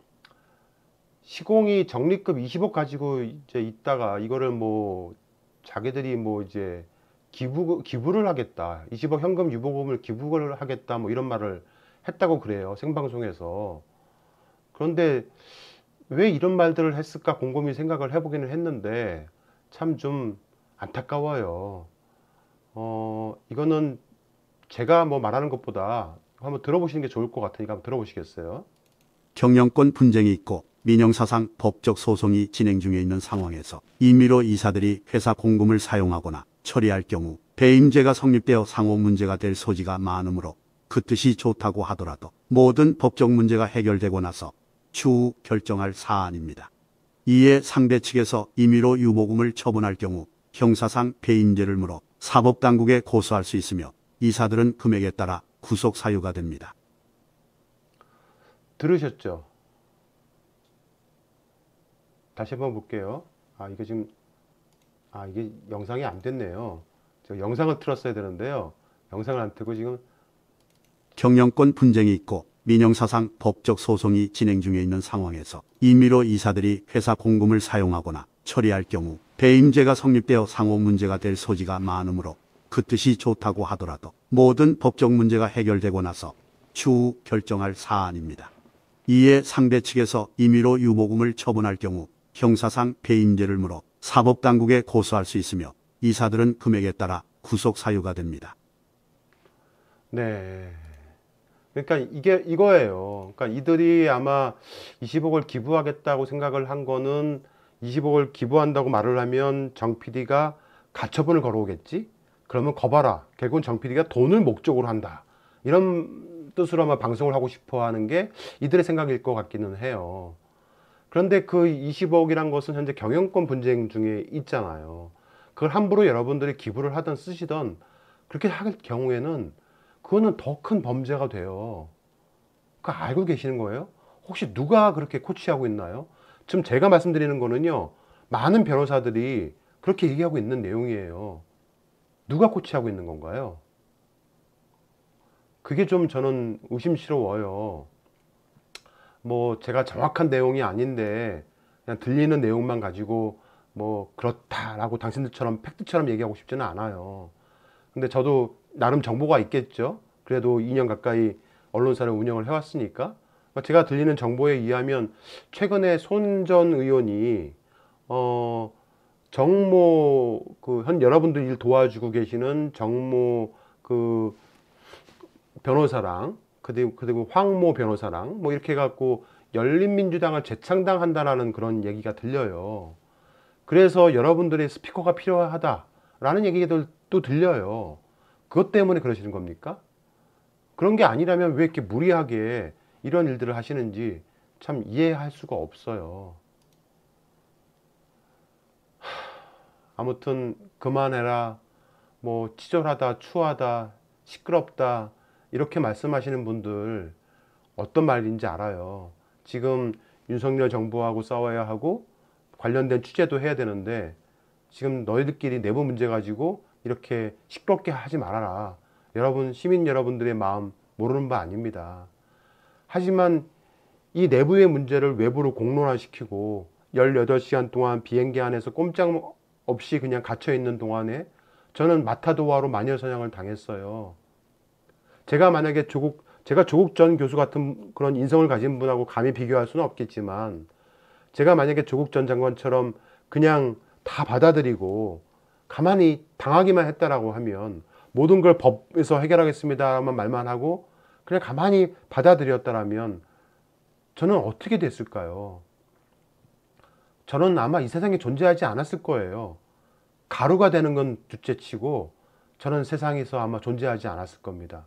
시공이 적립금 이십억 가지고 이제 있다가 이거를 뭐 자기들이 뭐 이제 기부, 기부를 하겠다. 이십억 현금 유보금을 기부를 하겠다. 뭐 이런 말을 했다고 그래요. 생방송에서. 그런데 왜 이런 말들을 했을까 곰곰이 생각을 해보기는 했는데 참 좀 안타까워요. 어, 이거는 제가 뭐 말하는 것보다 한번 들어보시는 게 좋을 것 같으니까 한번 들어보시겠어요? 경영권 분쟁이 있고 민영사상 법적 소송이 진행 중에 있는 상황에서 임의로 이사들이 회사 공금을 사용하거나 처리할 경우 배임죄가 성립되어 상호 문제가 될 소지가 많으므로 그 뜻이 좋다고 하더라도 모든 법적 문제가 해결되고 나서 추후 결정할 사안입니다. 이에 상대 측에서 임의로 유보금을 처분할 경우 형사상 배임죄를 물어 사법당국에 고소할 수 있으며 이사들은 금액에 따라 구속 사유가 됩니다. 들으셨죠? 다시 한번 볼게요. 아, 이게 지금, 아, 이게 영상이 안 됐네요. 제가 영상을 틀었어야 되는데요. 영상을 안 틀고 지금. 경영권 분쟁이 있고 민영사상 법적 소송이 진행 중에 있는 상황에서 임의로 이사들이 회사 공금을 사용하거나 처리할 경우 배임죄가 성립되어 상호 문제가 될 소지가 많으므로 그 뜻이 좋다고 하더라도 모든 법적 문제가 해결되고 나서 추후 결정할 사안입니다. 이에 상대 측에서 임의로 유보금을 처분할 경우 형사상 배임죄를 물어 사법당국에 고소할 수 있으며 이사들은 금액에 따라 구속 사유가 됩니다. 네. 그러니까 이게 이거예요. 그러니까 이들이 아마 이십억을 기부하겠다고 생각을 한 거는 이십억을 기부한다고 말을 하면 정 피디가 가처분을 걸어오겠지? 그러면 거봐라. 결국은 정 피디가 돈을 목적으로 한다. 이런 뜻으로 아마 방송을 하고 싶어 하는 게 이들의 생각일 것 같기는 해요. 그런데 그 이십억이란 것은 현재 경영권 분쟁 중에 있잖아요. 그걸 함부로 여러분들이 기부를 하든 쓰시든 그렇게 할 경우에는 그거는 더 큰 범죄가 돼요. 그거 알고 계시는 거예요? 혹시 누가 그렇게 코치하고 있나요? 지금 제가 말씀드리는 거는요, 많은 변호사들이 그렇게 얘기하고 있는 내용이에요. 누가 코치하고 있는 건가요? 그게 좀 저는 의심스러워요. 뭐 제가 정확한 내용이 아닌데 그냥 들리는 내용만 가지고 뭐 그렇다라고 당신들처럼 팩트처럼 얘기하고 싶지는 않아요. 근데 저도 나름 정보가 있겠죠. 그래도 이 년 가까이 언론사를 운영을 해왔으니까. 제가 들리는 정보에 의하면 최근에 손 전 의원이 어 정모 그 현 여러분들 일 도와주고 계시는 정모 그 변호사랑 그리고 그리고 황모 변호사랑 뭐 이렇게 해갖고 열린민주당을 재창당한다라는 그런 얘기가 들려요. 그래서 여러분들의 스피커가 필요하다라는 얘기도 또 들려요. 그것 때문에 그러시는 겁니까? 그런 게 아니라면 왜 이렇게 무리하게 이런 일들을 하시는지 참 이해할 수가 없어요. 아무튼 그만해라, 뭐 치졸하다, 추하다, 시끄럽다 이렇게 말씀하시는 분들 어떤 말인지 알아요. 지금 윤석열 정부하고 싸워야 하고 관련된 취재도 해야 되는데 지금 너희들끼리 내부 문제 가지고 이렇게 시끄럽게 하지 말아라. 여러분, 시민 여러분들의 마음 모르는 바 아닙니다. 하지만 이 내부의 문제를 외부로 공론화시키고 열여덟 시간 동안 비행기 안에서 꼼짝없이 그냥 갇혀있는 동안에 저는 마타도와로 마녀사냥을 당했어요. 제가 만약에 조국, 제가 조국 전 교수 같은 그런 인성을 가진 분하고 감히 비교할 수는 없겠지만 제가 만약에 조국 전 장관처럼 그냥 다 받아들이고 가만히 당하기만 했다라고 하면 모든 걸 법에서 해결하겠습니다만 말만 하고 그냥 가만히 받아들였다라면 저는 어떻게 됐을까요? 저는 아마 이 세상에 존재하지 않았을 거예요. 가루가 되는 건 둘째치고 저는 세상에서 아마 존재하지 않았을 겁니다.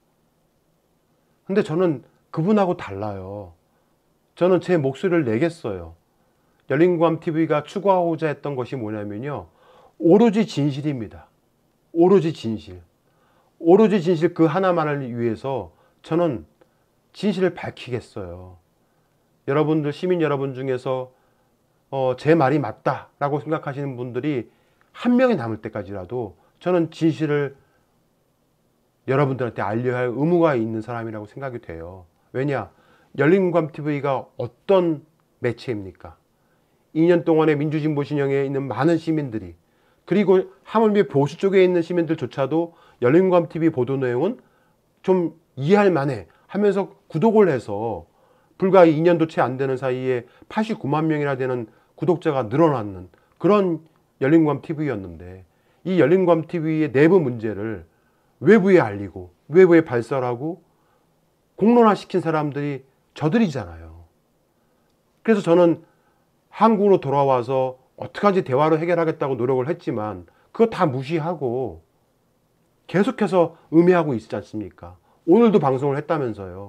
근데 저는 그분하고 달라요. 저는 제 목소리를 내겠어요. 열린공감티비가 추구하고자 했던 것이 뭐냐면요, 오로지 진실입니다. 오로지 진실. 오로지 진실 그 하나만을 위해서 저는 진실을 밝히겠어요. 여러분들, 시민 여러분 중에서 어, 제 말이 맞다라고 생각하시는 분들이 한 명이 남을 때까지라도 저는 진실을 여러분들한테 알려야 할 의무가 있는 사람이라고 생각이 돼요. 왜냐? 열린공감티비가 어떤 매체입니까? 이 년 동안의 민주진보 진영에 있는 많은 시민들이, 그리고 하물며 보수 쪽에 있는 시민들조차도 열린공감티비 보도 내용은 좀 이해할 만해 하면서 구독을 해서 불과 이 년도 채 안 되는 사이에 팔십구만 명이나 되는 구독자가 늘어났는 그런 열린공감티비였는데, 이 열린공감티비의 내부 문제를 외부에 알리고 외부에 발설하고 공론화시킨 사람들이 저들이잖아요. 그래서 저는 한국으로 돌아와서 어떡하지 대화로 해결하겠다고 노력을 했지만 그거 다 무시하고 계속해서 음해하고 있지 않습니까? 오늘도 방송을 했다면서요.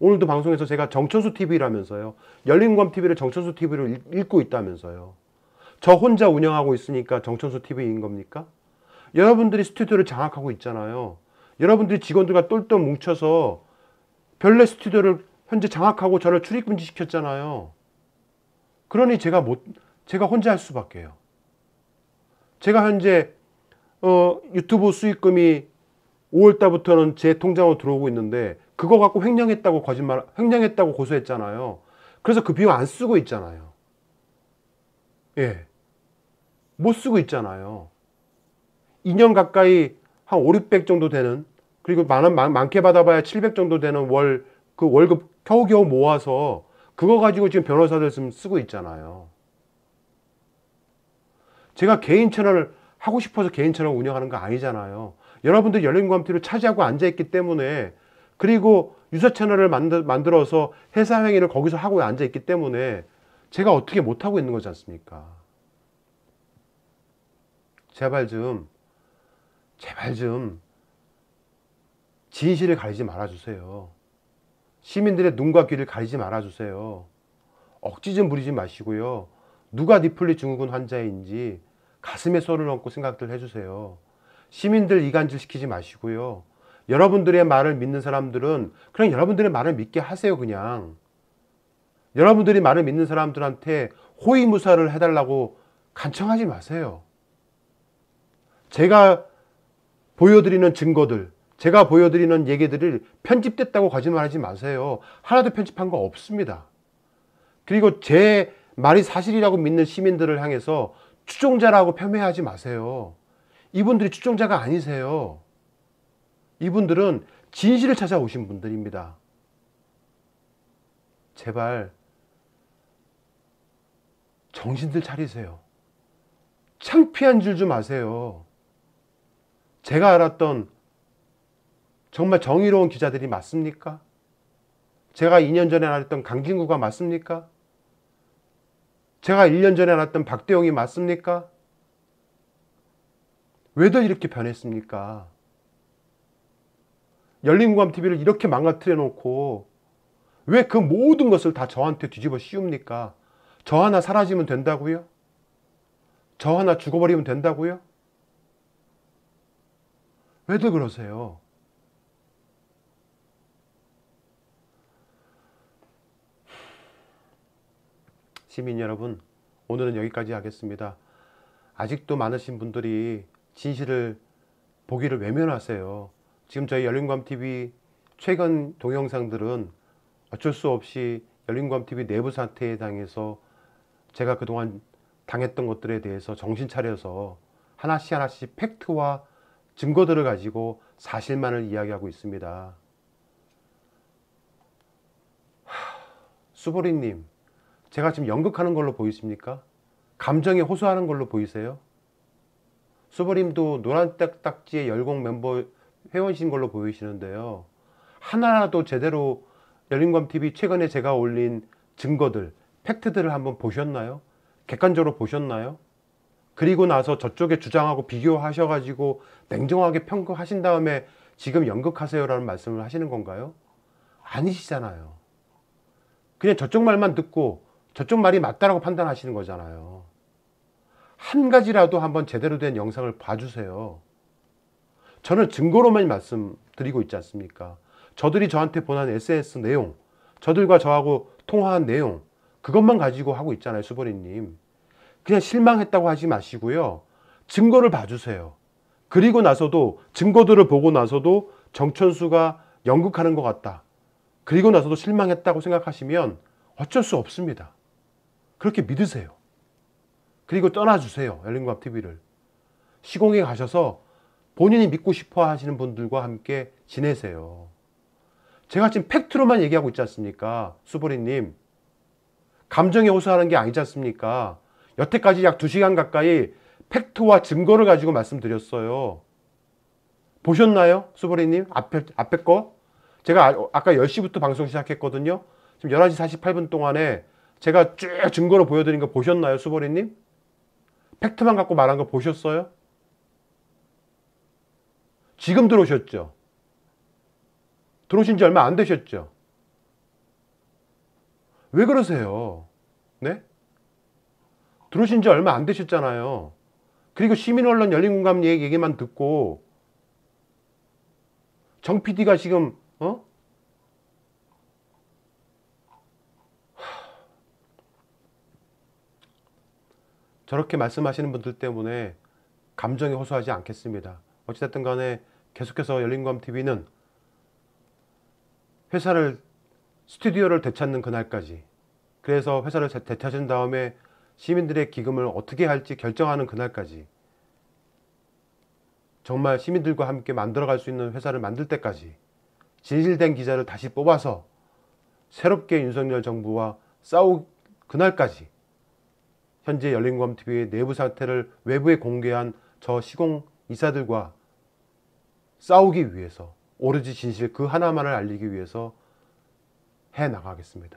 오늘도 방송에서 제가 정천수 티비라면서요. 열린공감티비를 정천수 티비로 읽고 있다면서요. 저 혼자 운영하고 있으니까 정천수 티비인 겁니까? 여러분들이 스튜디오를 장악하고 있잖아요. 여러분들이 직원들과 똘똘 뭉쳐서 별내 스튜디오를 현재 장악하고 저를 출입금지 시켰잖아요. 그러니 제가 못, 제가 혼자 할 수밖에요. 제가 현재 어, 유튜브 수익금이 오월 달부터는 제 통장으로 들어오고 있는데 그거 갖고 횡령했다고 거짓말, 횡령했다고 고소했잖아요. 그래서 그 비용 안 쓰고 있잖아요. 예. 못 쓰고 있잖아요. 이 년 가까이 한 오륙백 정도 되는, 그리고 많은, 많, 많게 받아봐야 칠백 정도 되는 월, 그 월급 겨우겨우 모아서 그거 가지고 지금 변호사들 쓰고 있잖아요. 제가 개인 채널을 하고 싶어서 개인 채널 운영하는 거 아니잖아요. 여러분들 열린공감티비를 차지하고 앉아있기 때문에, 그리고 유사 채널을 만들, 만들어서 회사 행위를 거기서 하고 앉아있기 때문에 제가 어떻게 못하고 있는 거지 않습니까? 제발 좀, 제발 좀 진실을 가리지 말아주세요. 시민들의 눈과 귀를 가리지 말아주세요. 억지 좀 부리지 마시고요. 누가 니플리 증후군 환자인지 가슴에 손을 얹고 생각들 해주세요. 시민들 이간질 시키지 마시고요. 여러분들의 말을 믿는 사람들은 그냥 여러분들의 말을 믿게 하세요. 그냥 여러분들이 말을 믿는 사람들한테 호의무사를 해달라고 간청하지 마세요. 제가 보여드리는 증거들, 제가 보여드리는 얘기들이 편집됐다고 거짓말하지 마세요. 하나도 편집한 거 없습니다. 그리고 제 말이 사실이라고 믿는 시민들을 향해서 추종자라고 폄훼하지 마세요. 이분들이 추종자가 아니세요. 이분들은 진실을 찾아오신 분들입니다. 제발 정신들 차리세요. 창피한 줄 좀 아세요. 제가 알았던 정말 정의로운 기자들이 맞습니까? 제가 이 년 전에 알았던 강진구가 맞습니까? 제가 일 년 전에 알았던 박대용이 맞습니까? 왜들 이렇게 변했습니까? 열린공감티비를 이렇게 망가뜨려 놓고 왜 그 모든 것을 다 저한테 뒤집어 씌웁니까? 저 하나 사라지면 된다고요? 저 하나 죽어버리면 된다고요? 왜들 그러세요? 시민 여러분, 오늘은 여기까지 하겠습니다. 아직도 많으신 분들이 진실을 보기를 외면하세요. 지금 저희 열린공감티비 최근 동영상들은 어쩔 수 없이 열린공감티비 내부 사태에 당해서 제가 그동안 당했던 것들에 대해서 정신 차려서 하나씩 하나씩 팩트와 증거들을 가지고 사실만을 이야기하고 있습니다. 수보리님, 제가 지금 연극하는 걸로 보이십니까? 감정에 호소하는 걸로 보이세요? 수보님도 노란 딱지의 열공 멤버 회원이신 걸로 보이시는데요. 하나라도 제대로 열린공감티비 최근에 제가 올린 증거들, 팩트들을 한번 보셨나요? 객관적으로 보셨나요? 그리고 나서 저쪽에 주장하고 비교하셔가지고 냉정하게 평가하신 다음에 지금 연극하세요라는 말씀을 하시는 건가요? 아니시잖아요. 그냥 저쪽 말만 듣고 저쪽 말이 맞다라고 판단하시는 거잖아요. 한 가지라도 한번 제대로 된 영상을 봐주세요. 저는 증거로만 말씀드리고 있지 않습니까? 저들이 저한테 보낸 에스엔에스 내용, 저들과 저하고 통화한 내용, 그것만 가지고 하고 있잖아요, 수보리님. 그냥 실망했다고 하지 마시고요. 증거를 봐주세요. 그리고 나서도 증거들을 보고 나서도 정천수가 연극하는 것 같다. 그리고 나서도 실망했다고 생각하시면 어쩔 수 없습니다. 그렇게 믿으세요. 그리고 떠나주세요. 열린공감티비를. 시공에 가셔서 본인이 믿고 싶어 하시는 분들과 함께 지내세요. 제가 지금 팩트로만 얘기하고 있지 않습니까? 수보리님. 감정에 호소하는 게 아니지 않습니까? 여태까지 약 두 시간 가까이 팩트와 증거를 가지고 말씀드렸어요. 보셨나요? 수보리님? 앞에, 앞에 거? 제가 아까 열 시부터 방송 시작했거든요. 지금 열한 시 사십팔 분 동안에 제가 쭉 증거로 보여드린 거 보셨나요? 수보리님? 팩트만 갖고 말한 거 보셨어요? 지금 들어오셨죠? 들어오신 지 얼마 안 되셨죠? 왜 그러세요? 네? 들어오신 지 얼마 안 되셨잖아요. 그리고 시민 언론 열린 공감 얘기만 듣고 정 피디가 지금 어? 저렇게 말씀하시는 분들 때문에 감정에 호소하지 않겠습니다. 어찌됐든 간에 계속해서 열린공감티비는 회사를 스튜디오를 되찾는 그날까지, 그래서 회사를 되찾은 다음에 시민들의 기금을 어떻게 할지 결정하는 그날까지, 정말 시민들과 함께 만들어갈 수 있는 회사를 만들 때까지 진실된 기자를 다시 뽑아서 새롭게 윤석열 정부와 싸우 그날까지 현재 열린공감티비의 내부 사태를 외부에 공개한 저 시공 이사들과 싸우기 위해서, 오로지 진실 그 하나만을 알리기 위해서 해나가겠습니다.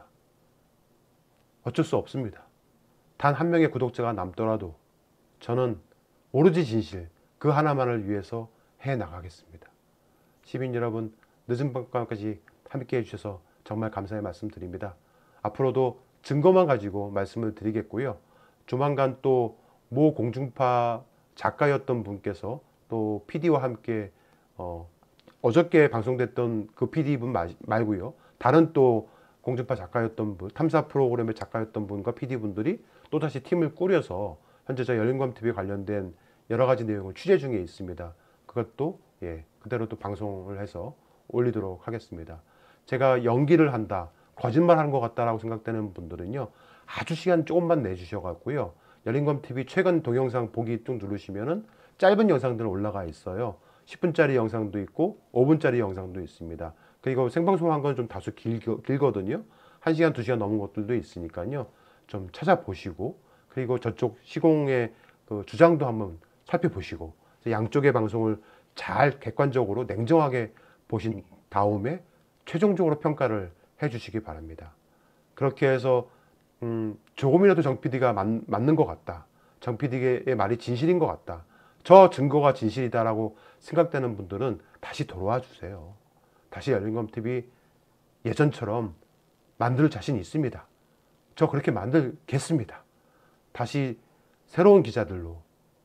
어쩔 수 없습니다. 단 한 명의 구독자가 남더라도 저는 오로지 진실 그 하나만을 위해서 해나가겠습니다. 시민 여러분, 늦은 밤까지 함께 해주셔서 정말 감사의 말씀 드립니다. 앞으로도 증거만 가지고 말씀을 드리겠고요. 조만간 또 모 공중파 작가였던 분께서 또 피디와 함께 어, 어저께 방송됐던 그 피디분 말고요, 다른 또 공중파 작가였던 분, 탐사 프로그램의 작가였던 분과 피디분들이 또다시 팀을 꾸려서 현재 저 열린공감티비에 관련된 여러 가지 내용을 취재 중에 있습니다. 그것도 예, 그대로 또 방송을 해서 올리도록 하겠습니다. 제가 연기를 한다, 거짓말하는 것 같다라고 생각되는 분들은요, 아주 시간 조금만 내주셔가지고요, 열린공감티비 최근 동영상 보기 쭉 누르시면은 짧은 영상들 올라가 있어요. 십 분짜리 영상도 있고 오 분짜리 영상도 있습니다. 그리고 생방송한 건 좀 다소 길, 길거든요. 한 시간, 두 시간 넘은 것들도 있으니까요. 좀 찾아보시고, 그리고 저쪽 시공의 그 주장도 한번 살펴보시고, 양쪽의 방송을 잘 객관적으로 냉정하게 보신 다음에 최종적으로 평가를 해주시기 바랍니다. 그렇게 해서 음, 조금이라도 정 피디가 맞, 맞는 것 같다, 정 피디의 말이 진실인 것 같다, 저 증거가 진실이다라고 생각되는 분들은 다시 돌아와 주세요. 다시 열린공감티비 예전처럼 만들 자신 있습니다. 저 그렇게 만들겠습니다. 다시 새로운 기자들로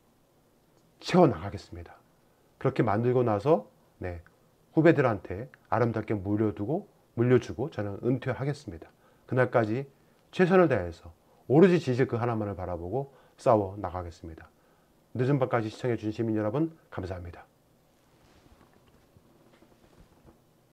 채워나가겠습니다. 그렇게 만들고 나서 네, 후배들한테 아름답게 물려두고 물려주고 저는 은퇴하겠습니다. 그날까지 최선을 다해서 오로지 진실 그 하나만을 바라보고 싸워 나가겠습니다. 늦은 밤까지 시청해 주신 시민 여러분 감사합니다.